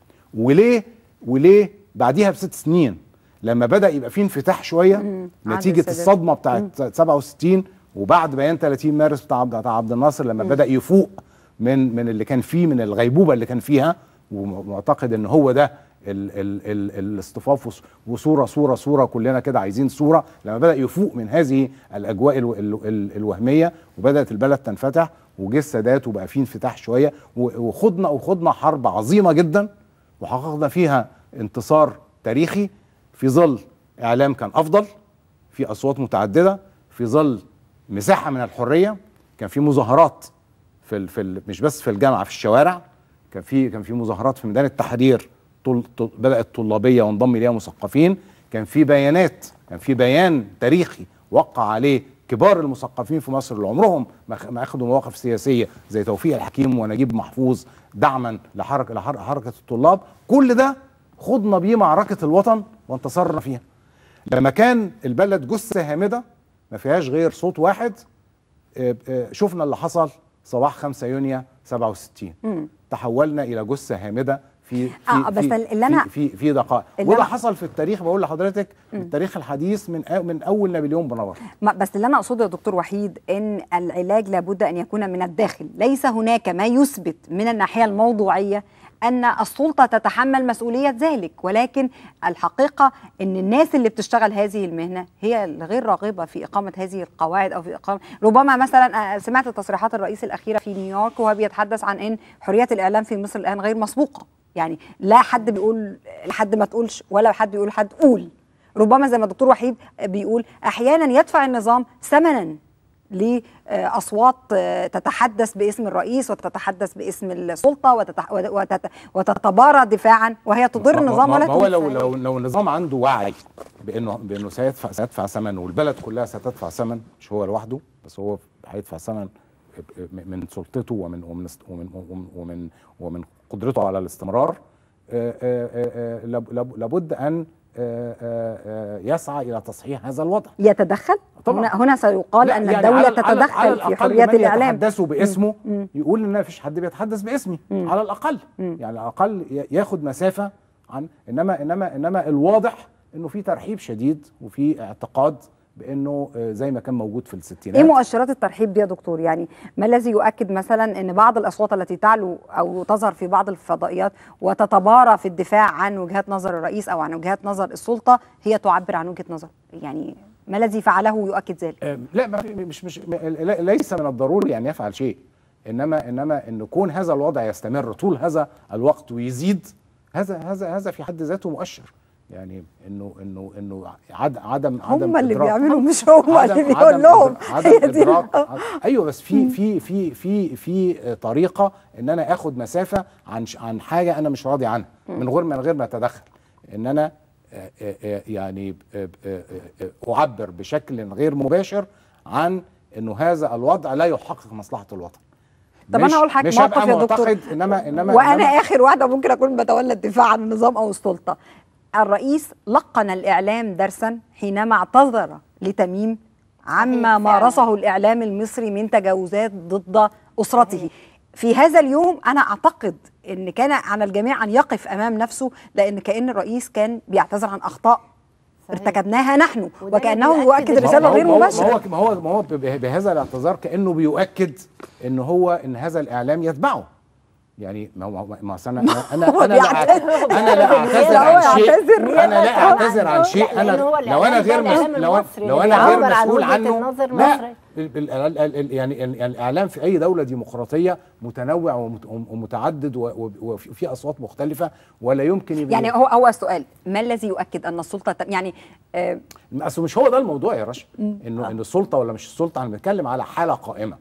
وليه بعديها ب6 سنين لما بدا يبقى فيه انفتاح شويه نتيجه الصدمه بتاعت 67 وبعد بيان 30 مارس بتاع عبد الناصر، لما بدا يفوق من اللي كان فيه، من الغيبوبه اللي كان فيها، ومعتقد ان هو ده الاصطفاف وصوره كلنا كده عايزين صوره. لما بدا يفوق من هذه الاجواء الوهميه وبدات البلد تنفتح وجه السادات وبقى فيه انفتاح شويه، وخضنا حرب عظيمه جدا وحققنا فيها انتصار تاريخي في ظل اعلام كان افضل، في اصوات متعدده، في ظل مساحه من الحريه. كان في مظاهرات مش بس في الجامعه، في الشوارع كان في مظاهرات في ميدان التحرير بدات طلابيه وانضم اليها مثقفين. كان في بيان تاريخي وقع عليه كبار المثقفين في مصر اللي عمرهم ما اخذوا مواقف سياسيه زي توفيق الحكيم ونجيب محفوظ دعما لحركه الطلاب. كل ده خضنا بيه معركه الوطن وانتصرنا فيها. لما كان البلد جثه هامده ما فيهاش غير صوت واحد، شفنا اللي حصل صباح 5 يونيو 67. تحولنا الى جثه هامده في دقائق، وده حصل في التاريخ. بقول لحضرتك التاريخ الحديث من اول نابليون بونابرت. بس اللي انا اقصده يا دكتور وحيد ان العلاج لابد ان يكون من الداخل. ليس هناك ما يثبت من الناحيه الموضوعيه أن السلطة تتحمل مسؤولية ذلك، ولكن الحقيقة أن الناس اللي بتشتغل هذه المهنة هي الغير راغبة في إقامة هذه القواعد أو في إقامة. ربما مثلا سمعت تصريحات الرئيس الأخيرة في نيويورك وهو بيتحدث عن أن حرية الإعلام في مصر الآن غير مسبوقة. يعني لا حد بيقول لحد ما تقولش ولا حد بيقول لحد قول. ربما زي ما الدكتور وحيد بيقول أحيانا يدفع النظام ثمنا لأصوات تتحدث باسم الرئيس وتتحدث باسم السلطة وتتبارى دفاعا، وهي تضر النظام ولا هو لو النظام عنده وعي بأنه سيدفع ثمن، والبلد كلها ستدفع ثمن، مش هو لوحده بس، هو هيدفع ثمن من سلطته ومن قدرته على الاستمرار. لابد أن يسعى إلى تصحيح هذا الوضع. يتدخل؟ هنا سيقال أن يعني الدولة تتدخل في حريات الإعلام. يتحدثوا باسمه يقول إن مفيش حد بيتحدث باسمي على الأقل، يعني على الأقل ياخد مسافة عن إنما الواضح إنه في ترحيب شديد وفي اعتقاد بانه زي ما كان موجود في الستينات. ايه مؤشرات الترحيب دي يا دكتور؟ يعني ما الذي يؤكد مثلا ان بعض الاصوات التي تعلو او تظهر في بعض الفضائيات وتتبارى في الدفاع عن وجهات نظر الرئيس او عن وجهات نظر السلطه هي تعبر عن وجهه نظر، يعني ما الذي فعله يؤكد ذلك؟ لا مش ليس من الضروري ان يفعل شيء، انما ان كون هذا الوضع يستمر طول هذا الوقت ويزيد، هذا في حد ذاته مؤشر، يعني انه عدم هم اللي بيعملوا مش هو اللي بيقول لهم. ايوه بس في طريقه ان انا اخد مسافه عن حاجه انا مش راضي عنها من غير ما اتدخل، ان انا يعني اعبر بشكل غير مباشر عن انه هذا الوضع لا يحقق مصلحه الوطن. طب انا اقول حاجه موقف يا دكتور، وانا اخر واحده ممكن اكون بتولى الدفاع عن النظام او السلطه. الرئيس لقن الإعلام درسا حينما اعتذر لتميم عما مارسه الإعلام المصري من تجاوزات ضد أسرته. في هذا اليوم أنا أعتقد أن كان على الجميع أن يقف أمام نفسه، لأن كأن الرئيس كان بيعتذر عن أخطاء ارتكبناها نحن، وكأنه يؤكد رسالة غير مباشرة. ما هو بهذا الاعتذار كأنه بيؤكد ان هذا الإعلام يتبعه. يعني انا لا اعتذر عن شيء، لو انا غير مسؤول عنه. لا، يعني الاعلام في اي دوله ديمقراطيه متنوع ومتعدد وفي اصوات مختلفه، ولا يمكن يعني هو السؤال ما الذي يؤكد ان السلطه يعني اصل مش هو ده الموضوع يا رشا، انه السلطه ولا مش السلطه، انا بنتكلم على حاله قائمه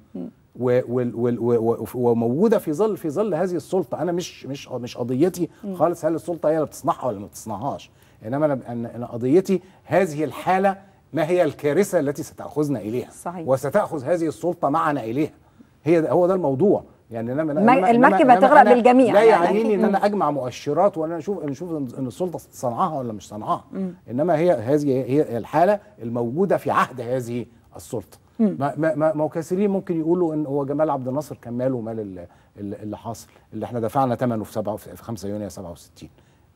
وموجوده في ظل هذه السلطه. انا مش قضيتي خالص هل السلطه هي اللي بتصنعها ولا ما بتصنعهاش، انما انا قضيتي هذه الحاله ما هي الكارثه التي ستاخذنا اليها. صحيح. وستاخذ هذه السلطه معنا اليها. هو ده الموضوع، يعني المركبه هتغرق بالجميع. لا يعنيني ان انا اجمع مؤشرات وانا نشوف ان السلطه صنعها ولا مش صنعها، انما هذه هي الحاله الموجوده في عهد هذه السلطه. ما هو كثيرين ممكن يقولوا ان هو جمال عبد الناصر كان ماله مال اللي حاصل، اللي احنا دفعنا ثمنه في 5 يونيو 67.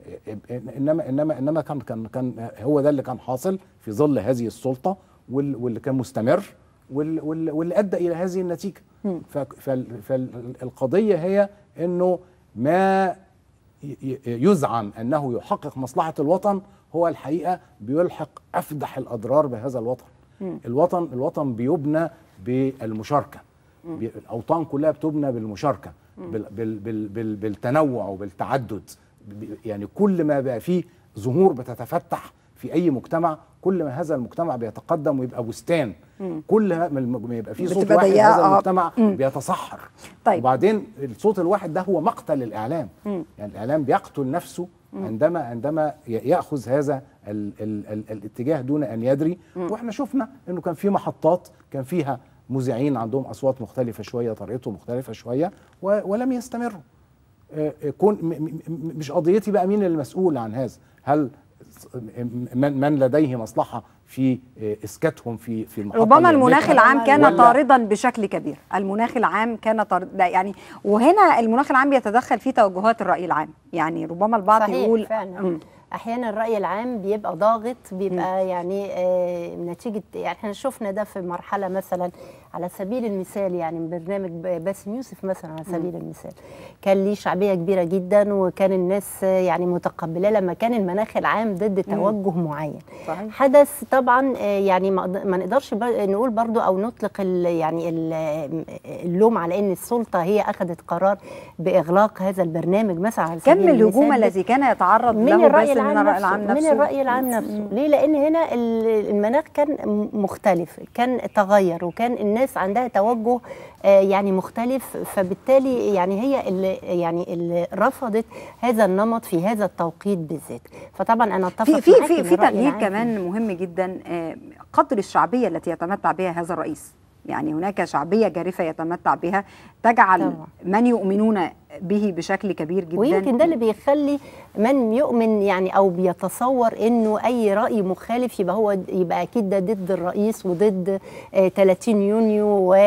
انما كان هو ده اللي كان حاصل في ظل هذه السلطه، واللي كان مستمر واللي ادى الى هذه النتيجه. فالقضيه هي انه ما يزعم انه يحقق مصلحه الوطن هو الحقيقه بيلحق افدح الاضرار بهذا الوطن. الوطن بيبنى بالمشاركه، الاوطان كلها بتبنى بالمشاركه، بالتنوع وبالتعدد. يعني كل ما بقى فيه ظهور بتتفتح في اي مجتمع، كل ما هذا المجتمع بيتقدم ويبقى بستان. كل ما يبقى فيه صوت واحد هذا المجتمع بيتصحر. طيب. وبعدين الصوت الواحد ده هو مقتل الاعلام. يعني الاعلام بيقتل نفسه عندما ياخذ هذا الاتجاه دون ان يدري. واحنا شفنا انه كان في محطات كان فيها مذيعين عندهم اصوات مختلفه شويه، طريقتهم مختلفه شويه، ولم يستمروا. مش قضيتي بقى مين المسؤول عن هذا، هل من لديه مصلحه في اسكاتهم في المحطه؟ ربما المناخ العام كان طاردا بشكل كبير. المناخ العام كان طارد، يعني وهنا المناخ العام بيتدخل في توجهات الراي العام. يعني ربما البعض يقول احيانا الراي العام بيبقى ضاغط، بيبقى يعني نتيجه، يعني احنا شفنا ده في مرحله مثلا على سبيل المثال، يعني برنامج باسم يوسف مثلا على سبيل المثال كان ليه شعبيه كبيره جدا، وكان الناس يعني متقبله لما كان المناخ العام ضد توجه معين. صحيح. حدث طبعا يعني ما نقدرش نقول برضو او نطلق يعني اللوم على ان السلطه هي اخذت قرار باغلاق هذا البرنامج مثلا على سبيل المثال. كم الهجوم الذي كان يتعرض من له الراي من الرأي العام نفسه. ليه؟ لأن هنا المناخ كان مختلف، كان تغير، وكان الناس عندها توجه يعني مختلف، فبالتالي يعني هي اللي رفضت هذا النمط في هذا التوقيت بالذات. فطبعا أنا أتفق في تغيير كمان مهم جدا، قدر الشعبية التي يتمتع بها هذا الرئيس. يعني هناك شعبية جارفة يتمتع بها تجعل طبعا من يؤمنون به بشكل كبير جدا، ويمكن ده اللي بيخلي من يؤمن يعني او بيتصور انه اي رأي مخالف يبقى اكيد ده ضد الرئيس وضد 30 يونيو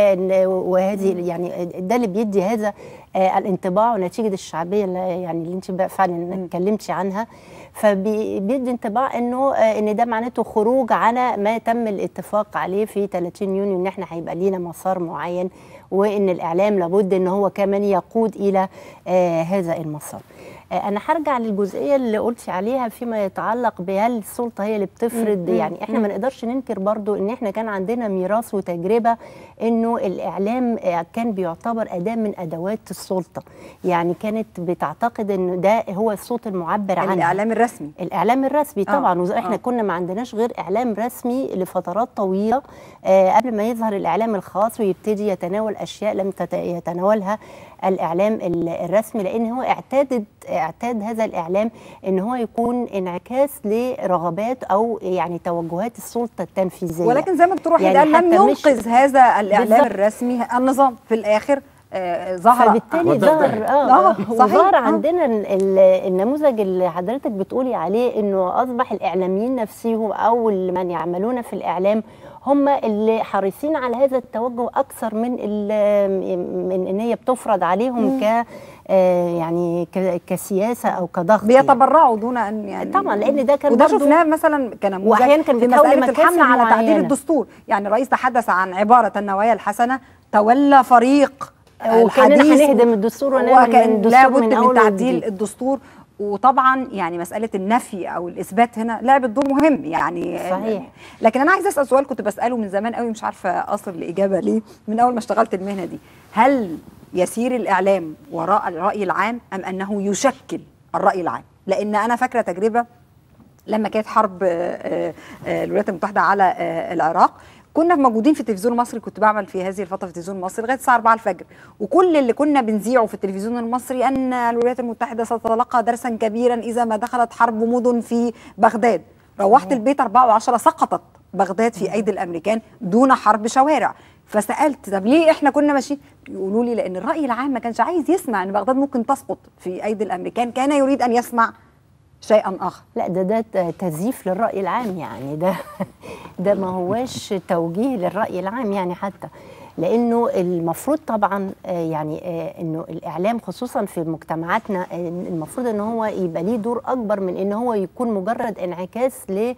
وهذه، يعني ده اللي بيدي هذا الانطباع، ونتيجة الشعبية اللي انت فعلا اتكلمتي عنها، فبيدي انطباع ان ده معناته خروج على ما تم الاتفاق عليه في 30 يونيو، ان احنا هيبقى لينا مسار معين، وان الاعلام لابد ان هو كمان يقود الى هذا المسار. انا هرجع للجزئيه اللي قلتي عليها فيما يتعلق بهل السلطه هي اللي بتفرض. يعني احنا ما نقدرش ننكر برضو ان احنا كان عندنا ميراث وتجربه انه الاعلام كان بيعتبر اداه من ادوات السلطه، يعني كانت بتعتقد انه ده هو الصوت المعبر عنها. الاعلام الرسمي طبعا. واحنا كنا ما عندناش غير اعلام رسمي لفترات طويله قبل ما يظهر الاعلام الخاص ويبتدي يتناول اشياء لم يتناولها الاعلام الرسمي، لان هو اعتاد هذا الاعلام ان هو يكون انعكاس لرغبات او يعني توجهات السلطه التنفيذيه. ولكن زي ما دكتور وحيد قال لم ينقذ هذا الاعلام الرسمي النظام في الاخر ظهر، فبالتالي ظهر عندنا النموذج اللي حضرتك بتقولي عليه، انه اصبح الاعلاميين نفسهم او من يعملون في الاعلام هم اللي حريصين على هذا التوجه اكثر من ان هي بتفرض عليهم يعني كسياسه او كضغط، بيتبرعوا دون ان يعني طبعا، لان ده كان وده شفناه مثلا كنموذج واحيانا كان في مساله الحمله على تعديل الدستور. يعني الرئيس تحدث عن عباره النوايا الحسنه، تولى فريق وكاننا هنهدم الدستور ونعمل الدستور لابد من تعديل الدستور. وطبعا يعني مساله النفي او الاثبات هنا لعبت دور مهم يعني. صحيح. لكن انا عايزه اسال سؤال كنت بساله من زمان قوي، مش عارفه اصل لاجابه ليه من اول ما اشتغلت المهنه دي. هل يسير الاعلام وراء الراي العام ام انه يشكل الراي العام؟ لان انا فاكره تجربه لما كانت حرب الولايات المتحده على العراق، كنا موجودين في التلفزيون المصري، كنت بعمل في هذه الفتره في التلفزيون المصري لغايه الساعه 4 الفجر، وكل اللي كنا بنذيعه في التلفزيون المصري ان الولايات المتحده ستتلقى درسا كبيرا اذا ما دخلت حرب مدن في بغداد. روحت البيت 4 و10 سقطت بغداد في ايدي الامريكان دون حرب شوارع. فسالت طب ليه احنا كنا ماشيين؟ يقولوا لي لان الراي العام ما كانش عايز يسمع ان بغداد ممكن تسقط في ايدي الامريكان، كان يريد ان يسمع شيئا اخر. لا ده تزييف للراي العام، يعني ده ما هواش توجيه للراي العام يعني، حتى لانه المفروض طبعا يعني انه الاعلام خصوصا في مجتمعاتنا المفروض ان هو يبقى ليه دور اكبر من ان هو يكون مجرد انعكاس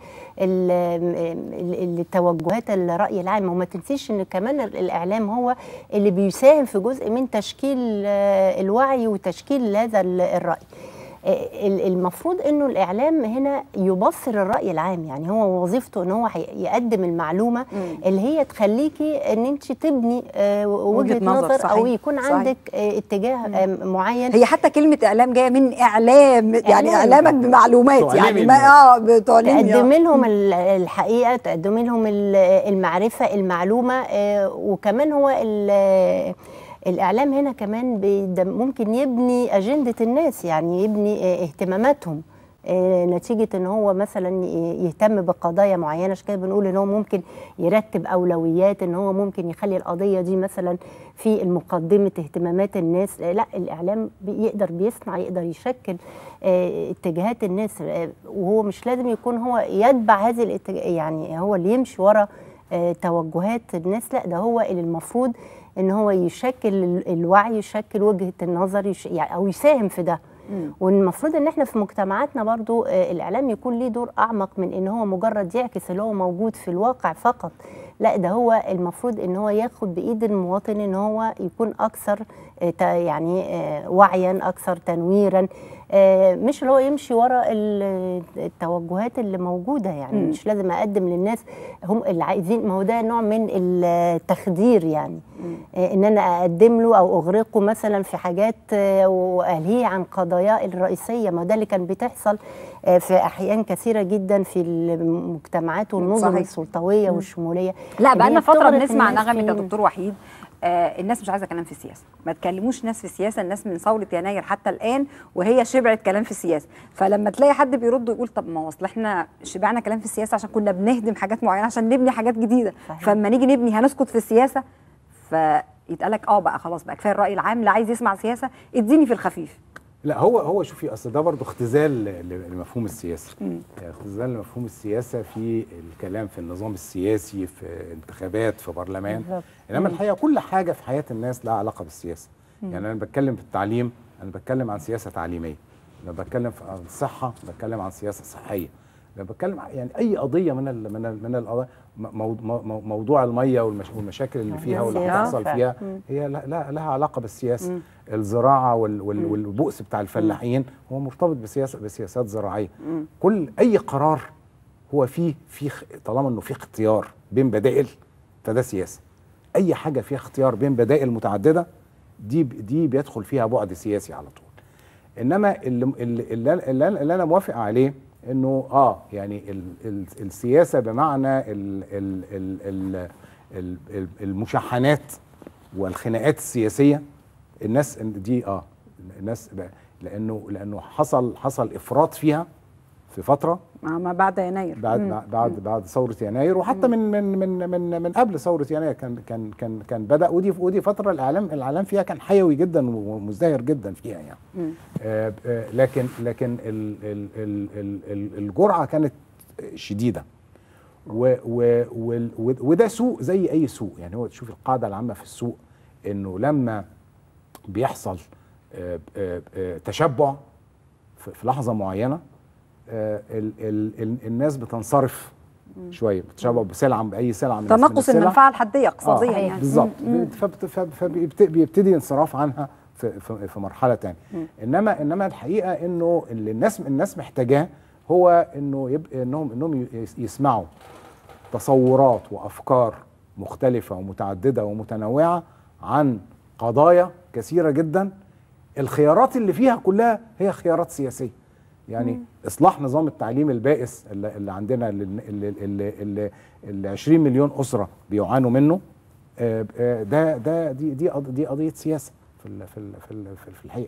لتوجهات الراي العام. وما تنسيش ان كمان الاعلام هو اللي بيساهم في جزء من تشكيل الوعي وتشكيل هذا الراي. المفروض انه الاعلام هنا يبصر الراي العام، يعني هو وظيفته ان هو يقدم المعلومه اللي هي تخليكي ان انت تبني وجهه نظر صحيح. او يكون عندك اتجاه معين. هي حتى كلمه اعلام جايه من اعلام، يعني اعلامك بمعلومات، يعني ما تقدمي لهم الحقيقه، تقدمي لهم المعرفه المعلومه. وكمان هو الإعلام هنا كمان ممكن يبني أجندة الناس، يعني يبني اهتماماتهم نتيجة ان هو مثلا يهتم بقضايا معينة. عشان كده بنقول ان هو ممكن يرتب أولويات، ان هو ممكن يخلي القضية دي مثلا في المقدمة اهتمامات الناس. لا، الإعلام يقدر بيصنع، يقدر يشكل اتجاهات الناس، وهو مش لازم يكون هو يتبع هذه الاتجاه، يعني هو اللي يمشي ورا توجهات الناس. لا، ده هو اللي المفروض ان هو يشكل الوعي، يشكل وجهة النظر، يعني او يساهم في ده. والمفروض ان احنا في مجتمعاتنا برضو الاعلام يكون ليه دور اعمق من ان هو مجرد يعكس اللي هو موجود في الواقع فقط. لا، ده هو المفروض ان هو ياخد بايد المواطن ان هو يكون اكثر يعني وعيا، اكثر تنويرا، مش اللي هو يمشي ورا التوجهات اللي موجوده. يعني مش لازم اقدم للناس هم اللي عايزين، ما هو ده نوع من التخدير يعني. ان انا اقدم له او اغرقه مثلا في حاجات والهيه عن قضاياه الرئيسيه. ما ده اللي كان بتحصل في احيان كثيره جدا في المجتمعات والنظم السلطويه والشموليه. لا بقى لنا فتره بنسمع نغمه يا دكتور وحيد الناس مش عايزه كلام في السياسه، ما تكلموش ناس في السياسه، الناس من ثوره يناير حتى الان وهي شبعت كلام في السياسه. فلما تلاقي حد بيرد يقول طب ما هو اصل احنا شبعنا كلام في السياسه عشان كنا بنهدم حاجات معينه عشان نبني حاجات جديده، فلما نيجي نبني هنسكت في السياسه. فيتقال لك بقى خلاص بقى كفايه الراي العام، لا عايز يسمع سياسه اديني في الخفيف. لا هو شوفي اصل ده برضه اختزال لمفهوم السياسه. اختزال لمفهوم السياسه في الكلام في النظام السياسي، في انتخابات، في برلمان. انما الحقيقه كل حاجه في حياه الناس لها علاقه بالسياسه. يعني انا بتكلم في التعليم، انا بتكلم عن سياسه تعليميه. لما بتكلم عن الصحه بتكلم عن سياسه صحيه. لما بتكلم يعني اي قضيه من القضايا، موضوع الميه والمشاكل اللي فيها واللي بتحصل فيها هي لها علاقه بالسياسه. الزراعه والبؤس بتاع الفلاحين هو مرتبط بسياسات زراعيه. كل اي قرار هو فيه طالما انه فيه اختيار بين بدائل فده سياسه. اي حاجه فيها اختيار بين بدائل متعدده دي بيدخل فيها بعد سياسي على طول. انما اللي انا موافق عليه انه يعني السياسه بمعنى المشاحنات والخناقات السياسيه، الناس دي الناس لانه حصل افراط فيها في فتره ما بعد يناير، بعد ثوره يناير، وحتى من قبل ثوره يناير كان بدا، ودي فتره الاعلام فيها كان حيوي جدا ومزدهر جدا فيها يعني. لكن الجرعه كانت شديده، وده سوء زي اي سوء. يعني هو تشوف القاعده العامه في السوق انه لما بيحصل تشبع في لحظه معينه الناس بتنصرف شويه، بتشبع بسلعه باي سلعه من تناقص المنفعه الحديه اقتصاديا يعني بالظبط. فبيبتدي انصراف عنها في مرحله ثانيه. انما الحقيقه انه اللي الناس محتاجاه هو انهم يسمعوا تصورات وافكار مختلفه ومتعدده ومتنوعه عن قضايا كثيره جدا. الخيارات اللي فيها كلها هي خيارات سياسيه. يعني اصلاح نظام التعليم البائس اللي عندنا اللي 20 مليون اسره بيعانوا منه، دي قضيه سياسه في الحقيقه.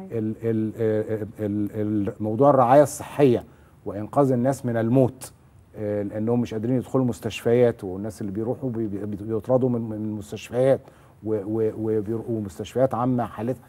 موضوع الرعايه الصحيه وانقاذ الناس من الموت لانهم مش قادرين يدخلوا مستشفيات، والناس اللي بيروحوا بيطردوا من المستشفيات ومستشفيات عامه حالتها،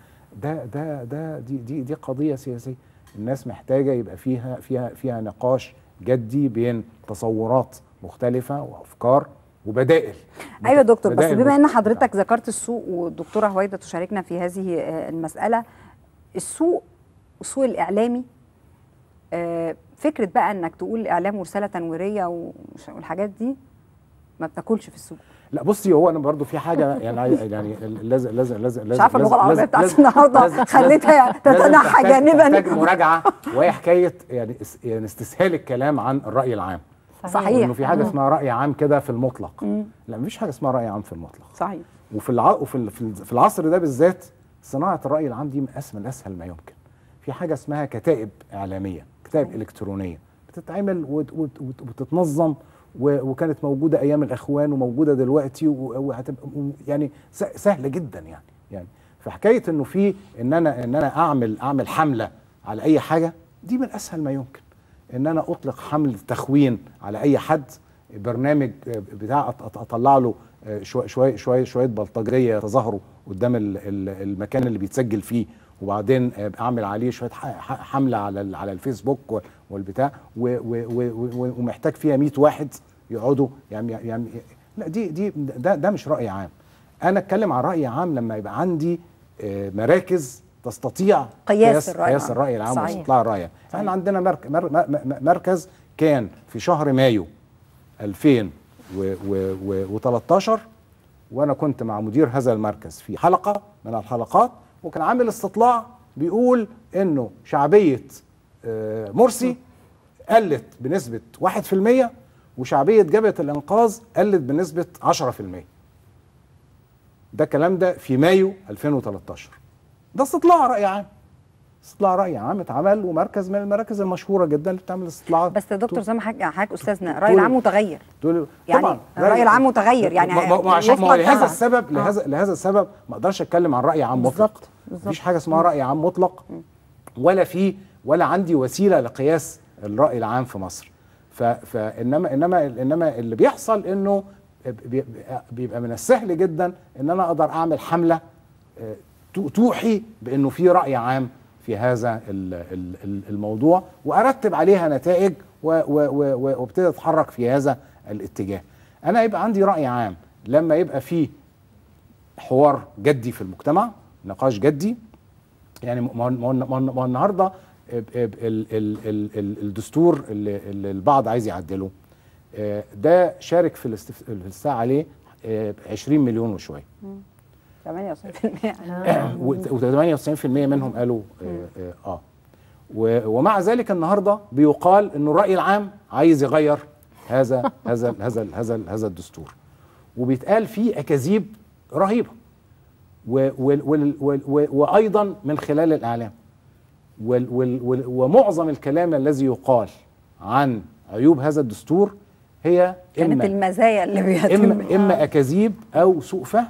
دي قضيه سياسيه. الناس محتاجه يبقى فيها نقاش جدي بين تصورات مختلفه وافكار وبدائل. ايوه يا دكتور، بس بما ان حضرتك ذكرت السوق والدكتوره هويدا تشاركنا في هذه المساله، السوق الاعلامي، فكره بقى انك تقول اعلام ورساله تنويريه والحاجات دي ما بتاكلش في السوق. لا بصي، هو انا برضو في حاجه يعني لازم مش عارفه اللغه العربيه بتاعت النهارده خليتها تتنحى جانبا. تحتاج مراجعه، وهي حكايه يعني استسهال الكلام عن الراي العام. صحيح. انه في حاجه اسمها راي عام كده في المطلق. لا مفيش حاجه اسمها راي عام في المطلق. صحيح. وفي العصر ده بالذات صناعه الراي العام دي من اسهل ما يمكن. في حاجه اسمها كتائب اعلاميه، كتائب الكترونيه بتتعمل وتتنظم، وكانت موجوده ايام الاخوان وموجوده دلوقتي، وهتبقى يعني سهله جدا يعني فحكايه انه في ان انا اعمل حمله على اي حاجه دي من اسهل ما يمكن. ان انا اطلق حمله تخوين على اي حد، برنامج بتاع اطلع له شويه بلطجيه يتظاهروا قدام المكان اللي بيتسجل فيه، وبعدين اعمل عليه شويه حمله على الفيسبوك والبتاع، ومحتاج فيها 100 واحد يقعدوا يعني لا ده مش راي عام. انا اتكلم عن راي عام لما يبقى عندي مراكز تستطيع قياس الراي العام واستطلاع الراي العام. احنا عندنا مركز كان في شهر مايو 2013، وانا كنت مع مدير هذا المركز في حلقه من الحلقات، وكان عامل استطلاع بيقول انه شعبيه مرسي قلت بنسبه 1%، وشعبيه جبهه الانقاذ قلت بنسبه 10%. ده الكلام ده في مايو 2013. ده استطلاع رأي عام. استطلاع رأي عام اتعمل، ومركز من المراكز المشهورة جدا اللي بتعمل استطلاعات. بس يا دكتور زي ما حضرتك استاذنا الرأي العام متغير. يعني طبعا الرأي العام متغير يعني لهذا السبب لهذا السبب ما اقدرش اتكلم عن رأي عام مطلق. مفيش حاجة اسمها رأي عام مطلق، ولا عندي وسيلة لقياس الرأي العام في مصر. انما اللي بيحصل انه بيبقى من السهل جدا ان انا اقدر اعمل حملة توحي بانه في رأي عام في هذا الموضوع، وارتب عليها نتائج وابتدي اتحرك في هذا الاتجاه. انا يبقى عندي رأي عام لما يبقى فيه حوار جدي في المجتمع، نقاش جدي. يعني ما النهارده الدستور اللي البعض عايز يعدله ده شارك في الاستفتاء عليه 20 مليون وشويه. 98% و98% منهم قالوا ومع ذلك النهارده بيقال انه الرأي العام عايز يغير هذا الدستور، وبيتقال فيه اكاذيب رهيبه، وايضا من خلال الاعلام. ومعظم الكلام الذي يقال عن عيوب هذا الدستور هي كانت المزايا اللي بيتم اما اكاذيب او سوء فهم.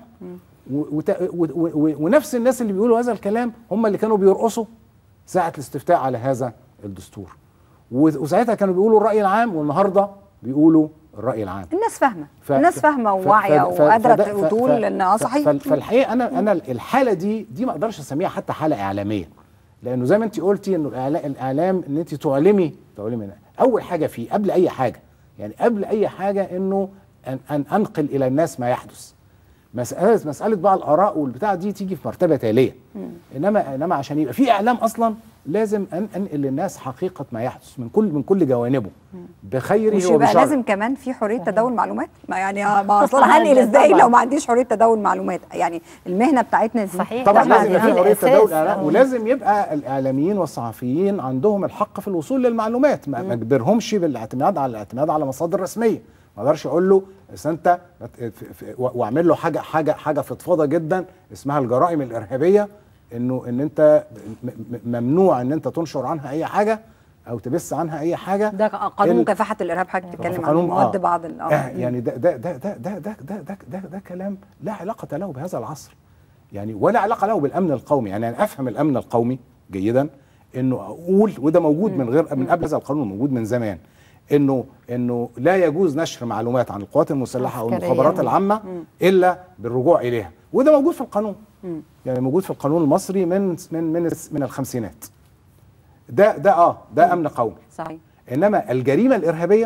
ونفس الناس اللي بيقولوا هذا الكلام هم اللي كانوا بيرقصوا ساعة الاستفتاء على هذا الدستور، وساعتها كانوا بيقولوا الرأي العام، والنهارده بيقولوا الرأي العام. الناس فاهمه، الناس فاهمه وواعيه وقادره تقول انها صحيح. فالحقيقه انا الحاله دي ما اقدرش اسميها حتى حاله اعلاميه، لانه زي ما انت قلتي انه الاعلام ان انت تعلمي اول حاجه فيه قبل اي حاجه، يعني قبل اي حاجه انه ان انقل الى الناس ما يحدث. مساله بقى الاراء والبتاع دي تيجي في مرتبه تاليه. انما عشان يبقى في اعلام اصلا لازم انقل للناس حقيقه ما يحدث من كل جوانبه بخيره وبشره. مش لازم كمان في حريه تداول معلومات، ما يعني ما اصلا هنقل ازاي لو ما عنديش حريه تداول معلومات؟ يعني المهنه بتاعتنا دي صحيح طبعا لازم يبقى في حريه تداول، ولازم يبقى الاعلاميين والصحفيين عندهم الحق في الوصول للمعلومات، ما اجبرهمش بالاعتماد على مصادر رسميه. ما اقدرش اقول له انت واعمل له حاجه فضفاضه جدا اسمها الجرائم الارهابيه، ان انت ممنوع ان انت تنشر عنها اي حاجه او تبث عنها اي حاجه. ده قانون مكافحه الارهاب حضرتك بتتكلم عن مواد بعض يعني ده كلام لا علاقه له بهذا العصر، يعني ولا علاقه له بالامن القومي. يعني انا افهم الامن القومي جيدا، انه اقول وده موجود من قبل هذا القانون، موجود من زمان، انه لا يجوز نشر معلومات عن القوات المسلحه او المخابرات العامه الا بالرجوع اليها، وده موجود في القانون. يعني موجود في القانون المصري من الخمسينات. ده امن قومي. صحيح. انما الجريمه الارهابيه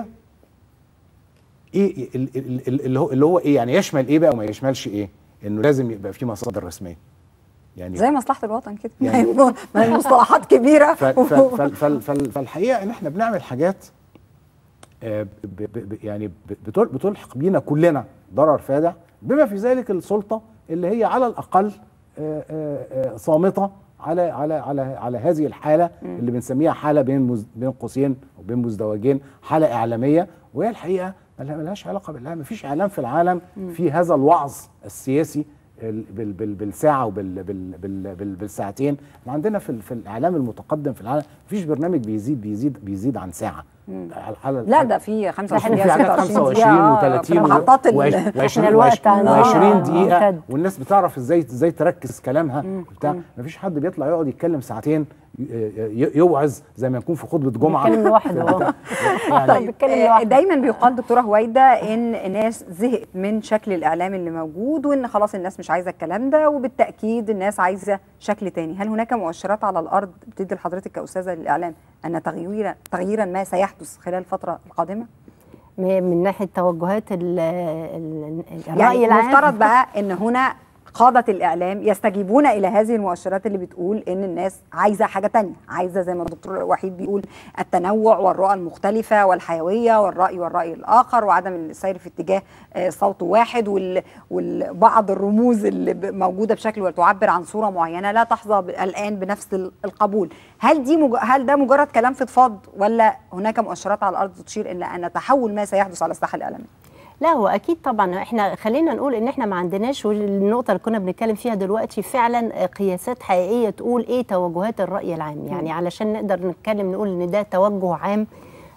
ايه اللي هو ايه؟ يعني يشمل ايه بقى وما يشملش ايه؟ انه لازم يبقى في مصادر رسميه، يعني زي مصلحه الوطن كده، يعني مصطلحات كبيره. فالحقيقه ان احنا بنعمل حاجات يعني بتلحق بينا كلنا ضرر فادح، بما في ذلك السلطه اللي هي على الاقل صامته على هذه الحاله اللي بنسميها حاله بين قوسين او بين مزدوجين، حاله اعلاميه، وهي الحقيقه ملهاش علاقه بالاعلام. مفيش اعلام في العالم في هذا الوعظ السياسي بالساعه وبالساعتين. احنا عندنا في الاعلام المتقدم في العالم مفيش برنامج بيزيد عن ساعه. لا ده في 25 و30 و20 دقيقه، والناس بتعرف ازاي تركز كلامها وبتاع. مفيش حد بيطلع يقعد يتكلم ساعتين يوعظ زي ما يكون في خطبه جمعه. بيتكلم لوحده. يعني دايما بيقال دكتوره هويده ان الناس زهقت من شكل الاعلام اللي موجود، وان خلاص الناس مش عايزه الكلام ده، وبالتاكيد الناس عايزه شكل تاني. هل هناك مؤشرات على الارض بتدي لحضرتك كاستاذه للاعلام ان تغييرا ما سيحدث خلال الفتره القادمه؟ من ناحيه توجهات الراي العام، مفترض بقى ان هنا قادة الإعلام يستجيبون إلى هذه المؤشرات اللي بتقول إن الناس عايزة حاجة تانية، عايزة زي ما الدكتور وحيد بيقول التنوع والرؤى المختلفة والحيوية والرأي الآخر، وعدم السير في اتجاه صوت واحد، وبعض الرموز اللي موجودة بشكل وتعبر عن صورة معينة لا تحظى الآن بنفس القبول. هل ده مجرد كلام فضفاض، ولا هناك مؤشرات على الأرض تشير إلى أن تحول ما سيحدث على الساحة الإعلامية؟ لا هو اكيد طبعا احنا خلينا نقول ان احنا ما عندناش، والنقطه اللي كنا بنتكلم فيها دلوقتي فعلا قياسات حقيقيه تقول ايه توجهات الراي العام، يعني علشان نقدر نتكلم نقول ان ده توجه عام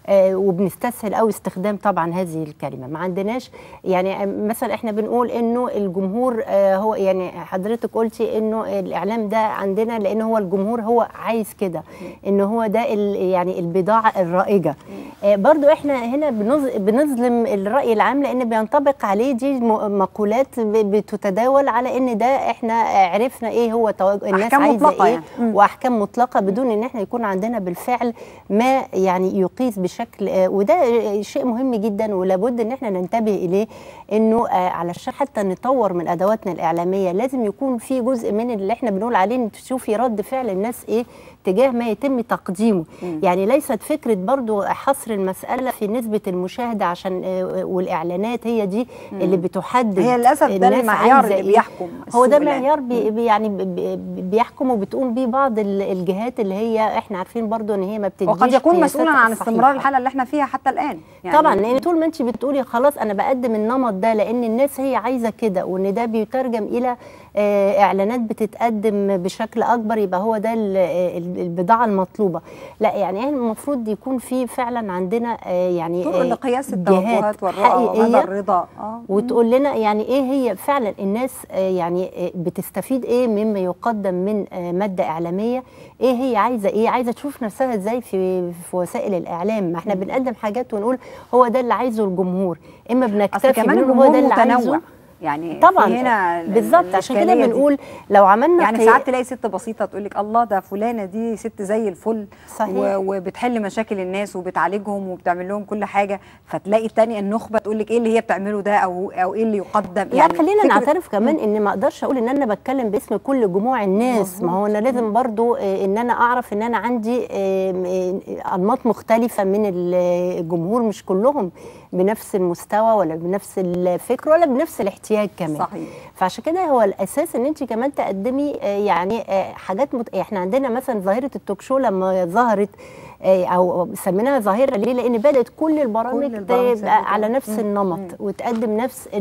وبنستسهل او استخدام طبعا هذه الكلمه. ما عندناش يعني مثلا احنا بنقول انه الجمهور هو، يعني حضرتك قلتي انه الاعلام ده عندنا لان هو الجمهور هو عايز كده، انه هو ده يعني البضاعه الرائجه. برضو احنا هنا بنظلم الراي العام لان بينطبق عليه دي مقولات بتتداول على ان ده احنا عرفنا ايه هو الناس عايزه ايه يعني. واحكام مطلقه بدون ان احنا يكون عندنا بالفعل ما يعني يقيس بشكل، وده شيء مهم جدا ولابد ان احنا ننتبه اليه، انه علشان حتى نطور من ادواتنا الاعلاميه لازم يكون في جزء من اللي احنا بنقول عليه تشوفي رد فعل الناس ايه تجاه ما يتم تقديمه. يعني ليست فكره برضو حصر المساله في نسبه المشاهده عشان والاعلانات هي دي اللي بتحدد، هي للاسف ده المعيار اللي بيحكم، هو ده معيار يعني بيحكم وبتقوم بيه بعض الجهات اللي هي احنا عارفين برضو ان هي ما بتديش، وقد يكون مسؤولا عن استمرار الحالة اللي احنا فيها حتى الآن يعني. طبعا لان طول ما انت بتقولي خلاص انا بقدم النمط ده لان الناس هي عايزه كده، وان ده بيترجم الى اعلانات بتتقدم بشكل اكبر، يبقى هو ده البضاعه المطلوبه. لا يعني المفروض يكون في فعلا عندنا يعني طرق لقياس التوجهات والرؤى ومدى الرضا، وتقول لنا يعني ايه هي فعلا الناس يعني بتستفيد ايه مما يقدم من ماده اعلاميه، ايه هي عايزه ايه، عايزه تشوف نفسها ازاي في وسائل الاعلام. ما احنا بنقدم حاجات ونقول هو ده اللي عايزه الجمهور، اما بنكتفي بنقول هو ده اللي عايزه يعني طبعا هنا بالظبط. عشان كده بنقول لو عملنا يعني ساعات تلاقي ست بسيطه تقول لك الله ده فلانه دي ست زي الفل، صحيح، وبتحل مشاكل الناس وبتعالجهم وبتعمل لهم كل حاجه، فتلاقي الثانيه النخبه تقول لك ايه اللي هي بتعمله ده او ايه اللي يقدم. يعني خلينا نعترف كمان ان ما اقدرش اقول ان انا بتكلم باسم كل جموع الناس. مزبوط. ما هو انا لازم برضو ان انا اعرف ان انا عندي انماط مختلفه من الجمهور، مش كلهم بنفس المستوى ولا بنفس الفكر ولا بنفس الاحتياج كمان. صحيح. فعشان كده هو الاساس ان انت كمان تقدمي يعني حاجات احنا عندنا مثلا ظاهره التوك شو لما ظهرت او سميناها ظاهره ليه؟ لان بدات كل البرامج على نفس النمط وتقدم نفس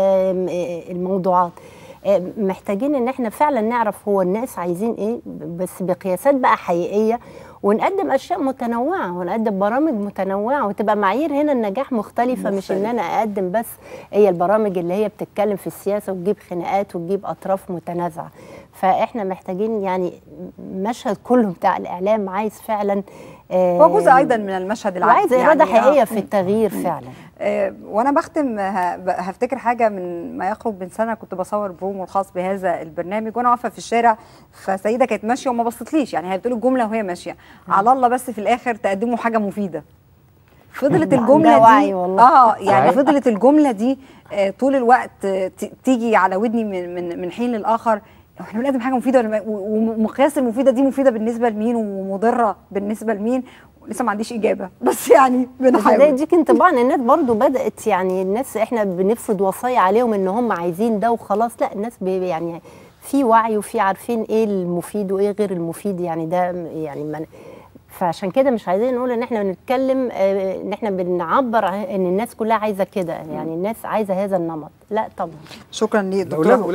الموضوعات. محتاجين ان احنا فعلا نعرف هو الناس عايزين ايه، بس بقياسات بقى حقيقيه، ونقدم اشياء متنوعه ونقدم برامج متنوعه، وتبقى معايير هنا النجاح مختلفه. مش ان انا اقدم بس هي البرامج اللي هي بتتكلم في السياسه وتجيب خناقات وتجيب اطراف متنازعه. فاحنا محتاجين يعني مشهد كله بتاع الاعلام عايز فعلا هو جزء ايضا من المشهد العام، وعايز اراده حقيقيه في التغيير فعلا. وانا بختم هفتكر حاجه من ما يقرب من سنه، كنت بصور برومو الخاص بهذا البرنامج وانا واقفه في الشارع، فسيده كانت ماشيه وما بصتليش، يعني هي بتقول الجمله وهي ماشيه على الله بس في الاخر تقدموا حاجه مفيده. فضلت الجمله دي يعني فضلت الجمله دي طول الوقت تيجي على ودني من حين للاخر. احنا بنقدم حاجه مفيده ومقياس المفيده دي مفيده بالنسبه لمين ومضره بالنسبه لمين؟ لسه ما عنديش اجابه، بس يعني بنحاول. ده يديك انطباع ان الناس برضو بدات، يعني الناس احنا بنفرض وصايا عليهم ان هم عايزين ده وخلاص، لا الناس يعني في وعي وفي عارفين ايه المفيد وايه غير المفيد، يعني ده يعني فعشان كده مش عايزين نقول ان احنا بنتكلم ان احنا بنعبر ان الناس كلها عايزه كده، يعني الناس عايزه هذا النمط. لا طبعا. شكرا ليك دكتور.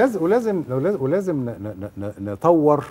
ولازم نطور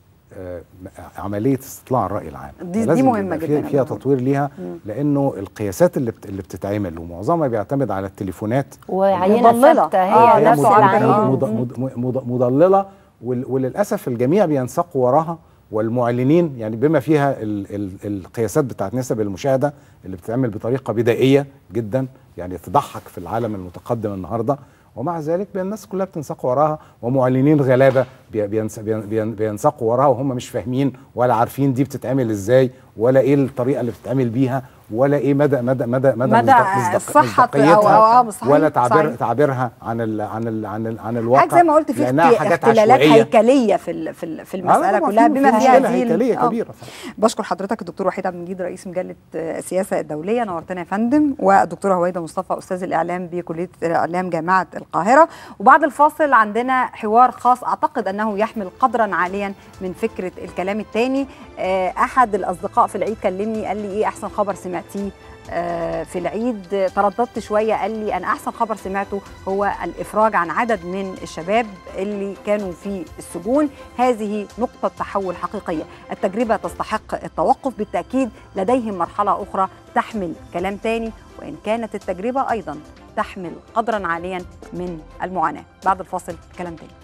عمليه استطلاع الراي العام، دي مهمه جدا، فيها تطوير ليها، لانه القياسات اللي بتتعمل ومعظمها بيعتمد على التليفونات وعينه ثابته هي نفس العينه مضلله، وللاسف الجميع بينساقوا وراها، والمعلنين يعني بما فيها القياسات بتاعت نسب المشاهده اللي بتتعمل بطريقه بدائيه جدا، يعني تضحك في العالم المتقدم النهارده، ومع ذلك الناس كلها بتنساق وراها، ومعلنين غلابه بينساقوا وراها وهم مش فاهمين ولا عارفين دي بتتعمل ازاي، ولا ايه الطريقه اللي بتتعمل بيها، ولا ايه مدى صحتها ولا تعبيرها عن الواقع، زي ما قلت في اختلالات هيكليه في المساله كلها بما فيها هذه هيكليه كبيره. بشكر حضرتك الدكتور وحيد عبد المجيد رئيس مجله السياسه الدوليه، نورتنا يا فندم، والدكتوره هويده مصطفى استاذ الاعلام بكليه الاعلام جامعه القاهره. وبعد الفاصل عندنا حوار خاص اعتقد انه يحمل قدرا عاليا من فكره الكلام الثاني. احد الاصدقاء في العيد كلمني قال لي ايه احسن خبر سمعتيه في العيد ترددت شويه، قال لي انا احسن خبر سمعته هو الافراج عن عدد من الشباب اللي كانوا في السجون. هذه نقطه تحول حقيقيه، التجربه تستحق التوقف. بالتاكيد لديهم مرحله اخرى تحمل كلام تاني، وان كانت التجربه ايضا تحمل قدرا عاليا من المعاناه. بعد الفاصل كلام تاني.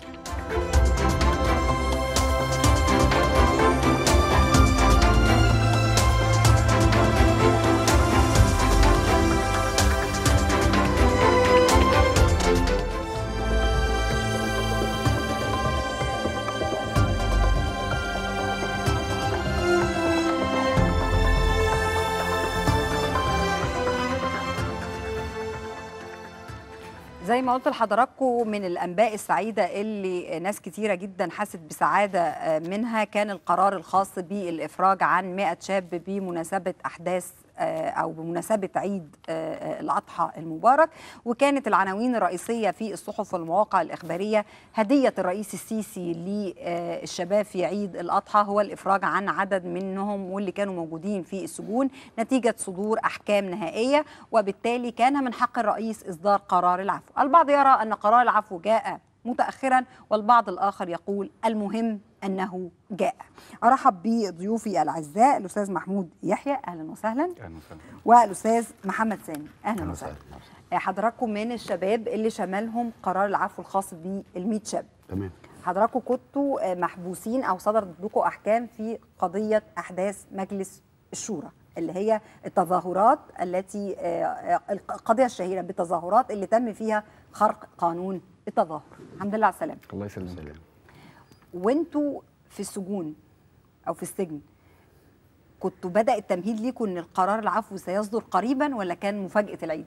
زي ما قلت لحضراتكم من الأنباء السعيدة اللي ناس كتيرة جدا حست بسعادة منها كان القرار الخاص بالإفراج عن 100 شاب بمناسبة أحداث أو بمناسبة عيد الأضحى المبارك. وكانت العناوين الرئيسية في الصحف والمواقع الإخبارية هدية الرئيس السيسي للشباب في عيد الأضحى هو الإفراج عن عدد منهم واللي كانوا موجودين في السجون نتيجة صدور أحكام نهائية، وبالتالي كان من حق الرئيس إصدار قرار العفو. البعض يرى أن قرار العفو جاء متأخرا، والبعض الآخر يقول المهم أنه جاء. أرحب بضيوفي الأعزاء الأستاذ محمود يحيى، أهلا وسهلا. أهلا وسهلا. والأستاذ محمد سامي، أهلا وسهلا. حضراتكم من الشباب اللي شملهم قرار العفو الخاص بال100 شاب. تمام. حضراتكم كنتوا محبوسين أو صدر ضدكم أحكام في قضية أحداث مجلس الشورى اللي هي التظاهرات التي القضية الشهيرة بالتظاهرات اللي تم فيها خرق قانون التظاهر. الحمد لله على السلامة. الله يسلمك. وانتوا في السجون او في السجن كنتوا بدأ التمهيد ليكم ان القرار العفو سيصدر قريبا ولا كان مفاجأة العيد؟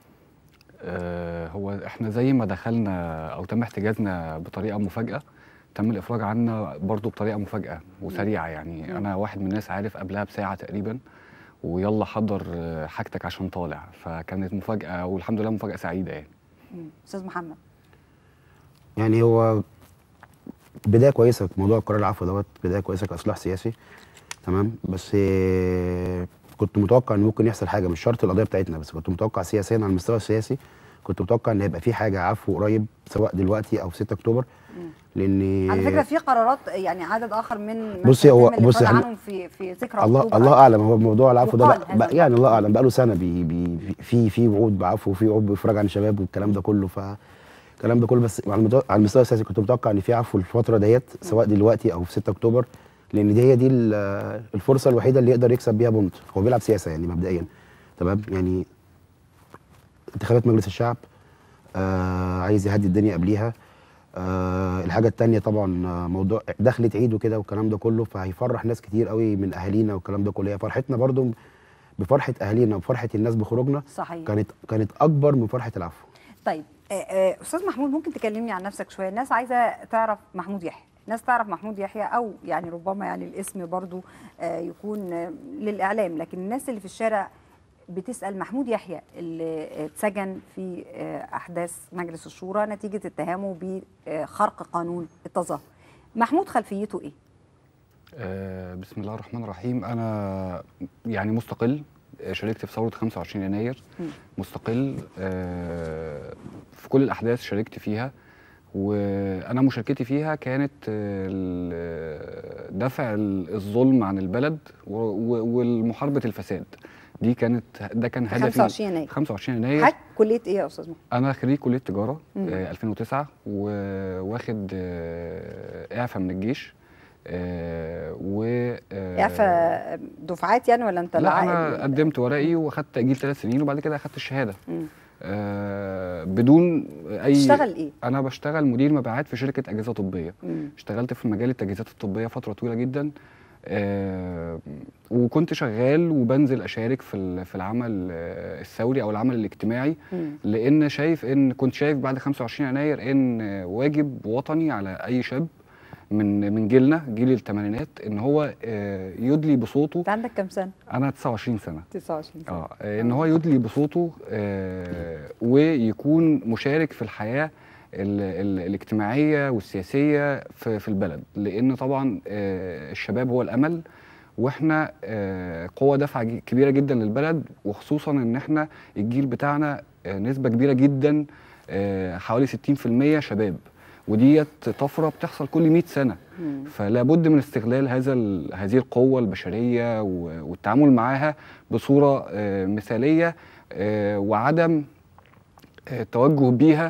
هو احنا زي ما دخلنا او تم احتجازنا بطريقة مفاجأة، تم الافراج عنا برضو بطريقة مفاجأة وسريعة. يعني انا واحد من الناس عارف قبلها بساعة تقريبا، ويلا حضر حاجتك عشان طالع، فكانت مفاجأة والحمد لله مفاجأة سعيدة يعني. استاذ محمد. يعني هو بدايه كويسه في موضوع القرار العفو دوت، بدايه كويسه كاصلاح سياسي، تمام. بس كنت متوقع ان ممكن يحصل حاجه، مش شرط القضيه بتاعتنا، بس كنت متوقع سياسيا على المستوى السياسي كنت متوقع ان هيبقى في حاجه عفو قريب سواء دلوقتي او في 6 اكتوبر. لان على فكره في قرارات يعني عدد اخر من بصي هو بصي عنهم في ذكرى الله اعلم. هو موضوع العفو ده يعني الله اعلم بقى له سنه في وعود بعفو وفي وعود بافراج عن شباب والكلام ده كله، الكلام ده كله. بس على المستوى السياسي كنت متوقع ان في عفو الفتره ديت سواء دلوقتي او في 6 اكتوبر، لان دي الفرصه الوحيده اللي يقدر يكسب بيها بونت. هو بيلعب سياسه يعني مبدئيا، تمام. يعني انتخابات مجلس الشعب عايز يهدي الدنيا قبليها. الحاجه الثانيه طبعا موضوع دخلة عيد وكده والكلام ده كله، فهيفرح ناس كتير قوي من اهالينا والكلام ده كله. هي فرحتنا برضو بفرحه اهالينا وبفرحه الناس بخروجنا. صحيح. كانت اكبر من فرحه العفو. طيب استاذ محمود، ممكن تكلمني عن نفسك شويه؟ الناس عايزه تعرف محمود يحيى، الناس تعرف محمود يحيى، او يعني ربما يعني الاسم برضو يكون للاعلام، لكن الناس اللي في الشارع بتسال محمود يحيى اللي اتسجن في احداث مجلس الشورى نتيجه اتهامه بخرق قانون التظاهر. محمود خلفيته ايه؟ بسم الله الرحمن الرحيم. انا يعني مستقل، شاركت في ثورة 25 يناير، مستقل في كل الأحداث شاركت فيها، وأنا مشاركتي فيها كانت دفع الظلم عن البلد والمحاربة الفساد. ده كان هدفي. 25 يناير. 25 يناير. حضرتك كلية إيه يا أستاذ محمد؟ أنا خريج كلية تجارة 2009، وواخد إعفاء من الجيش. إعفاء دفعات يعني ولا انت؟ لا، انا قدمت ورقي واخدت تأجيل 3 سنين وبعد كده اخدت الشهاده بدون اي. بتشتغل ايه؟ انا بشتغل مدير مبيعات في شركه اجهزه طبيه. اشتغلت في مجال التجهيزات الطبيه فتره طويله جدا، وكنت شغال وبنزل اشارك في العمل الثوري او العمل الاجتماعي، لان كنت شايف بعد 25 يناير ان واجب وطني على اي شاب من جيلنا، جيل الثمانينات، ان هو يدلي بصوته. انت عندك كام سنه؟ انا 29 سنه. 29 سنه. ان هو يدلي بصوته ويكون مشارك في الحياه الاجتماعيه والسياسيه في البلد، لان طبعا الشباب هو الامل، واحنا قوه دافعه كبيره جدا للبلد، وخصوصا ان احنا الجيل بتاعنا نسبه كبيره جدا حوالي 60% شباب، وديت طفره بتحصل كل 100 سنه. فلا بد من استغلال هذه القوه البشريه والتعامل معاها بصوره مثاليه، وعدم التوجه بيها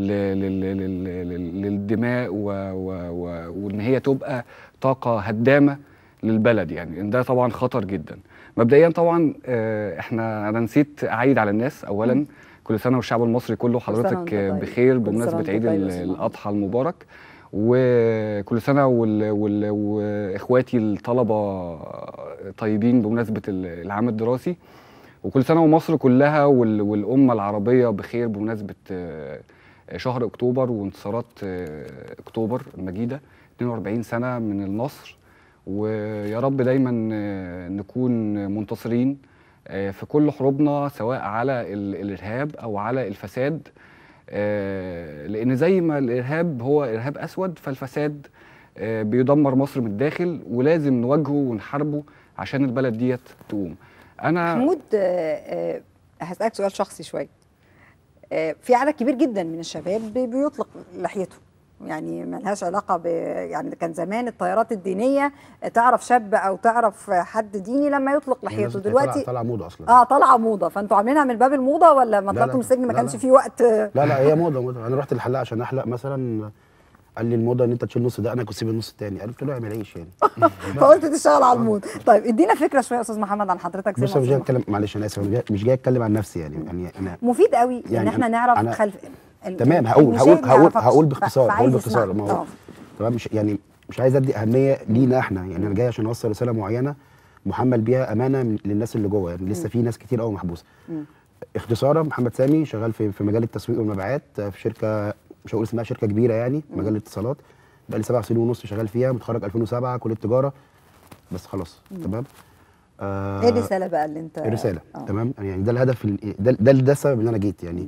للدماء وان هي تبقى طاقه هدامه للبلد. يعني ده طبعا خطر جدا. مبدئيا طبعا انا نسيت اعيد على الناس. اولا كل سنه والشعب المصري كله حضرتك بخير بمناسبه عيد الاضحى المبارك، وكل سنه واخواتي الطلبه طيبين بمناسبه العام الدراسي، وكل سنه ومصر كلها والامه العربيه بخير بمناسبه شهر اكتوبر وانتصارات اكتوبر المجيده، 42 سنه من النصر. ويا رب دايما نكون منتصرين في كل حروبنا، سواء على الارهاب او على الفساد، لان زي ما الارهاب هو ارهاب اسود، فالفساد بيدمر مصر من الداخل، ولازم نواجهه ونحاربه عشان البلد ديت تقوم. انا محمود هسألك سؤال شخصي شويه. في عدد كبير جدا من الشباب بيطلق لحيته، يعني ملهاش علاقه يعني كان زمان التيارات الدينيه تعرف شاب او تعرف حد ديني لما يطلق لحيته، دلوقتي طالعه موضه اصلا. طالعه موضه. فانتوا عاملينها من باب الموضه ولا ما طلعتوا من السجن ما كانش في وقت؟ لا هي موضه. انا رحت الحلاق عشان احلق مثلا، قال لي الموضه ان انت تشيل نص دقنك وتسيب النص الثاني. قلت له اعمل عيش يعني. فقلت تشتغل على الموضه. طيب ادينا فكره شويه يا استاذ محمد عن حضرتك. بص مش جاي اتكلم، معلش انا اسف، مش جاي اتكلم عن نفسي يعني انا مفيد قوي يعني ان احنا نعرف خلف. تمام. هقول باختصار. ما هو تمام. مش عايز ادي اهميه لينا احنا، يعني انا جاي عشان اوصل رساله معينه محمل بيها امانه للناس اللي جوه، يعني لسه في ناس كتير قوي محبوسه. اختصارا، محمد سامي شغال في مجال التسويق والمبيعات في شركه، مش هقول اسمها، شركه كبيره يعني، مجال الاتصالات. بقى لي 7 سنين ونص شغال فيها، متخرج 2007 كليه تجاره بس خلاص. تمام. ايه الرساله بقى اللي انت؟ الرساله تمام. يعني ده الهدف، ده السبب ان انا جيت يعني.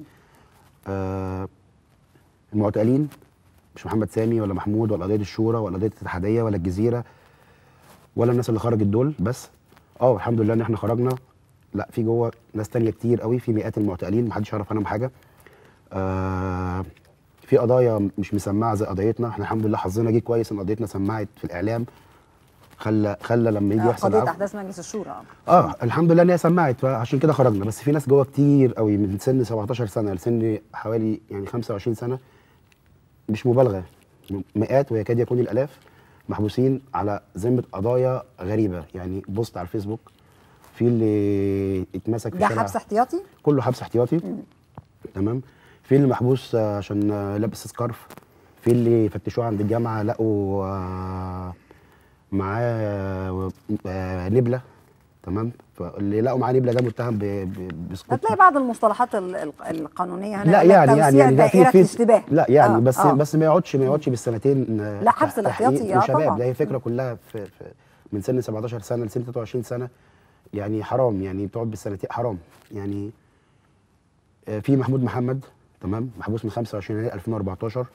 المعتقلين مش محمد سامي ولا محمود ولا قضيه الشورى ولا قضيه الاتحاديه ولا الجزيره ولا الناس اللي خرجت دول بس. الحمد لله ان احنا خرجنا. لا، في جوه ناس تانية كتير قوي، في مئات المعتقلين محدش يعرف عنهم حاجه. في قضايا مش مسمعه زي قضيتنا. احنا الحمد لله حظنا جه كويس ان قضيتنا سمعت في الاعلام، خلى لما يجي يحصل قضيه احداث مجلس الشورى. الحمد لله ان هي سمعت، فعشان كده خرجنا. بس في ناس جوه كتير قوي من سن 17 سنه لسن حوالي يعني 25 سنه، مش مبالغه، مئات ويكاد يكون الالاف محبوسين على ذمه قضايا غريبه. يعني بوست على الفيسبوك، في اللي اتمسك في الشارع، ده حبس احتياطي؟ كله حبس احتياطي. تمام. في اللي محبوس عشان لابس سكارف، في اللي فتشوه عند الجامعه لقوا معاه نبله. تمام. فاللي لقوا معاه نبله ده متهم بسقوط. هتلاقي بعض المصطلحات القانونيه هنا. لا يعني ده في اشتباه. لا يعني بس ما يقعدش بالسنتين. لا، حبس الاحتياطي شباب. ده هي الفكره كلها في من سن 17 سنه لسن 23 سنه، يعني حرام، يعني بتقعد بالسنتين حرام يعني. في محمود محمد، تمام، محبوس من 25 يناير 2014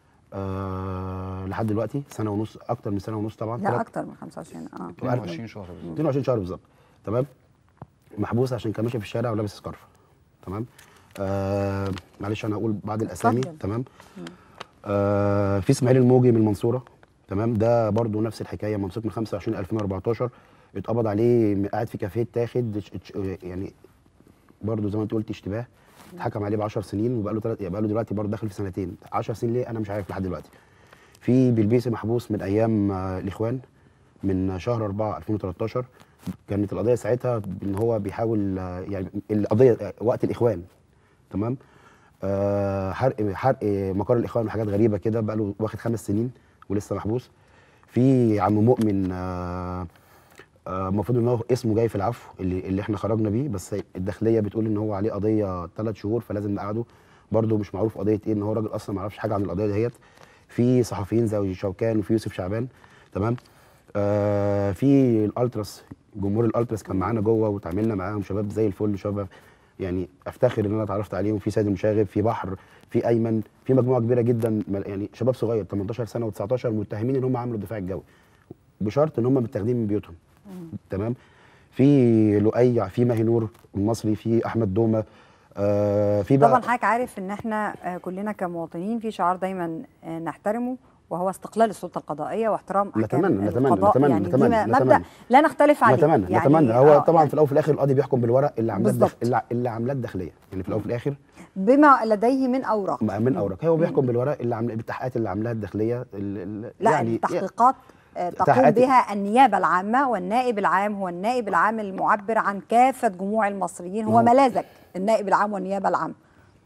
لحد دلوقتي سنه ونص، اكتر من سنه ونص طبعا. لا، اكتر من 25. 22 شهر بالظبط. 22 شهر بالظبط. تمام. محبوس عشان كان ماشي في الشارع ولابس سكارف. تمام. معلش انا هقول بعض الاسامي. تمام. في اسماعيل الموجي من المنصوره. تمام. ده برضو نفس الحكايه، ممسوك من 25 2014، اتقبض عليه قاعد في كافيه تاخد يعني برضو زي ما انت قلت اشتباه. اتحكم عليه ب 10 سنين وبقى له دلوقتي برضه داخل في سنتين. 10 سنين ليه انا مش عارف لحد دلوقتي. في بلبيسي محبوس من ايام الاخوان من شهر 4 2013. كانت القضيه ساعتها ان هو بيحاول يعني القضيه وقت الاخوان. تمام. حرق مقر الاخوان وحاجات غريبه كده، بقى له واخد 5 سنين ولسه محبوس. في عم مؤمن المفروض ان هو اسمه جاي في العفو اللي احنا خرجنا بيه، بس الداخليه بتقول ان هو عليه قضيه 3 شهور فلازم نقعده. برده مش معروف قضيه ايه، ان هو راجل اصلا ما يعرفش حاجه عن القضيه ديت. في صحفيين زي شوكان وفي يوسف شعبان. تمام. في الالتراس، جمهور الالتراس كان معانا جوه وتعاملنا معاهم، شباب زي الفل، شباب يعني افتخر ان انا اتعرفت عليهم. في سيد المشاغب، في بحر، في ايمن، في مجموعه كبيره جدا يعني شباب صغير 18 سنه و19 متهمين ان هم عملوا الدفاع الجوي بشرط ان هم متاخدين من بيوتهم. تمام. في لؤي، في ماهي نور المصري، في احمد دومه، في بقى طبعا حضرتك عارف ان احنا كلنا كمواطنين في شعار دايما نحترمه، وهو استقلال السلطه القضائيه واحترام احكام القضاء. يعني دي مبدا لا نختلف عليه. نتمنى هو طبعا في الاول وفي الاخر القاضي بيحكم بالورق اللي عاملاه الداخليه، يعني في الاول وفي الاخر بما لديه من اوراق. هو بيحكم بالورق اللي بالتحقيقات اللي عاملاها الداخليه. لا يعني التحقيقات تقوم بها النيابه العامه، والنائب العام هو النائب العام المعبر عن كافه جموع المصريين، هو ملاذك النائب العام والنيابه العامه.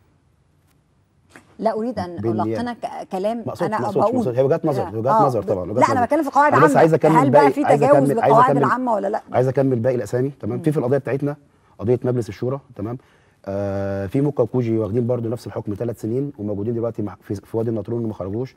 لا اريد ان القنك كلام انا بقول هي وجهات نظر طبعا. لا انا بتكلم في قواعد عامه. هل بقى في تجاوز للقواعد العامه ولا لا؟ عايز اكمل باقي الاسامي. تمام. في القضيه بتاعتنا قضيه مجلس الشورى. تمام. في موكا وكوجي واخدين برضو نفس الحكم 3 سنين وموجودين دلوقتي في وادي النطرون وما خرجوش.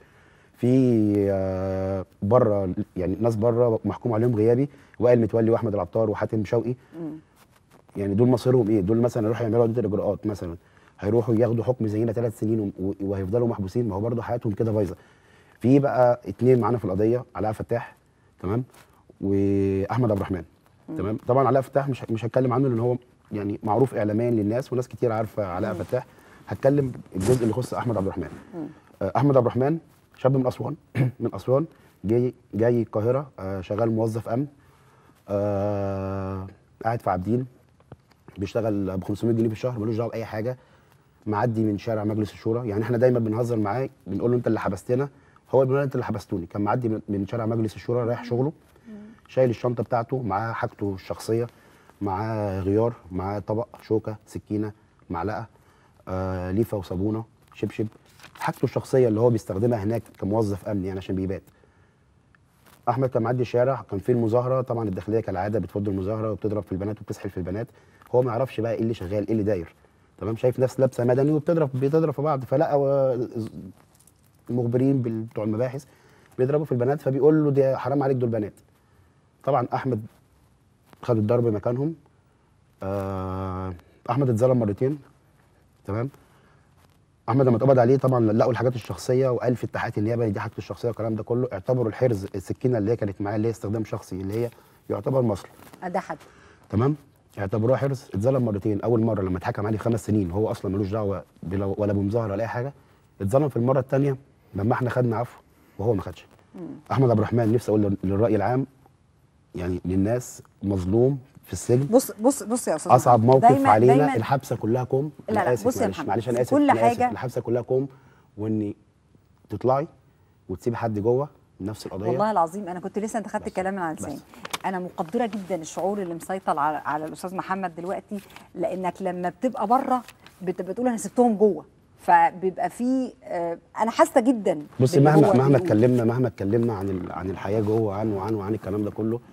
في بره يعني ناس بره محكوم عليهم غيابي، وائل متولي واحمد العطار وحاتم شوقي. يعني دول مصيرهم ايه؟ دول مثلا يروحوا يعملوا عدة الاجراءات مثلا، هيروحوا ياخدوا حكم زينا 3 سنين وهيفضلوا محبوسين. ما هو برضه حياتهم كده بايظه. في بقى 2 معانا في القضيه، علاء فتاح تمام واحمد عبد الرحمن. تمام. طبعا علاء فتاح مش هتكلم عنه لان هو يعني معروف اعلاميا للناس وناس كتير عارفه علاء فتاح. هتكلم الجزء اللي يخص احمد عبد الرحمن. احمد عبد الرحمن شاب من اسوان من اسوان، جاي القاهره، شغال موظف امن، قاعد في عابدين، بيشتغل ب 500 جنيه في الشهر، ملوش دعوه باي حاجه، معدي من شارع مجلس الشورى. يعني احنا دايما بنهزر معاه بنقول له انت اللي حبستنا، هو بيقول انت اللي حبستوني. كان معدي من شارع مجلس الشورى رايح شغله، شايل الشنطه بتاعته، معاه حاجته الشخصيه، معاه غيار، معاه طبق، شوكه، سكينه، معلقه، ليفه وصابونه، شبشب، حاجته الشخصيه اللي هو بيستخدمها هناك كموظف امن يعني عشان بيبات. احمد كان معدي الشارع، كان في المظاهره، طبعا الداخليه كالعاده بتفض المظاهره وبتضرب في البنات وبتسحل في البنات، هو ما يعرفش بقى ايه اللي شغال، ايه اللي داير. تمام. شايف ناس لابسه مدني بتضرب في بعض، فلقى المخبرين بتوع المباحث بيضربوا في البنات، فبيقول له دي حرام عليك دول بنات. طبعا احمد خد الضرب مكانهم. احمد اتظلم مرتين. تمام. احمد لما اتقبض عليه طبعا لقوا الحاجات الشخصيه، وقال في اتحاد النيابه دي حاجته الشخصيه والكلام ده كله. اعتبروا الحرز السكينه اللي هي كانت معاه اللي هي استخدام شخصي اللي هي يعتبر مصل. ده حد. تمام. اعتبروها حرز. اتظلم مرتين. اول مره لما اتحكم عليه 5 سنين وهو اصلا ملوش دعوه ولا بمظاهره ولا اي حاجه. اتظلم في المره الثانيه لما احنا خدنا عفو وهو ما خدش. احمد عبد الرحمن نفسي اقول للراي العام يعني للناس مظلوم في السجن. بص يا استاذ، اصعب موقف علينا الحبسه كلها كوم. لا بص يا محمد، معلش انا اسف، كل حاجه الحبسه كلها كوم، واني تطلعي وتسيبي حد جوه نفس القضيه. والله العظيم انا كنت لسه انت خدت الكلام من على لساني. انا مقدره جدا الشعور اللي مسيطر على الاستاذ محمد دلوقتي، لانك لما بتبقى بره بتقول انا سبتهم جوه، فبيبقى في انا حاسه جدا. بصي مهما اتكلمنا عن الحياه جوه وعن الكلام ده كله.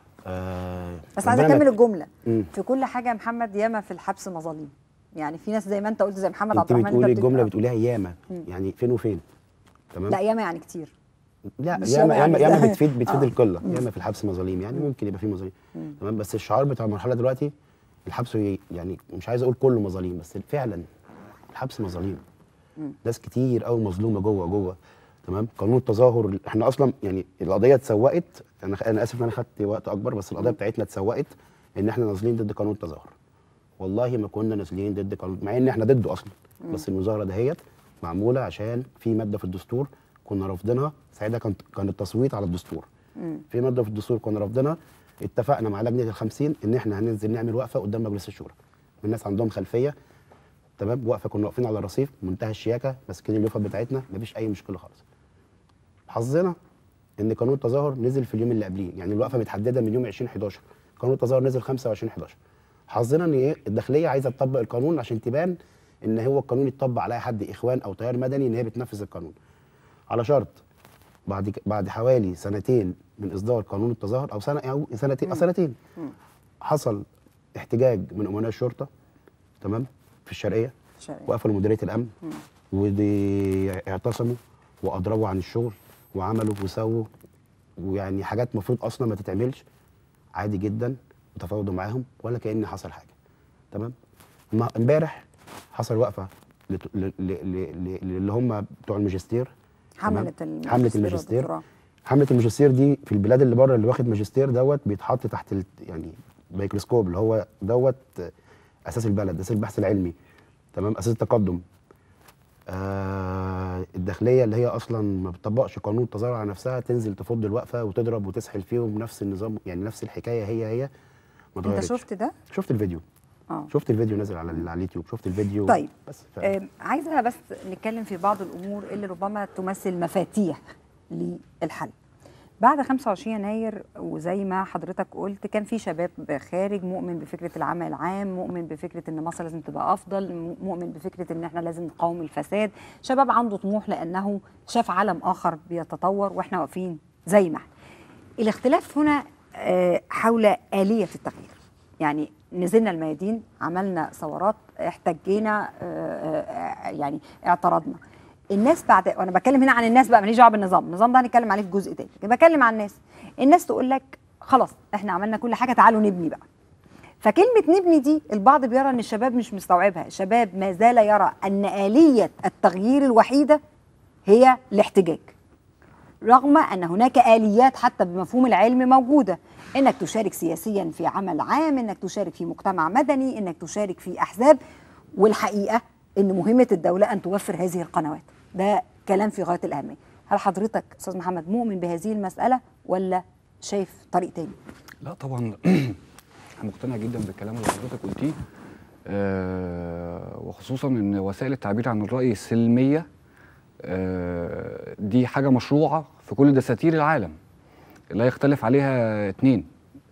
بس عايزه اكمل الجمله. في كل حاجه يا محمد ياما في الحبس مظالم، يعني في ناس زي ما انت قلت زي محمد عبد الرحمن. انت بتقولي الجمله بتقوليها ياما، يعني فين وفين. تمام. لا ياما يعني كتير. لا ياما بتفيد القله. ياما في الحبس مظالم، يعني ممكن يبقى فيه مظالم. تمام. بس الشعار بتاع المرحله دلوقتي الحبس يعني مش عايز اقول كله مظالم، بس فعلا الحبس مظالم. ناس كتير قوي مظلومه جوه. تمام. قانون التظاهر احنا اصلا يعني القضيه اتسوقت، انا اسف ان انا خدت وقت اكبر، بس القضيه بتاعتنا اتسوقت ان احنا نازلين ضد قانون التظاهر. والله ما كنا نازلين ضد قانون، مع ان احنا ضده اصلا. بس المظاهره دهيت معموله عشان في ماده في الدستور كنا رافضينها، ساعتها كان التصويت على الدستور. في ماده في الدستور كنا رافضينها، اتفقنا مع لجنه ال50 ان احنا هننزل نعمل وقفه قدام مجلس الشورى. الناس عندهم خلفيه. تمام. وقفه كنا واقفين على الرصيف منتهى الشياكه، ماسكين اليوفه بتاعتنا، مفيش اي مشكله خالص. حظنا ان قانون التظاهر نزل في اليوم اللي قبليه، يعني الوقفه متحدده من يوم 20/11، قانون التظاهر نزل 25/11. حظنا ان ايه الداخليه عايزه تطبق القانون عشان تبان ان هو القانون يتطبق على اي حد اخوان او تيار مدني ان هي بتنفذ القانون. على شرط بعد حوالي 2 سنين من اصدار قانون التظاهر او سنه او سنتين حصل احتجاج من امناء الشرطه. تمام. في الشرقيه وقفلوا مديريه الامن ودي اعتصموا واضربوا عن الشغل وعملوا وسووا، ويعني حاجات المفروض اصلا ما تتعملش عادي جدا، وتفاوضوا معاهم ولا كأن حصل حاجه. تمام. امبارح حصل وقفه اللي هم بتوع الماجستير، حمله الماجستير حمله الماجستير دي في البلاد اللي بره اللي واخد ماجستير دوت بيتحط تحت يعني ميكروسكوب، اللي هو دوت اساس البلد، اساس البحث العلمي، تمام، اساس التقدم. الداخليه اللي هي اصلا ما بتطبقش قانون التظاهر على نفسها تنزل تفض الوقفه وتضرب وتسحل فيهم نفس النظام، يعني نفس الحكايه هي ما اتغيرتش. انت شفت ده؟ شفت الفيديو. شفت الفيديو نازل على اليوتيوب، شفت الفيديو. طيب بس عايزه بس نتكلم في بعض الامور اللي ربما تمثل مفاتيح للحل. بعد 25 يناير وزي ما حضرتك قلت كان في شباب خارج مؤمن بفكره العمل العام، مؤمن بفكره ان مصر لازم تبقى افضل، مؤمن بفكره ان احنا لازم نقاوم الفساد، شباب عنده طموح لانه شاف عالم اخر بيتطور واحنا واقفين زي ما احنا. الاختلاف هنا حول آلية التغيير. يعني نزلنا الميادين، عملنا ثورات، احتجينا، يعني اعترضنا. الناس بعد، وانا بتكلم هنا عن الناس بقى، ماليش دعوه بالنظام، النظام ده هنتكلم عليه في جزء تاني، بتكلم عن الناس تقول لك خلاص احنا عملنا كل حاجه، تعالوا نبني بقى. فكلمه نبني دي البعض بيرى ان الشباب مش مستوعبها، الشباب ما زال يرى ان آلية التغيير الوحيده هي الاحتجاج، رغم ان هناك آليات حتى بمفهوم العلم موجوده، انك تشارك سياسيا في عمل عام، انك تشارك في مجتمع مدني، انك تشارك في احزاب، والحقيقه ان مهمه الدوله ان توفر هذه القنوات. ده كلام في غايه الاهميه. هل حضرتك استاذ محمد مؤمن بهذه المساله ولا شايف طريق تاني؟ لا طبعا مقتنع جدا بالكلام اللي حضرتك قلتيه، وخصوصا ان وسائل التعبير عن الراي السلميه دي حاجه مشروعه في كل دساتير العالم لا يختلف عليها اتنين.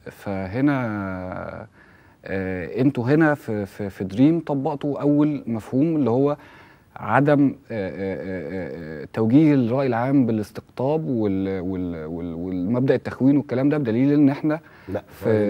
فهنا انتوا هنا في دريم طبقتوا اول مفهوم اللي هو عدم توجيه الرأي العام بالاستقطاب والمبدأ التخوين والكلام ده، بدليل ان احنا لا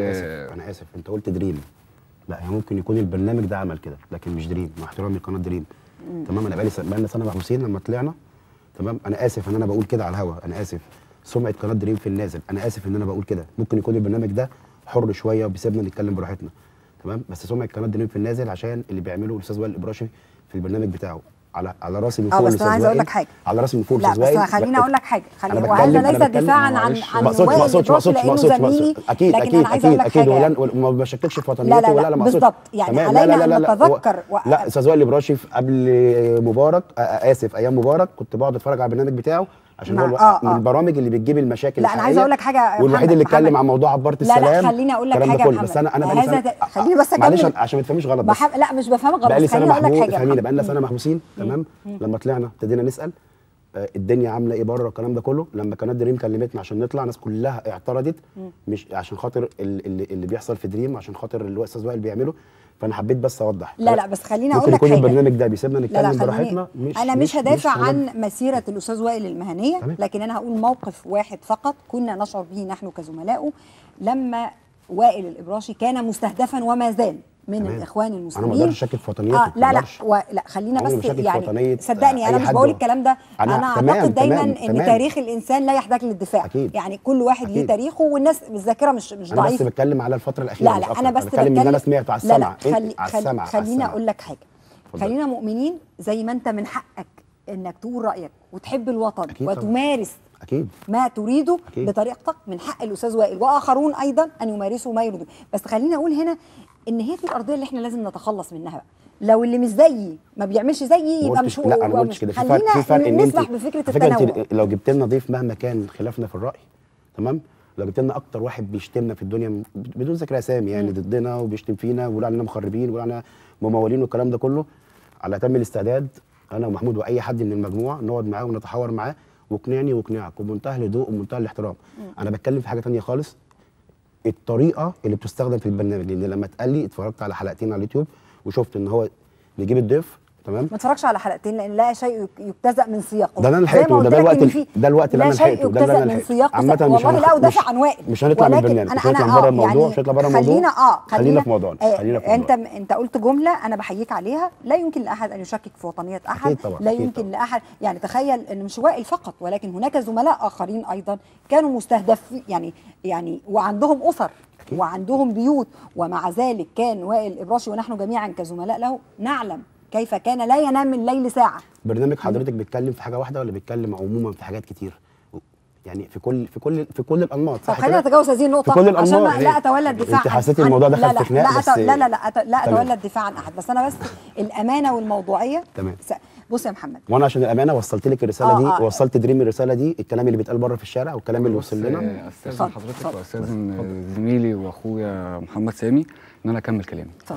انا اسف انت قلت دريم، لا يعني ممكن يكون البرنامج ده عمل كده لكن مش دريم، مع احترامي لقناه دريم. تمام، انا بقالنا سنه محبوسين لما طلعنا. تمام، انا اسف ان انا بقول كده على الهوا، انا اسف، سمعه قناه دريم في النازل، انا اسف ان انا بقول كده. ممكن يكون البرنامج ده حر شويه وبيسيبنا نتكلم براحتنا، تمام، بس سمعه قناه دريم في النازل عشان اللي بيعمله الاستاذ وائل الابراشي في البرنامج بتاعه. على راسي من فوق بس انا عايزه اقول لك حاجه، على راسي من فوق لا بس خليني اقول لك حاجه، وهذا ليس دفاعا عن وائل الابراشي لانه زميلي، اكيد اكيد وما بشككش في وطنيتي ولا لا بالظبط، يعني علينا ان نتذكر لا استاذ وائل الابراشي قبل مبارك، اسف ايام مبارك كنت بقعد اتفرج على البرنامج بتاعه عشان هو من البرامج اللي بتجيب المشاكل. لا انا عايزه اقول لك حاجه، والوحيد اللي اتكلم عن موضوع عباره السلام. لا خليني اقول لك حاجه، بس انا خليني بس اكمل معلش عشان ما تفهميش غلط. لا مش بفهمك غلط، بس خليني اقول لك حاجه. بقى لنا سنه محبوسين، تمام، لما طلعنا ابتدينا نسال الدنيا عامله ايه بره والكلام ده كله. لما قناه دريم كلمتنا عشان نطلع، الناس كلها اعترضت، مش عشان خاطر اللي بيحصل في دريم، عشان خاطر اللي الاستاذ وائل بيعمله. فانا حبيت بس اوضح. لا بس خليني اقول لك حاجه، ممكن يكون البرنامج ده بيسيبنا نتكلم براحتنا. انا مش هدافع عن مسيره الاستاذ وائل المهنيه، لكن انا هقول موقف واحد فقط كنا نشعر به نحن كزملائه لما وائل الابراشي كان مستهدفا وما زال من الاخوان المسلمين. انا ما اقدرش اشكك في وطنيته. لا خلينا بس يعني صدقني انا مش بقول الكلام ده، انا اعتقد دايما ان تاريخ الانسان لا يحتاج للدفاع. يعني كل واحد ليه تاريخه، والناس الذاكره مش ضعيفه. انا بس بتكلم على الفتره الاخيره. لا انا بس بتكلم ان انا سمعته على السمع. خليني اقول لك حاجه، خلينا مؤمنين زي ما انت من حقك انك تقول رايك وتحب الوطن وتمارس ما تريده بطريقتك، من حق الاستاذ وائل واخرون ايضا ان يمارسوا ما يريدون. بس خليني اقول هنا ان هي دي الارضيه اللي احنا لازم نتخلص منها بقى. لو اللي مش زيي ما بيعملش زيي يبقى مش هو. لا انا ما قلتش كده، في فرق ان نسمح بفكره التنوع. لو جبت لنا ضيف مهما كان خلافنا في الراي، تمام، لو جبت لنا اكتر واحد بيشتمنا في الدنيا بدون ذكر اسامي يعني ضدنا وبيشتم فينا ويقول علينا مخربين ويقول علينا ممولين والكلام ده كله، على اتم الاستعداد انا ومحمود واي حد من المجموعه نقعد معاه ونتحاور معاه واقنعني واقنعك وبمنتهى الهدوء وبمنتهى الاحترام. انا بتكلم في حاجه ثانيه خالص، الطريقه اللي بتستخدم في البرنامج. لان لما اتقال لي اتفرجت على حلقتين على اليوتيوب وشفت ان هو بيجيب الضيف، تمام، ما اتفرجش على حلقتين لان لا شيء يجتزأ من سياقه. ده انا لحقته، ده الوقت اللي انا لحقته، ده اللي انا لحقته. عامه والله لا ادافع عن وائل، مش هنطلع من البرنامج، مش هنطلع بره الموضوع، مش هنطلع بره الموضوع. خلينا في موضوعنا. انت قلت جمله انا بحييك عليها، لا يمكن لاحد ان يشكك في وطنيه احد، لا يمكن لاحد، يعني تخيل ان مش وائل فقط ولكن هناك زملاء اخرين ايضا كانوا مستهدفين، يعني وعندهم اسر وعندهم بيوت، ومع ذلك كان وائل الابراشي ونحن جميعا كزملاء له نعلم كيف كان لا ينام من الليل ساعه. برنامج حضرتك بيتكلم في حاجه واحده ولا بيتكلم عموما في حاجات كتير؟ يعني في كل الانماط. طب خلينا نتجاوز هذه النقطه في كل الانماط عشان لا اتولى الدفاع انت حسيتي الموضوع دخل في خناق بس لا اتولى الدفاع عن احد، بس انا بس الامانه والموضوعيه. تمام. بص يا محمد، وانا عشان الامانه وصلت لك الرساله دي، وصلت دريم الرساله دي، الكلام اللي بيتقال بره في الشارع والكلام اللي وصل لنا. استاذن حضرتك واستاذن زميلي واخويا محمد سامي ان انا اكمل كلامي. اتفضل.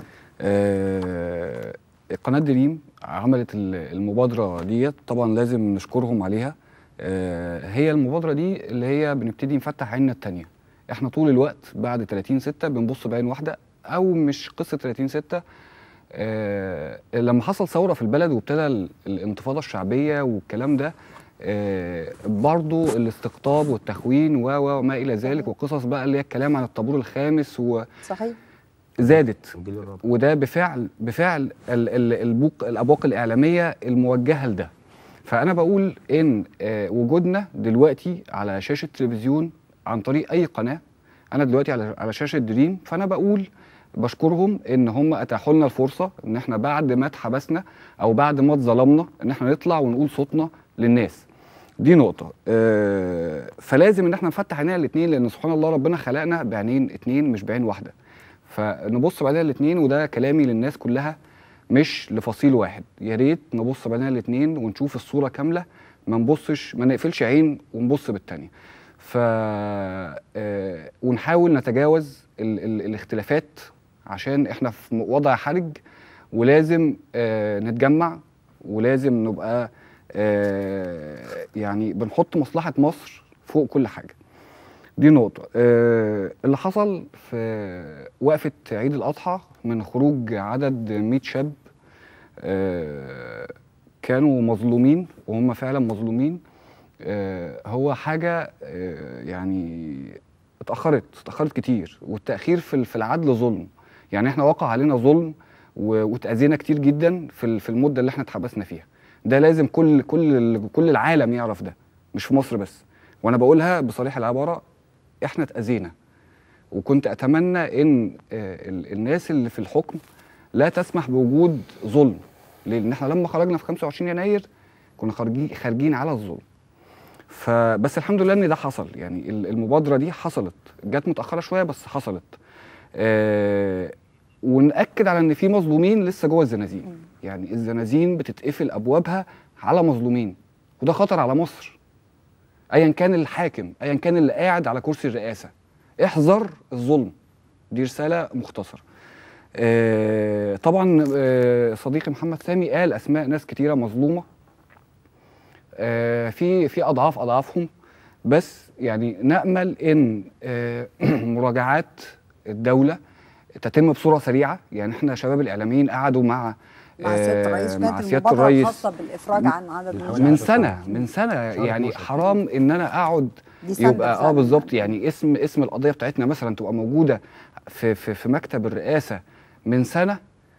قناه دريم عملت المبادره ديت، طبعا لازم نشكرهم عليها. هي المبادره دي اللي هي بنبتدي نفتح عيننا التانيه. احنا طول الوقت بعد 30/6 بنبص بعين واحده، او مش قصه 30/6. لما حصل ثوره في البلد وابتدى الانتفاضه الشعبيه والكلام ده، برضو الاستقطاب والتخوين وما الى ذلك، وقصص بقى اللي هي الكلام عن الطابور الخامس صحيح زادت، وده بفعل الابواق الاعلاميه الموجهه لده. فانا بقول ان وجودنا دلوقتي على شاشه تلفزيون عن طريق اي قناه، انا دلوقتي على شاشه دريم، فانا بقول بشكرهم ان هم اتاحوا لنا الفرصه ان احنا بعد ما اتحبسنا او بعد ما اتظلمنا ان احنا نطلع ونقول صوتنا للناس. دي نقطه. فلازم ان احنا نفتح عينينا الاثنين، لان سبحان الله ربنا خلقنا بعينين اثنين مش بعين واحده، فنبص بعينينا الاثنين. وده كلامي للناس كلها مش لفصيل واحد. يا ريت نبص بعينينا الاثنين ونشوف الصوره كامله، ما نقفلش عين ونبص بالثانيه. ونحاول نتجاوز الاختلافات عشان احنا في وضع حرج، ولازم نتجمع، ولازم نبقى يعني بنحط مصلحة مصر فوق كل حاجة. دي نقطة. اللي حصل في وقفة عيد الأضحى من خروج عدد 100 شاب كانوا مظلومين، وهم فعلا مظلومين. هو حاجة يعني اتأخرت كتير، والتأخير في العدل ظلم. يعني احنا وقع علينا ظلم واتأذينا كتير جدا في المدة اللي احنا اتحبسنا فيها. ده لازم كل العالم يعرف ده، مش في مصر بس. وانا بقولها بصريح العبارة، احنا اتأذينا. وكنت اتمنى ان الناس اللي في الحكم لا تسمح بوجود ظلم، لان احنا لما خرجنا في 25 يناير كنا خارجين على الظلم. فبس الحمد لله ان ده حصل، يعني المبادره دي حصلت، جت متاخره شويه بس حصلت. ونأكد على ان في مظلومين لسه جوه الزنازين، يعني الزنازين بتتقفل ابوابها على مظلومين، وده خطر على مصر. ايا كان الحاكم، ايا كان اللي قاعد على كرسي الرئاسه، احذر الظلم. دي رساله مختصره. طبعا صديقي محمد سامي قال اسماء ناس كتيره مظلومه، في اضعافهم، بس يعني نامل ان مراجعات الدوله تتم بصوره سريعه. يعني احنا شباب الاعلاميين قعدوا مع سياده الرئيس الخاصه بالافراج عن عدد من سنه يعني حرام ان انا اقعد يبقى بالظبط، يعني اسم القضيه بتاعتنا مثلا تبقى موجوده في مكتب الرئاسه من سنه،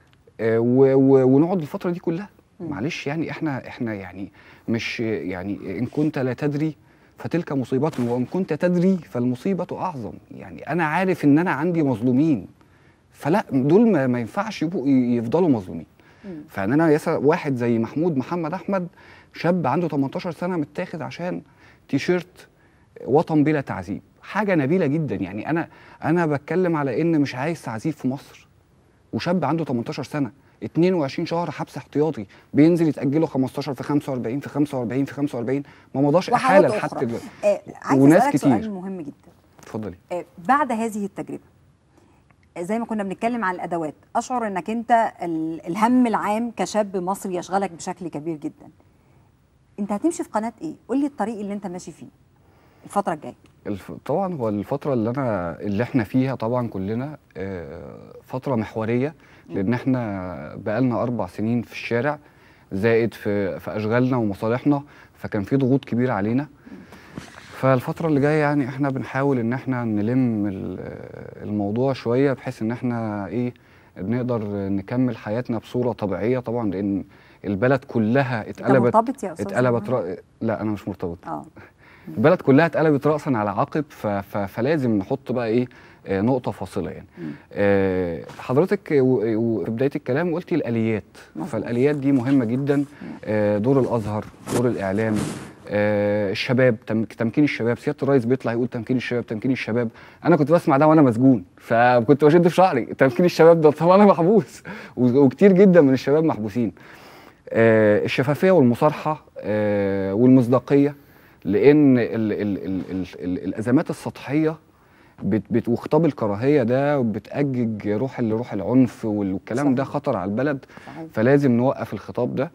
ونقعد الفتره دي كلها. معلش يعني احنا يعني مش يعني ان كنت لا تدري فتلك مصيبة، وان كنت تدري فالمصيبة اعظم. يعني انا عارف ان انا عندي مظلومين، فلا دول ما ينفعش يفضلوا مظلومين. فان انا واحد زي محمد احمد، شاب عنده 18 سنة متاخد عشان تيشيرت وطن بلا تعذيب، حاجة نبيلة جدا. يعني انا بتكلم على ان مش عايز تعذيب في مصر، وشاب عنده 18 سنة 22 شهر حبس احتياطي، بينزل يتأجله 15 في 45 في 45 في 45، ما مضاش احاله لحد دلوقتي. وناس كتير. سؤال مهم جدا. اتفضلي. بعد هذه التجربه، زي ما كنا بنتكلم عن الادوات، اشعر انك انت الهم العام كشاب مصري يشغلك بشكل كبير جدا. انت هتمشي في قناه ايه؟ قول لي الطريق اللي انت ماشي فيه الفتره الجايه. طبعا هو الفتره اللي احنا فيها طبعا كلنا فتره محوريه، لان احنا بقالنا 4 سنين في الشارع، زائد في اشغالنا ومصالحنا، فكان في ضغوط كبيره علينا. فالفتره اللي جايه يعني احنا بنحاول ان احنا نلم الموضوع شويه، بحيث ان احنا نقدر نكمل حياتنا بصوره طبيعيه طبعا، لان البلد كلها اتقلبت. مرتبط يا استاذ؟ لا انا مش مرتبط. البلد كلها اتقلبت راسا على عقب، فلازم نحط بقى نقطة فاصلة يعني. حضرتك في بداية الكلام قلتي الآليات، فالآليات دي مهمة جدا. دور الأزهر، دور الإعلام، الشباب، تمكين الشباب. سياده الرئيس بيطلع يقول تمكين الشباب تمكين الشباب، انا كنت بسمع ده وانا مسجون، فكنت بشد في شعري تمكين الشباب ده، طب انا محبوس وكتير جدا من الشباب محبوسين. الشفافيه والمصارحه والمصداقيه، لان الازمات السطحيه وخطاب الكراهيه ده بتأجج روح العنف والكلام ده خطر على البلد. فلازم نوقف الخطاب ده.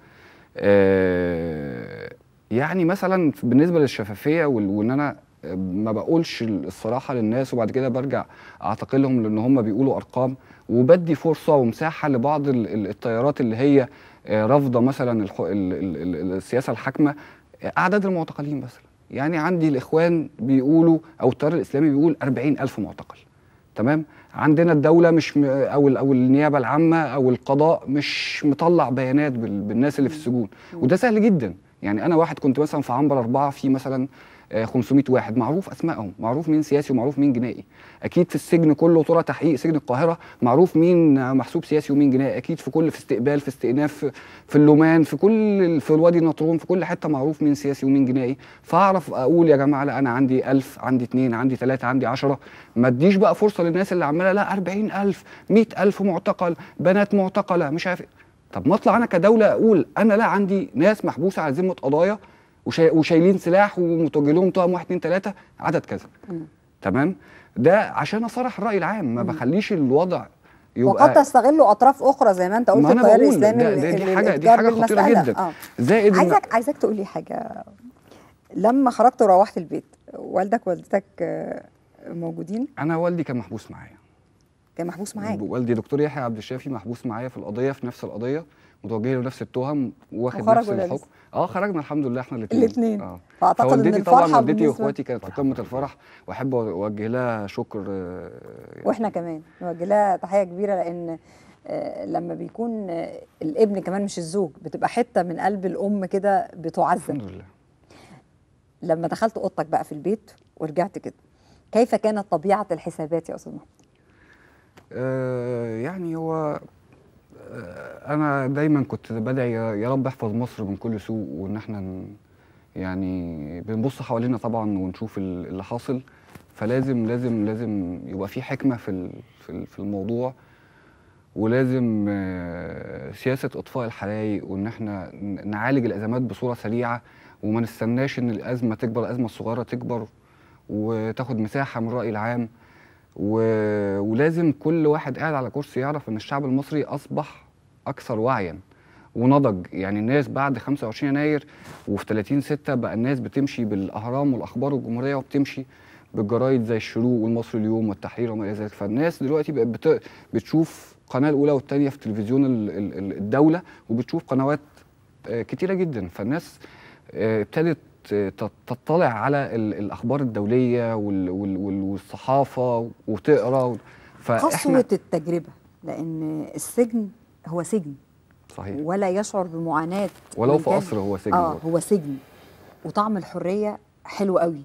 يعني مثلا بالنسبه للشفافيه وان انا ما بقولش الصراحه للناس وبعد كده برجع اعتقلهم لان هم بيقولوا ارقام، وبدي فرصه ومساحه لبعض التيارات اللي هي رافضه مثلا السياسه الحاكمه، اعداد المعتقلين مثلا. يعني عندي الاخوان بيقولوا او التيار الاسلامي بيقول 40,000 معتقل، تمام؟ عندنا الدوله مش او النيابه العامه او القضاء مش مطلع بيانات بالناس اللي في السجون، وده سهل جدا. يعني انا واحد كنت مثلا في عنبر 4 في مثلا 500 واحد معروف اسمائهم، معروف مين سياسي ومعروف مين جنائي. اكيد في السجن كله طرق تحقيق سجن القاهره معروف مين محسوب سياسي ومين جنائي. اكيد في استقبال، في استئناف، في اللومان، في الوادي النطرون، في كل حته معروف مين سياسي ومين جنائي. فاعرف اقول يا جماعه لا انا عندي 1000، عندي 2، عندي 3، عندي 10. ما اديش بقى فرصه للناس اللي عماله لا 40,000 100,000 معتقل، بنات معتقله، مش عارف. طب ما اطلع انا كدوله اقول انا لا عندي ناس محبوسه على ذمه قضايا وشايلين سلاح ومتوجه لهم طقم 1 2 3 عدد كذا. تمام؟ ده عشان اصارح الراي العام، ما بخليش الوضع يبقى وقد تستغله اطراف اخرى زي ما انت قلت التيار الاسلامي. دي حاجه خطيره جدا. زائد عايزك تقول لي حاجه. لما خرجت وروحت البيت والدك ووالدتك موجودين؟ انا والدي كان محبوس معايا. كان محبوس معاك؟ والدي دكتور يحيى عبد الشافي محبوس معايا في القضيه، في نفس القضيه، متوجه له نفس التهم واخد نفس الحكم. خرجنا الحمد لله احنا الاثنين. فاعتقد ان الفرحه طبعا والدتي واخواتي كانت في قمه الفرح، واحب اوجه لها شكر. واحنا كمان نوجه لها تحيه كبيره، لان لما بيكون الابن كمان مش الزوج بتبقى حته من قلب الام كده بتعذب. الحمد لله. لما دخلت اوضتك بقى في البيت ورجعت كده، كيف كانت طبيعه الحسابات يا استاذ محمد؟ يعني هو انا دايما كنت بدعي يا رب احفظ مصر من كل سوء، وان احنا يعني بنبص حوالينا طبعا ونشوف اللي حاصل. فلازم لازم لازم يبقى في حكمه في الموضوع، ولازم سياسه اطفاء الحرايق، وان احنا نعالج الازمات بصوره سريعه، وما نستناش ان الازمه تكبر، الازمه الصغيره تكبر وتاخد مساحه من الراي العام. ولازم كل واحد قاعد على كرسي يعرف ان الشعب المصري اصبح اكثر وعيا ونضج. يعني الناس بعد 25 يناير وفي 30/6 بقى الناس بتمشي بالاهرام والاخبار والجمهوريه، وبتمشي بالجرايد زي الشروق والمصري اليوم والتحرير وما الى ذلك. فالناس دلوقتي بقت بتشوف القناه الاولى والثانيه في تلفزيون الدوله، وبتشوف قنوات كتيره جدا. فالناس ابتدت تطلع على الاخبار الدوليه والصحافه وتقرا. قسوه التجربه، لان السجن هو سجن صحيح، ولا يشعر بمعاناه ولو في قصر هو سجن. هو سجن، وطعم الحريه حلو قوي.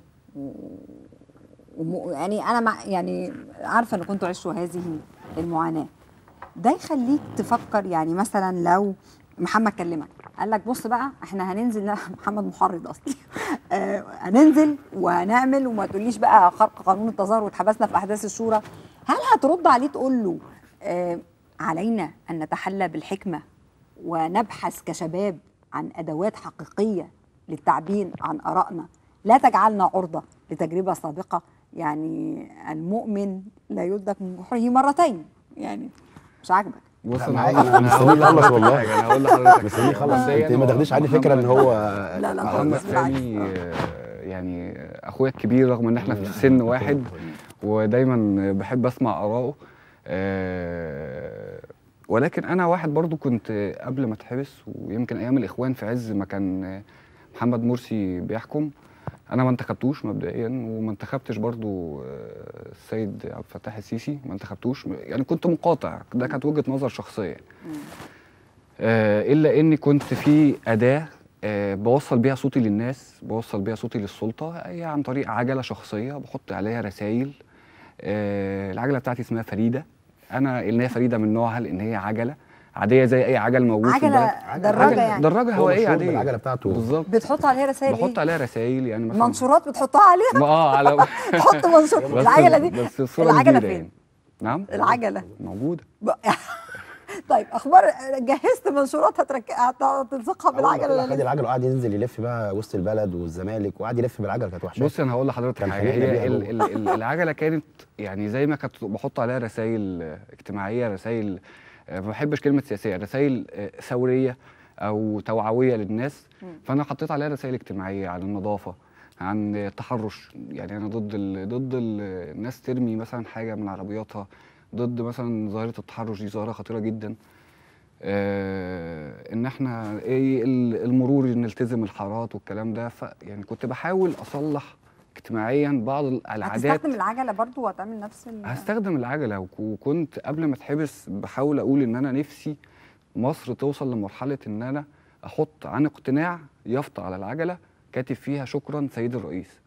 يعني انا يعني عارفه ان كنتوا عشتوا هذه المعاناه. ده يخليك تفكر، يعني مثلا لو محمد كلمك قال لك بص بقى احنا هننزل، لا محمد محرض اصلي هننزل وهنعمل، وما تقوليش بقى خرق قانون التظاهر واتحبسنا في احداث الشورى، هل هترد عليه تقول له علينا ان نتحلى بالحكمه ونبحث كشباب عن ادوات حقيقيه للتعبير عن ارائنا لا تجعلنا عرضه لتجربه سابقه؟ يعني المؤمن لا يدرك من جحره مرتين. يعني مش عاجبك؟ بص انا مستنيه يخلص والله. انا هقول لحضرتك مستنيه يخلص. انت ما تاخديش عني فكره ان هو لا محمد سامي يعني اخويا الكبير، رغم ان احنا في سن واحد، ودايما بحب اسمع اراءه. ولكن انا واحد برضو كنت قبل ما اتحبس، ويمكن ايام الاخوان في عز ما كان محمد مرسي بيحكم، انا ما انتخبتوش مبدئيا، وما انتخبتش برضو السيد عبد الفتاح السيسي، ما انتخبتوش. يعني كنت مقاطع، ده كانت وجهة نظر شخصية. الا اني كنت في اداة بوصل بيها صوتي للناس، بوصل بيها صوتي للسلطة، هي عن طريق عجلة شخصية بحط عليها رسائل. العجلة بتاعتي اسمها فريدة. انا اللي هي فريدة من نوعها لان هي عاديه زي اي عجل موجود في البلد. دراجه يعني دراجه هوائيه عاديه العجله بتاعته بالظبط. بتحط عليها رسائل ايه؟ بحط عليها رسائل يعني مثلا منشورات بتحطها عليها؟ على تحط منشور العجله دي. بس الصوره العجله فين؟ يعني. نعم العجله موجوده. طيب اخبار جهزت منشورات هتلصقها بالعجله؟ خد العجله وقعد ينزل يلف بقى وسط البلد والزمالك وقعد يلف بالعجله، كانت وحشه. بص انا هقول لحضرتك حاجه، هي العجله كانت يعني زي ما كنت بحط عليها رسائل اجتماعيه، رسائل ما بحبش كلمه سياسيه، رسائل ثوريه او توعويه للناس. فانا حطيت عليها رسائل اجتماعيه عن النظافه، عن التحرش. يعني انا ضد الناس ترمي مثلا حاجه من عربياتها، ضد مثلا ظاهره التحرش، دي ظاهره خطيره جدا. ان احنا ايه المرور نلتزم الحارات والكلام ده. يعني كنت بحاول اصلح اجتماعيا بعض العادات. هتستخدم العجله برضو وهتعمل نفس هستخدم العجله. وكنت قبل ما اتحبس بحاول اقول ان انا نفسي مصر توصل لمرحله ان انا احط عن اقتناع يافطه على العجله كاتب فيها شكرا سيد الرئيس.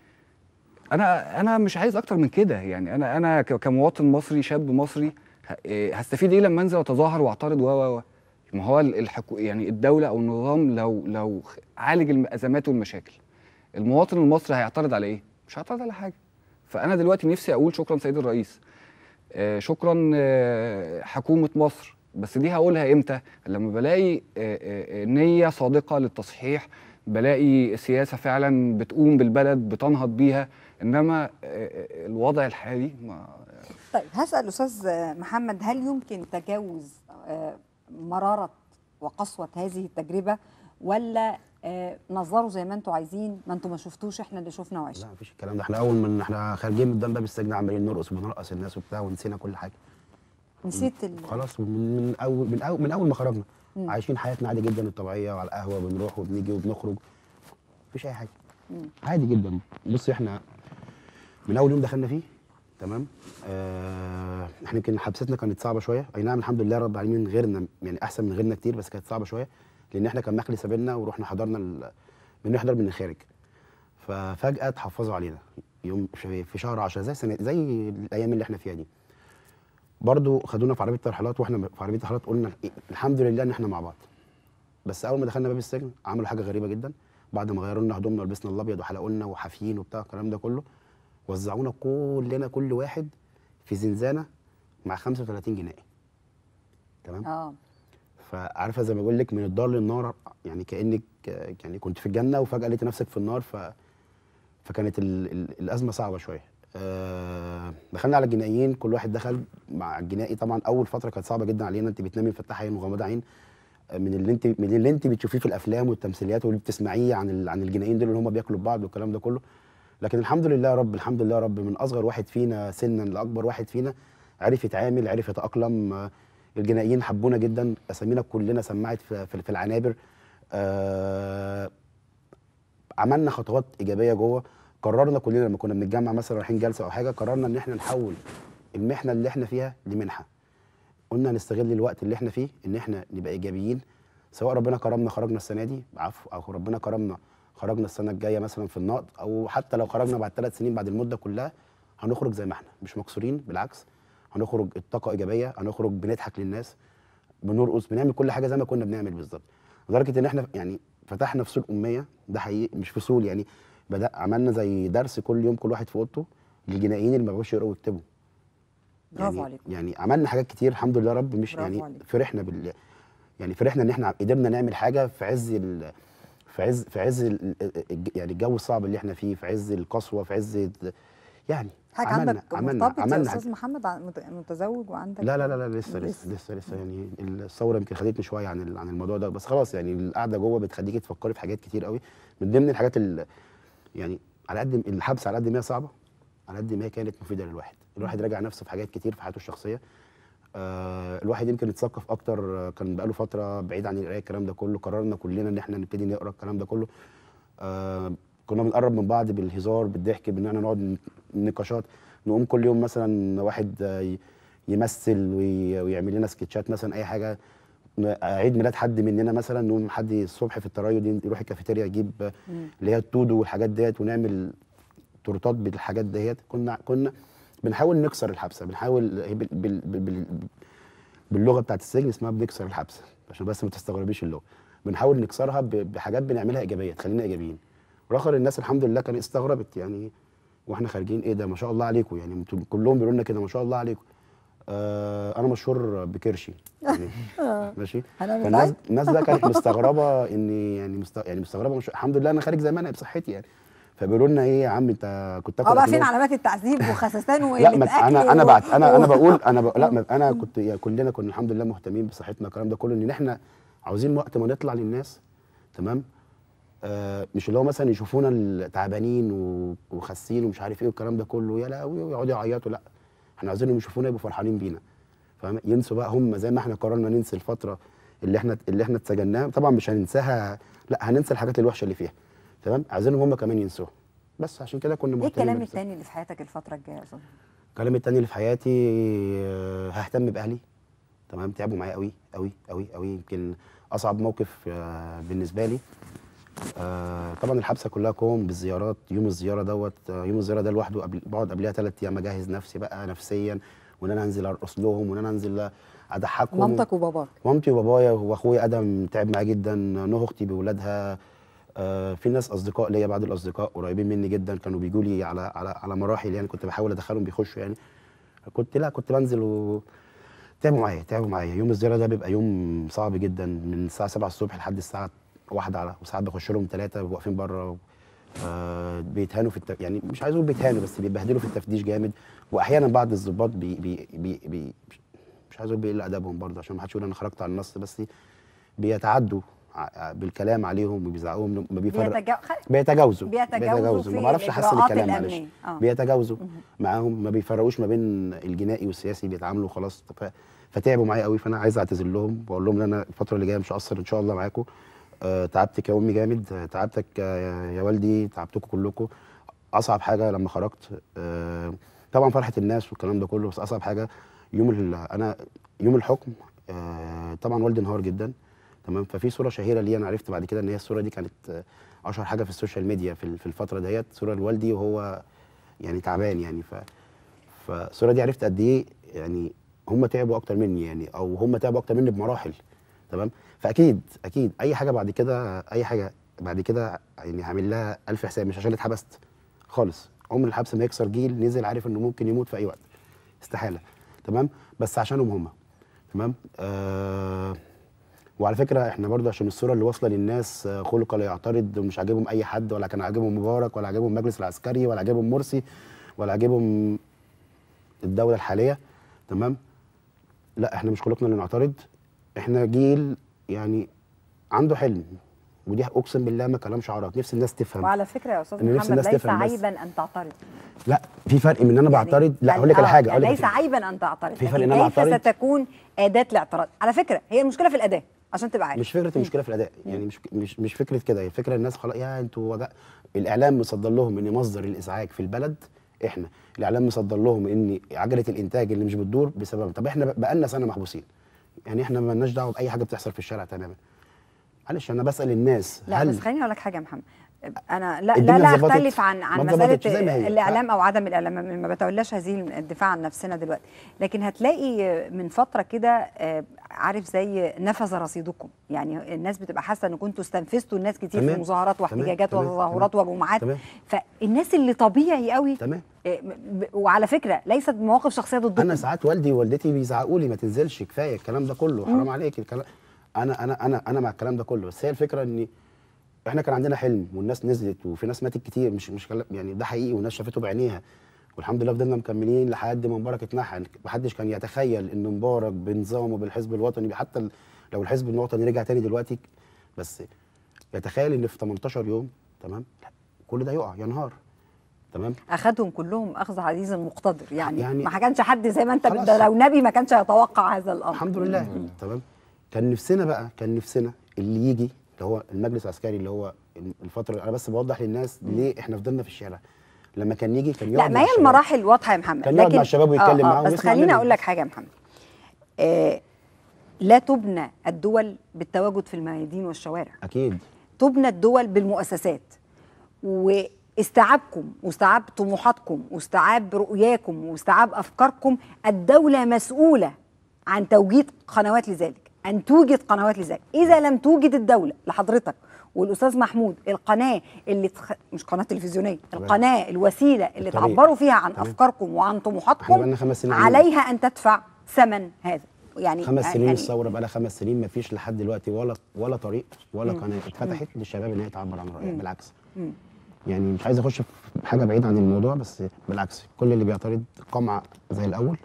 انا مش عايز اكتر من كده. يعني انا كمواطن مصري، شاب مصري، هستفيد ايه لما انزل اتظاهر واعترض ما هو يعني الدوله او النظام لو عالج الازمات والمشاكل، المواطن المصري هيعترض على ايه؟ مش هيعترض على حاجه. فانا دلوقتي نفسي اقول شكرا سيد الرئيس، شكرا حكومه مصر. بس دي هقولها امتى؟ لما بلاقي نيه صادقه للتصحيح، بلاقي سياسه فعلا بتقوم بالبلد بتنهض بيها. انما الوضع الحالي طيب هسأل أستاذ محمد، هل يمكن تجاوز مرارة وقسوة هذه التجربة، ولا نظروا زي ما انتم عايزين، ما انتم ما شفتوش، احنا اللي شفنا وعشنا؟ لا مفيش الكلام ده. احنا اول ما احنا خارجين من باب السجن عمالين نرقص وبنرقص الناس وبتاع، ونسينا كل حاجه. نسيت خلاص من اول ما خرجنا عايشين حياتنا عادي جدا الطبيعيه، وعلى القهوه بنروح وبنيجي وبنخرج، مفيش اي حاجه. عادي جدا. بصي احنا من اول يوم دخلنا فيه تمام، احنا يمكن حبستنا كانت صعبه شويه، اي نعم الحمد لله رب العالمين غيرنا يعني احسن من غيرنا كتير، بس كانت صعبه شويه لان احنا كان مخلي سابلنا ورحنا حضرنا بنحضر من الخارج. ففجاه اتحفظوا علينا يوم في شهر 10 زي الايام اللي احنا فيها دي. برضو خدونا في عربيه ترحيلات، واحنا في عربيه ترحيلات قلنا الحمد لله ان احنا مع بعض. بس اول ما دخلنا باب السجن عملوا حاجه غريبه جدا، بعد ما غيروا لنا هدومنا ولبسنا الابيض وحلقوا لنا وحافيين وبتاع الكلام ده كله، وزعونا كلنا كل واحد في زنزانه مع 35 جنائي. تمام؟ فعارفه زي ما بقول لك من الدار للنار، يعني كانك يعني كنت في الجنه وفجاه لقيت نفسك في النار. فكانت الازمه صعبه شويه. دخلنا على الجنائيين، كل واحد دخل مع الجنائي. طبعا اول فتره كانت صعبه جدا علينا، انت بتنامي مفتحه عين وغمضه عين من اللي انت بتشوفيه في الافلام والتمثيليات واللي بتسمعيه عن الجنائيين دول اللي هم بياكلوا بعض والكلام ده كله. لكن الحمد لله يا رب، الحمد لله يا رب، من اصغر واحد فينا سنا لاكبر واحد فينا عرف يتعامل، عرف يتاقلم. الجنائيين حبونا جدا، اسامينا كلنا سمعت في العنابر. عملنا خطوات ايجابيه جوه. قررنا كلنا لما كنا بنتجمع مثلا رايحين جلسه او حاجه، قررنا ان احنا نحول المحنه اللي احنا فيها لمنحه. قلنا نستغل الوقت اللي احنا فيه ان احنا نبقى ايجابيين، سواء ربنا كرمنا خرجنا السنه دي عفو، او ربنا كرمنا خرجنا السنه الجايه مثلا في النقد، او حتى لو خرجنا بعد 3 سنين بعد المده كلها، هنخرج زي ما احنا مش مكسورين، بالعكس هنخرج الطاقه ايجابيه، هنخرج بنضحك للناس، بنرقص، بنعمل كل حاجه زي ما كنا بنعمل بالظبط. لدرجه ان احنا يعني فتحنا فصول اميه، ده حقيقي مش فصول يعني، عملنا زي درس كل يوم كل واحد في اوضته للجنائيين اللي ما بيعرفوش يقروا ويكتبوا. برافو عليكم. يعني عملنا حاجات كتير الحمد لله رب، مش يعني فرحنا يعني فرحنا ان احنا قدرنا نعمل حاجه في عز يعني الجو الصعب اللي احنا فيه، في عز القسوه، في عز يعني حاجه عندك مرتبط يا استاذ محمد، متزوج وعندك؟ لا لسه يعني الثوره يمكن خدتني شويه عن الموضوع ده، بس خلاص يعني القعده جوه بتخليكي تفكري في حاجات كتير قوي. من ضمن الحاجات يعني على قد الحبس، على قد ما هي صعبه، على قد ما هي كانت مفيده للواحد. الواحد راجع نفسه في حاجات كتير في حياته الشخصيه. الواحد يمكن يتثقف اكتر، كان بقاله فتره بعيد عن القرايه الكلام ده كله. قررنا كلنا ان احنا نبتدي نقرا الكلام ده كله. كنا بنقرب من بعض بالهزار بالضحك، بان احنا نقعد نقاشات، نقوم كل يوم مثلا واحد يمثل ويعمل لنا سكتشات مثلا اي حاجه. عيد ميلاد حد مننا مثلا، نقوم حد الصبح في الترايو يروح الكافيتيريا يجيب اللي هي التودو والحاجات ديت، ونعمل تورتات بالحاجات ديت. كنا بنحاول نكسر الحبسه، بنحاول باللغه بتاعت السجن اسمها بنكسر الحبس، عشان بس ما تستغربيش اللغه. بنحاول نكسرها بحاجات بنعملها ايجابيه تخلينا ايجابيين. واخر الناس الحمد لله كانت استغربت يعني واحنا خارجين، ايه ده ما شاء الله عليكم، يعني انتوا كلهم بيقولوا لنا كده ما شاء الله عليكم. انا مشهور بكرشي يعني ماشي. فالناس بقى كانت مستغربه اني يعني مستغربه الحمد لله انا خارج زي ما انا بصحتي يعني. فبيقولوا لنا ايه يا عم انت كنت تاكل بقى فين علامات التعذيب وخسسان لا انا كنت يعني كلنا كنا الحمد لله مهتمين بصحتنا الكلام ده كله، ان احنا عاوزين وقت ما نطلع للناس تمام مش اللي هو مثلا يشوفونا تعبانين وخاسين ومش عارف ايه والكلام ده كله يا لهوي ويقعدوا يعيطوا، لا احنا عايزينهم يشوفونا يبقوا فرحانين بينا فاهم، ينسوا بقى هم زي ما احنا قررنا ننسى الفتره اللي احنا اتسجناها، طبعا مش هننساها، لا هننسى الحاجات الوحشه اللي فيها تمام، عايزينهم هم كمان ينسوها. بس عشان كده كنا مهتمين. ايه الكلام التاني اللي في حياتك الفتره الجايه يا استاذ؟ الكلام التاني اللي في حياتي ههتم باهلي تمام، تعبوا معايا قوي قوي قوي قوي، يمكن اصعب موقف بالنسبه لي طبعا الحبسه كلها كوم بالزيارات. يوم الزياره ده لوحده بقعد قبلها 3 ايام اجهز نفسي بقى نفسيا، وان انا انزل ارقص لهم، وان انا انزل اضحكهم. مامتك وباباك؟ مامتي وبابايا واخويا ادم تعب معايا جدا، نوح اختي باولادها، في ناس اصدقاء ليا بعض الاصدقاء قريبين مني جدا كانوا بيجوا لي على مراحل يعني، كنت بحاول ادخلهم بيخشوا يعني، كنت بنزل تعبوا معايا. يوم الزياره ده بيبقى يوم صعب جدا، من الساعه 7 الصبح لحد الساعه 1 وساعات بخش لهم 3 واقفين بره بيتهانوا يعني مش عايز اقول بيتهانوا بس بيبهدلوا في التفتيش جامد، واحيانا بعض الضباط مش عايز اقول بيقل ادبهم برضه عشان ما حدش يقول انا خرجت عن النص، بس بيتعدوا بالكلام عليهم وبيزعقوهم، بيتجاوزوا ما بعرفش احسن الكلام معلش بيتجاوزوا معاهم، ما بيفرقوش ما بين الجنائي والسياسي، بيتعاملوا خلاص. فتعبوا معايا قوي، فانا عايز اعتذر لهم واقول لهم ان انا الفتره اللي جايه مش هقصر ان شاء الله معاكم. تعبتك يا امي جامد، تعبتك يا والدي، تعبتكم كلكم. اصعب حاجه لما خرجت طبعا فرحه الناس والكلام ده كله، بس اصعب حاجه يوم الحكم طبعا والدي انهار جدا تمام. ففي صوره شهيره لي انا عرفت بعد كده ان هي الصوره دي كانت اشهر حاجه في السوشيال ميديا في الفتره ديت، صوره لوالدي وهو يعني تعبان يعني. فالصوره دي عرفت قد ايه يعني هم تعبوا اكتر مني يعني، او هم تعبوا اكتر مني بمراحل تمام. فاكيد اي حاجه بعد كده يعني هعمل لها 1000 حساب، مش عشان اتحبست خالص. عمر الحبس ما يكسر جيل نزل عارف انه ممكن يموت في اي وقت، استحاله تمام، بس عشانهم هم تمام. وعلى فكره احنا برضو عشان الصوره اللي واصله للناس خلق لا يعترض، ومش عاجبهم اي حد، ولا كان عاجبهم مبارك، ولا عاجبهم المجلس العسكري، ولا عاجبهم مرسي، ولا عاجبهم الدوله الحاليه تمام. لا احنا مش خلقنا لنعترض، احنا جيل يعني عنده حلم، ودي اقسم بالله ما كلام شعارات، نفس الناس تفهم. وعلى فكره يا استاذ محمد ليس عيبا ان تعترض. لا في فرق من ان انا بعترض، لا هقول لك على حاجه، ليس عيبا ان تعترض، في فرق ان انا كيف ستكون اداه الاعتراض. على فكره هي المشكله في الاداه عشان تبقى عارف، مش فكره المشكله في الاداء يعني، مش فكره كده، هي فكره الناس خلاص يا انتوا الاعلام مصدر لهم ان مصدر الازعاج في البلد احنا، الاعلام مصدر لهم ان عجله الانتاج اللي مش بتدور بسبب. طب احنا بقالنا سنه محبوسين يعني، احنا ما لناش دعوه باي حاجه بتحصل في الشارع تماما. معلش انا بسال الناس لا بس خليني اقول لك حاجه يا محمد، انا لا اختلف عن مساله الاعلام او عدم الاعلام، ما بتولاش هذه الدفاع عن نفسنا دلوقتي، لكن هتلاقي من فتره كده عارف زي نفذ رصيدكم، يعني الناس بتبقى حاسه ان كنتوا استنفذتوا الناس كتير في مظاهرات واحتجاجات وتظاهرات وجمعات، فالناس اللي طبيعي قوي تمام. وعلى فكره ليست مواقف شخصيه ضدكم. انا ساعات والدي ووالدتي بيزعقوا لي ما تنزلش كفايه الكلام ده كله، حرام عليك الكلام. انا مع الكلام ده كله، بس هي الفكره ان احنا كان عندنا حلم والناس نزلت وفي ناس ماتت كتير، مش يعني ده حقيقي والناس شافته بعينيها، والحمد لله فضلنا مكملين لحد ما مبارك اتنحى. محدش كان يتخيل ان مبارك بنظامه بالحزب الوطني، حتى لو الحزب الوطني رجع تاني دلوقتي، بس يتخيل ان في 18 يوم تمام كل ده ينهار تمام. اخذهم كلهم اخذ عزيز مقتدر يعني ما كانش حد زي ما انت لو نبي ما كانش يتوقع هذا الامر الحمد لله تمام. كان نفسنا اللي يجي اللي هو المجلس العسكري اللي هو الفتره، انا بس بوضح للناس ليه احنا فضلنا في الشارع. لما كان يجي كان يقعد، لا ما هي المراحل واضحه يا محمد، كان يقعد مع الشباب ويتكلم معاهم. بس خليني اقول لك حاجه يا محمد، لا تبنى الدول بالتواجد في الميادين والشوارع، اكيد تبنى الدول بالمؤسسات، واستيعابكم واستيعاب طموحاتكم واستيعاب رؤياكم واستيعاب افكاركم. الدوله مسؤوله عن توجيد قنوات لذلك، ان توجد قنوات لذلك. اذا لم توجد الدوله لحضرتك والاستاذ محمود القناه اللي مش قناه تلفزيونيه، القناه الوسيله اللي تعبروا فيها عن افكاركم وعن طموحاتكم، عليها ان تدفع ثمن هذا. يعني 5 سنين الثوره بقى لها 5 سنين ما فيش لحد دلوقتي ولا طريق ولا قناه اتفتحت للشباب ان هي تعبر عن رايها، بالعكس. يعني مش عايز اخش في حاجه بعيده عن الموضوع، بس بالعكس كل اللي بيعترض قمع زي الاول.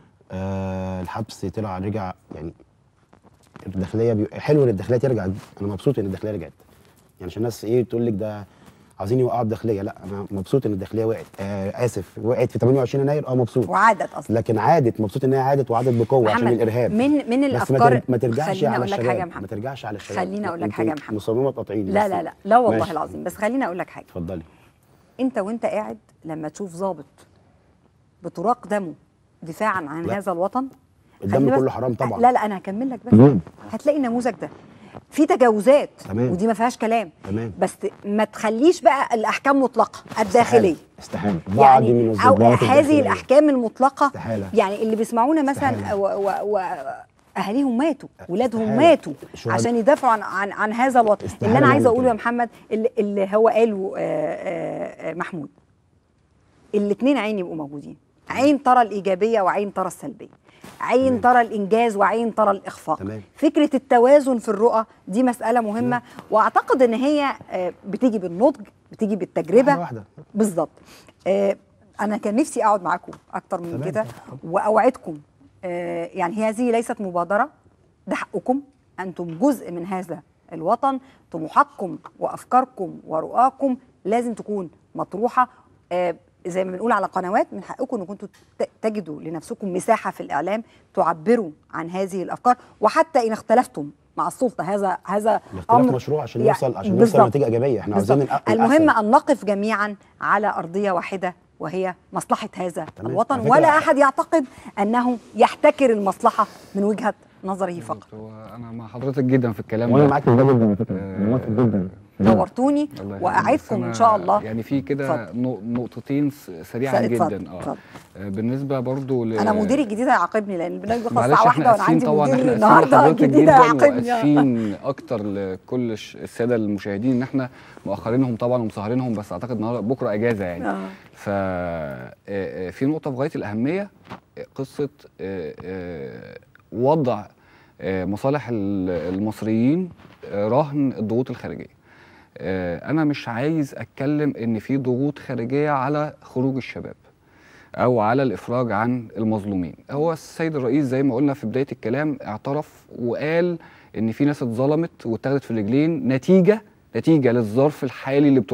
الحبس طلع رجع، يعني الداخليه حلو ان الداخليه ترجع. انا مبسوط ان الداخليه رجعت، يعني عشان الناس تقول لك ده عايزين يوقعوا الداخليه، لا انا مبسوط ان الداخليه وقعت. وقعت في 28 يناير، مبسوط وعادت اصلا، لكن مبسوط ان هي عادت وعادت بقوه عشان الارهاب. من الافكار ما ترجعش على الشباب، ما ترجعش على الشباب. خليني اقول لك حاجه يا محمد، مصممه تقطعيني. لا لا لا لا والله ماشي. العظيم، بس خليني اقول لك حاجه. اتفضلي. وانت قاعد لما تشوف ضابط بتراق دمه دفاعا عن هذا الوطن، الدم كله حرام طبعا. لا انا هكمل لك بس. هتلاقي النموذج ده في تجاوزات، تمام. ودي ما فيهاش كلام، تمام. بس ما تخليش بقى الاحكام مطلقه الداخليه. استحاله. يعني او هذه الاحكام المطلقه استحالة. يعني اللي بيسمعونا مثلا واهاليهم ماتوا، ولادهم ماتوا عشان يدافعوا عن هذا الوطن. اللي انا عايزه اقوله يا محمد، اللي هو قاله محمود، الاثنين عين يبقوا موجودين، عين ترى الايجابيه وعين ترى السلبيه، عين ترى الانجاز وعين ترى الاخفاق. تمام. فكره التوازن في الرؤى دي مساله مهمه، واعتقد ان هي بتيجي بالنضج، بتيجي بالتجربه. واحده بالظبط. انا كان نفسي اقعد معاكم اكتر من كده واوعدكم، يعني هذه ليست مبادره، ده حقكم، انتم جزء من هذا الوطن، طموحاتكم وافكاركم ورؤاكم لازم تكون مطروحه. زي ما بنقول على قنوات، من حقكم انكم انتوا تجدوا لنفسكم مساحه في الاعلام تعبروا عن هذه الافكار، وحتى ان اختلفتم مع السلطه. هذا امر مشروع عشان نوصل لنتيجه ايجابيه. احنا عاوزين المهم ان نقف جميعا على ارضيه واحده، وهي مصلحه هذا الوطن، ولا احد يعتقد انه يحتكر المصلحه من وجهه نظره فقط. انا مع حضرتك جدا في الكلام وانا معاك جدا على فكره، موافق جدا. نورتوني واعدكم ان شاء الله. يعني في كده نقطتين سريعا جدا. بالنسبه برضو انا مديري الجديد هيعاقبني لان البرنامج بيخلص الساعه 1 وانا عندي مدير النهارده جديد هيعاقبني. واسفين اكتر لكل الساده المشاهدين ان احنا مؤخرينهم طبعا ومسهرينهم، بس اعتقد النهارده بكره اجازه يعني. ففي نقطه في غايه الاهميه، قصه وضع مصالح المصريين رهن الضغوط الخارجيه. أنا مش عايز أتكلم إن في ضغوط خارجية على خروج الشباب أو على الإفراج عن المظلومين. هو السيد الرئيس زي ما قلنا في بداية الكلام اعترف وقال إن في ناس اتظلمت واتاخدت في الرجلين نتيجة للظرف الحالي اللي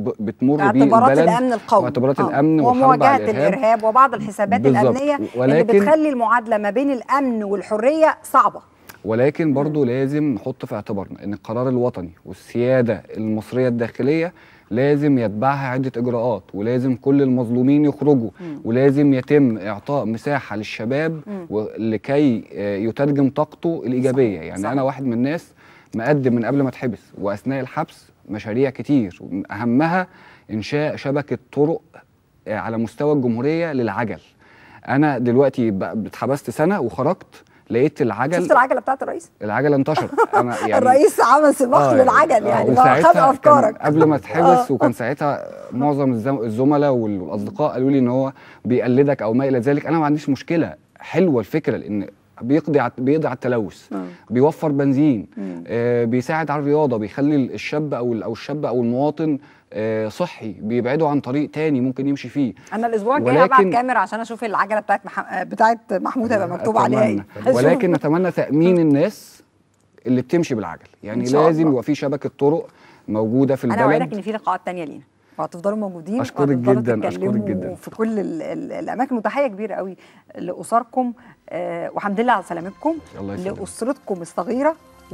بتمر بيه اعتبارات الأمن القومي واعتبارات الأمن ومواجهة الإرهاب وبعض الحسابات الأمنية اللي بتخلي المعادلة ما بين الأمن والحرية صعبة. ولكن برضو لازم نحط في اعتبارنا ان القرار الوطني والسيادة المصرية الداخلية لازم يتبعها عدة اجراءات، ولازم كل المظلومين يخرجوا، ولازم يتم اعطاء مساحة للشباب لكي يترجم طاقته الايجابية. يعني صح. انا واحد من الناس مقدم من قبل ما اتحبس واثناء الحبس مشاريع كتير، اهمها انشاء شبكة طرق على مستوى الجمهورية للعجل. انا دلوقتي اتحبست سنة وخرجت لقيت العجل. شفت العجله بتاعت الرئيس؟ العجله انتشرت. انا يعني الرئيس عمل سباق للعجل يعني خد افكارك قبل ما اتحبس. وكان ساعتها معظم الزملاء والاصدقاء قالوا لي ان هو بيقلدك او ما الى ذلك. انا ما عنديش مشكله، حلوه الفكره لان بيقضي على التلوث، بيوفر بنزين، بيساعد على الرياضه، بيخلي الشاب او الشاب او المواطن صحي، بيبعده عن طريق تاني ممكن يمشي فيه. انا الاسبوع الجاي هبعت كاميرا عشان اشوف العجله بتاعت محمود هيبقى مكتوب عليها ايه. ولكن نتمنى تامين الناس اللي بتمشي بالعجل، يعني لازم يبقى في شبكه طرق موجوده في البلد. انا اوعدك ان في لقاءات تانية لينا وهتفضلوا موجودين. اشكرك جدا، اشكرك جدا في كل الاماكن. وتحيه كبيره قوي لاسركم، والحمد لله على سلامتكم، لاسرتكم الصغيره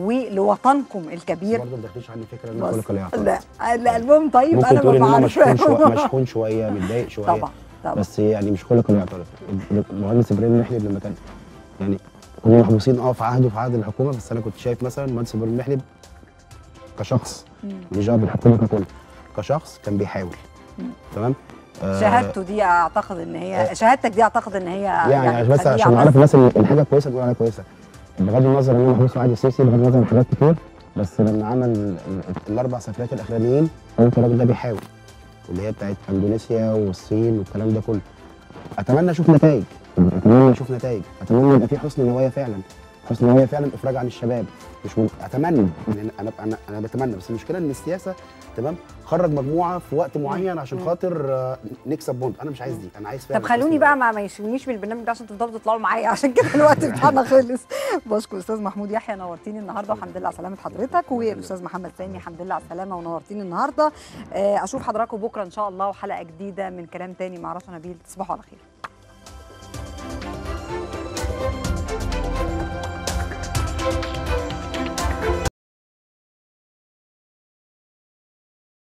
ولوطنكم الكبير. برضه ما تاخديش عني فكره ان خلق اليعقوب. لا المهم طيب ممكن تقول ان انا مشحون شويه متضايق شويه طبعا بس يعني مش خلق اليعقوب. المهندس ابراهيم محلب لما كان يعني كنا محبوسين في عهد الحكومه، بس انا كنت شايف مثلا المهندس ابراهيم محلب كشخص، مش جاب الحكومه ككل، كشخص كان بيحاول. تمام. شهادته دي اعتقد ان هي شهادتك دي اعتقد ان هي يعني بس عشان نعرف الناس الحاجه كويسه بنقول عليها كويسه، بغض النظر ان هو محبوس في عهد السيسي، بغض النظر عن حاجات كتير، بس لما عمل ال4 سفريات الاخرانيين قلت الراجل ده بيحاول، اللي هي بتاعت اندونيسيا والصين والكلام ده كله. اتمنى اشوف نتائج، اتمنى يبقى في حسن نوايا فعلا، افراج عن الشباب. مش اتمنى يعني انا بتمنى، بس المشكله ان السياسه تمام خرج مجموعه في وقت معين عشان خاطر نكسب بونت. انا مش عايز دي، انا عايز فعلا. طب خلوني بقى ما يشيلونيش من البرنامج ده عشان تفضلوا تطلعوا معايا، عشان كده الوقت بتاعنا خلص. بشكر استاذ محمود يحيى، نورتيني النهارده والحمد لله على سلامه حضرتك، والاستاذ محمد سامي الحمد لله على السلامه ونورتيني النهارده. اشوف حضراتكم بكره ان شاء الله وحلقه جديده من كلام تاني مع رشا نبيل. تصبحوا على خير.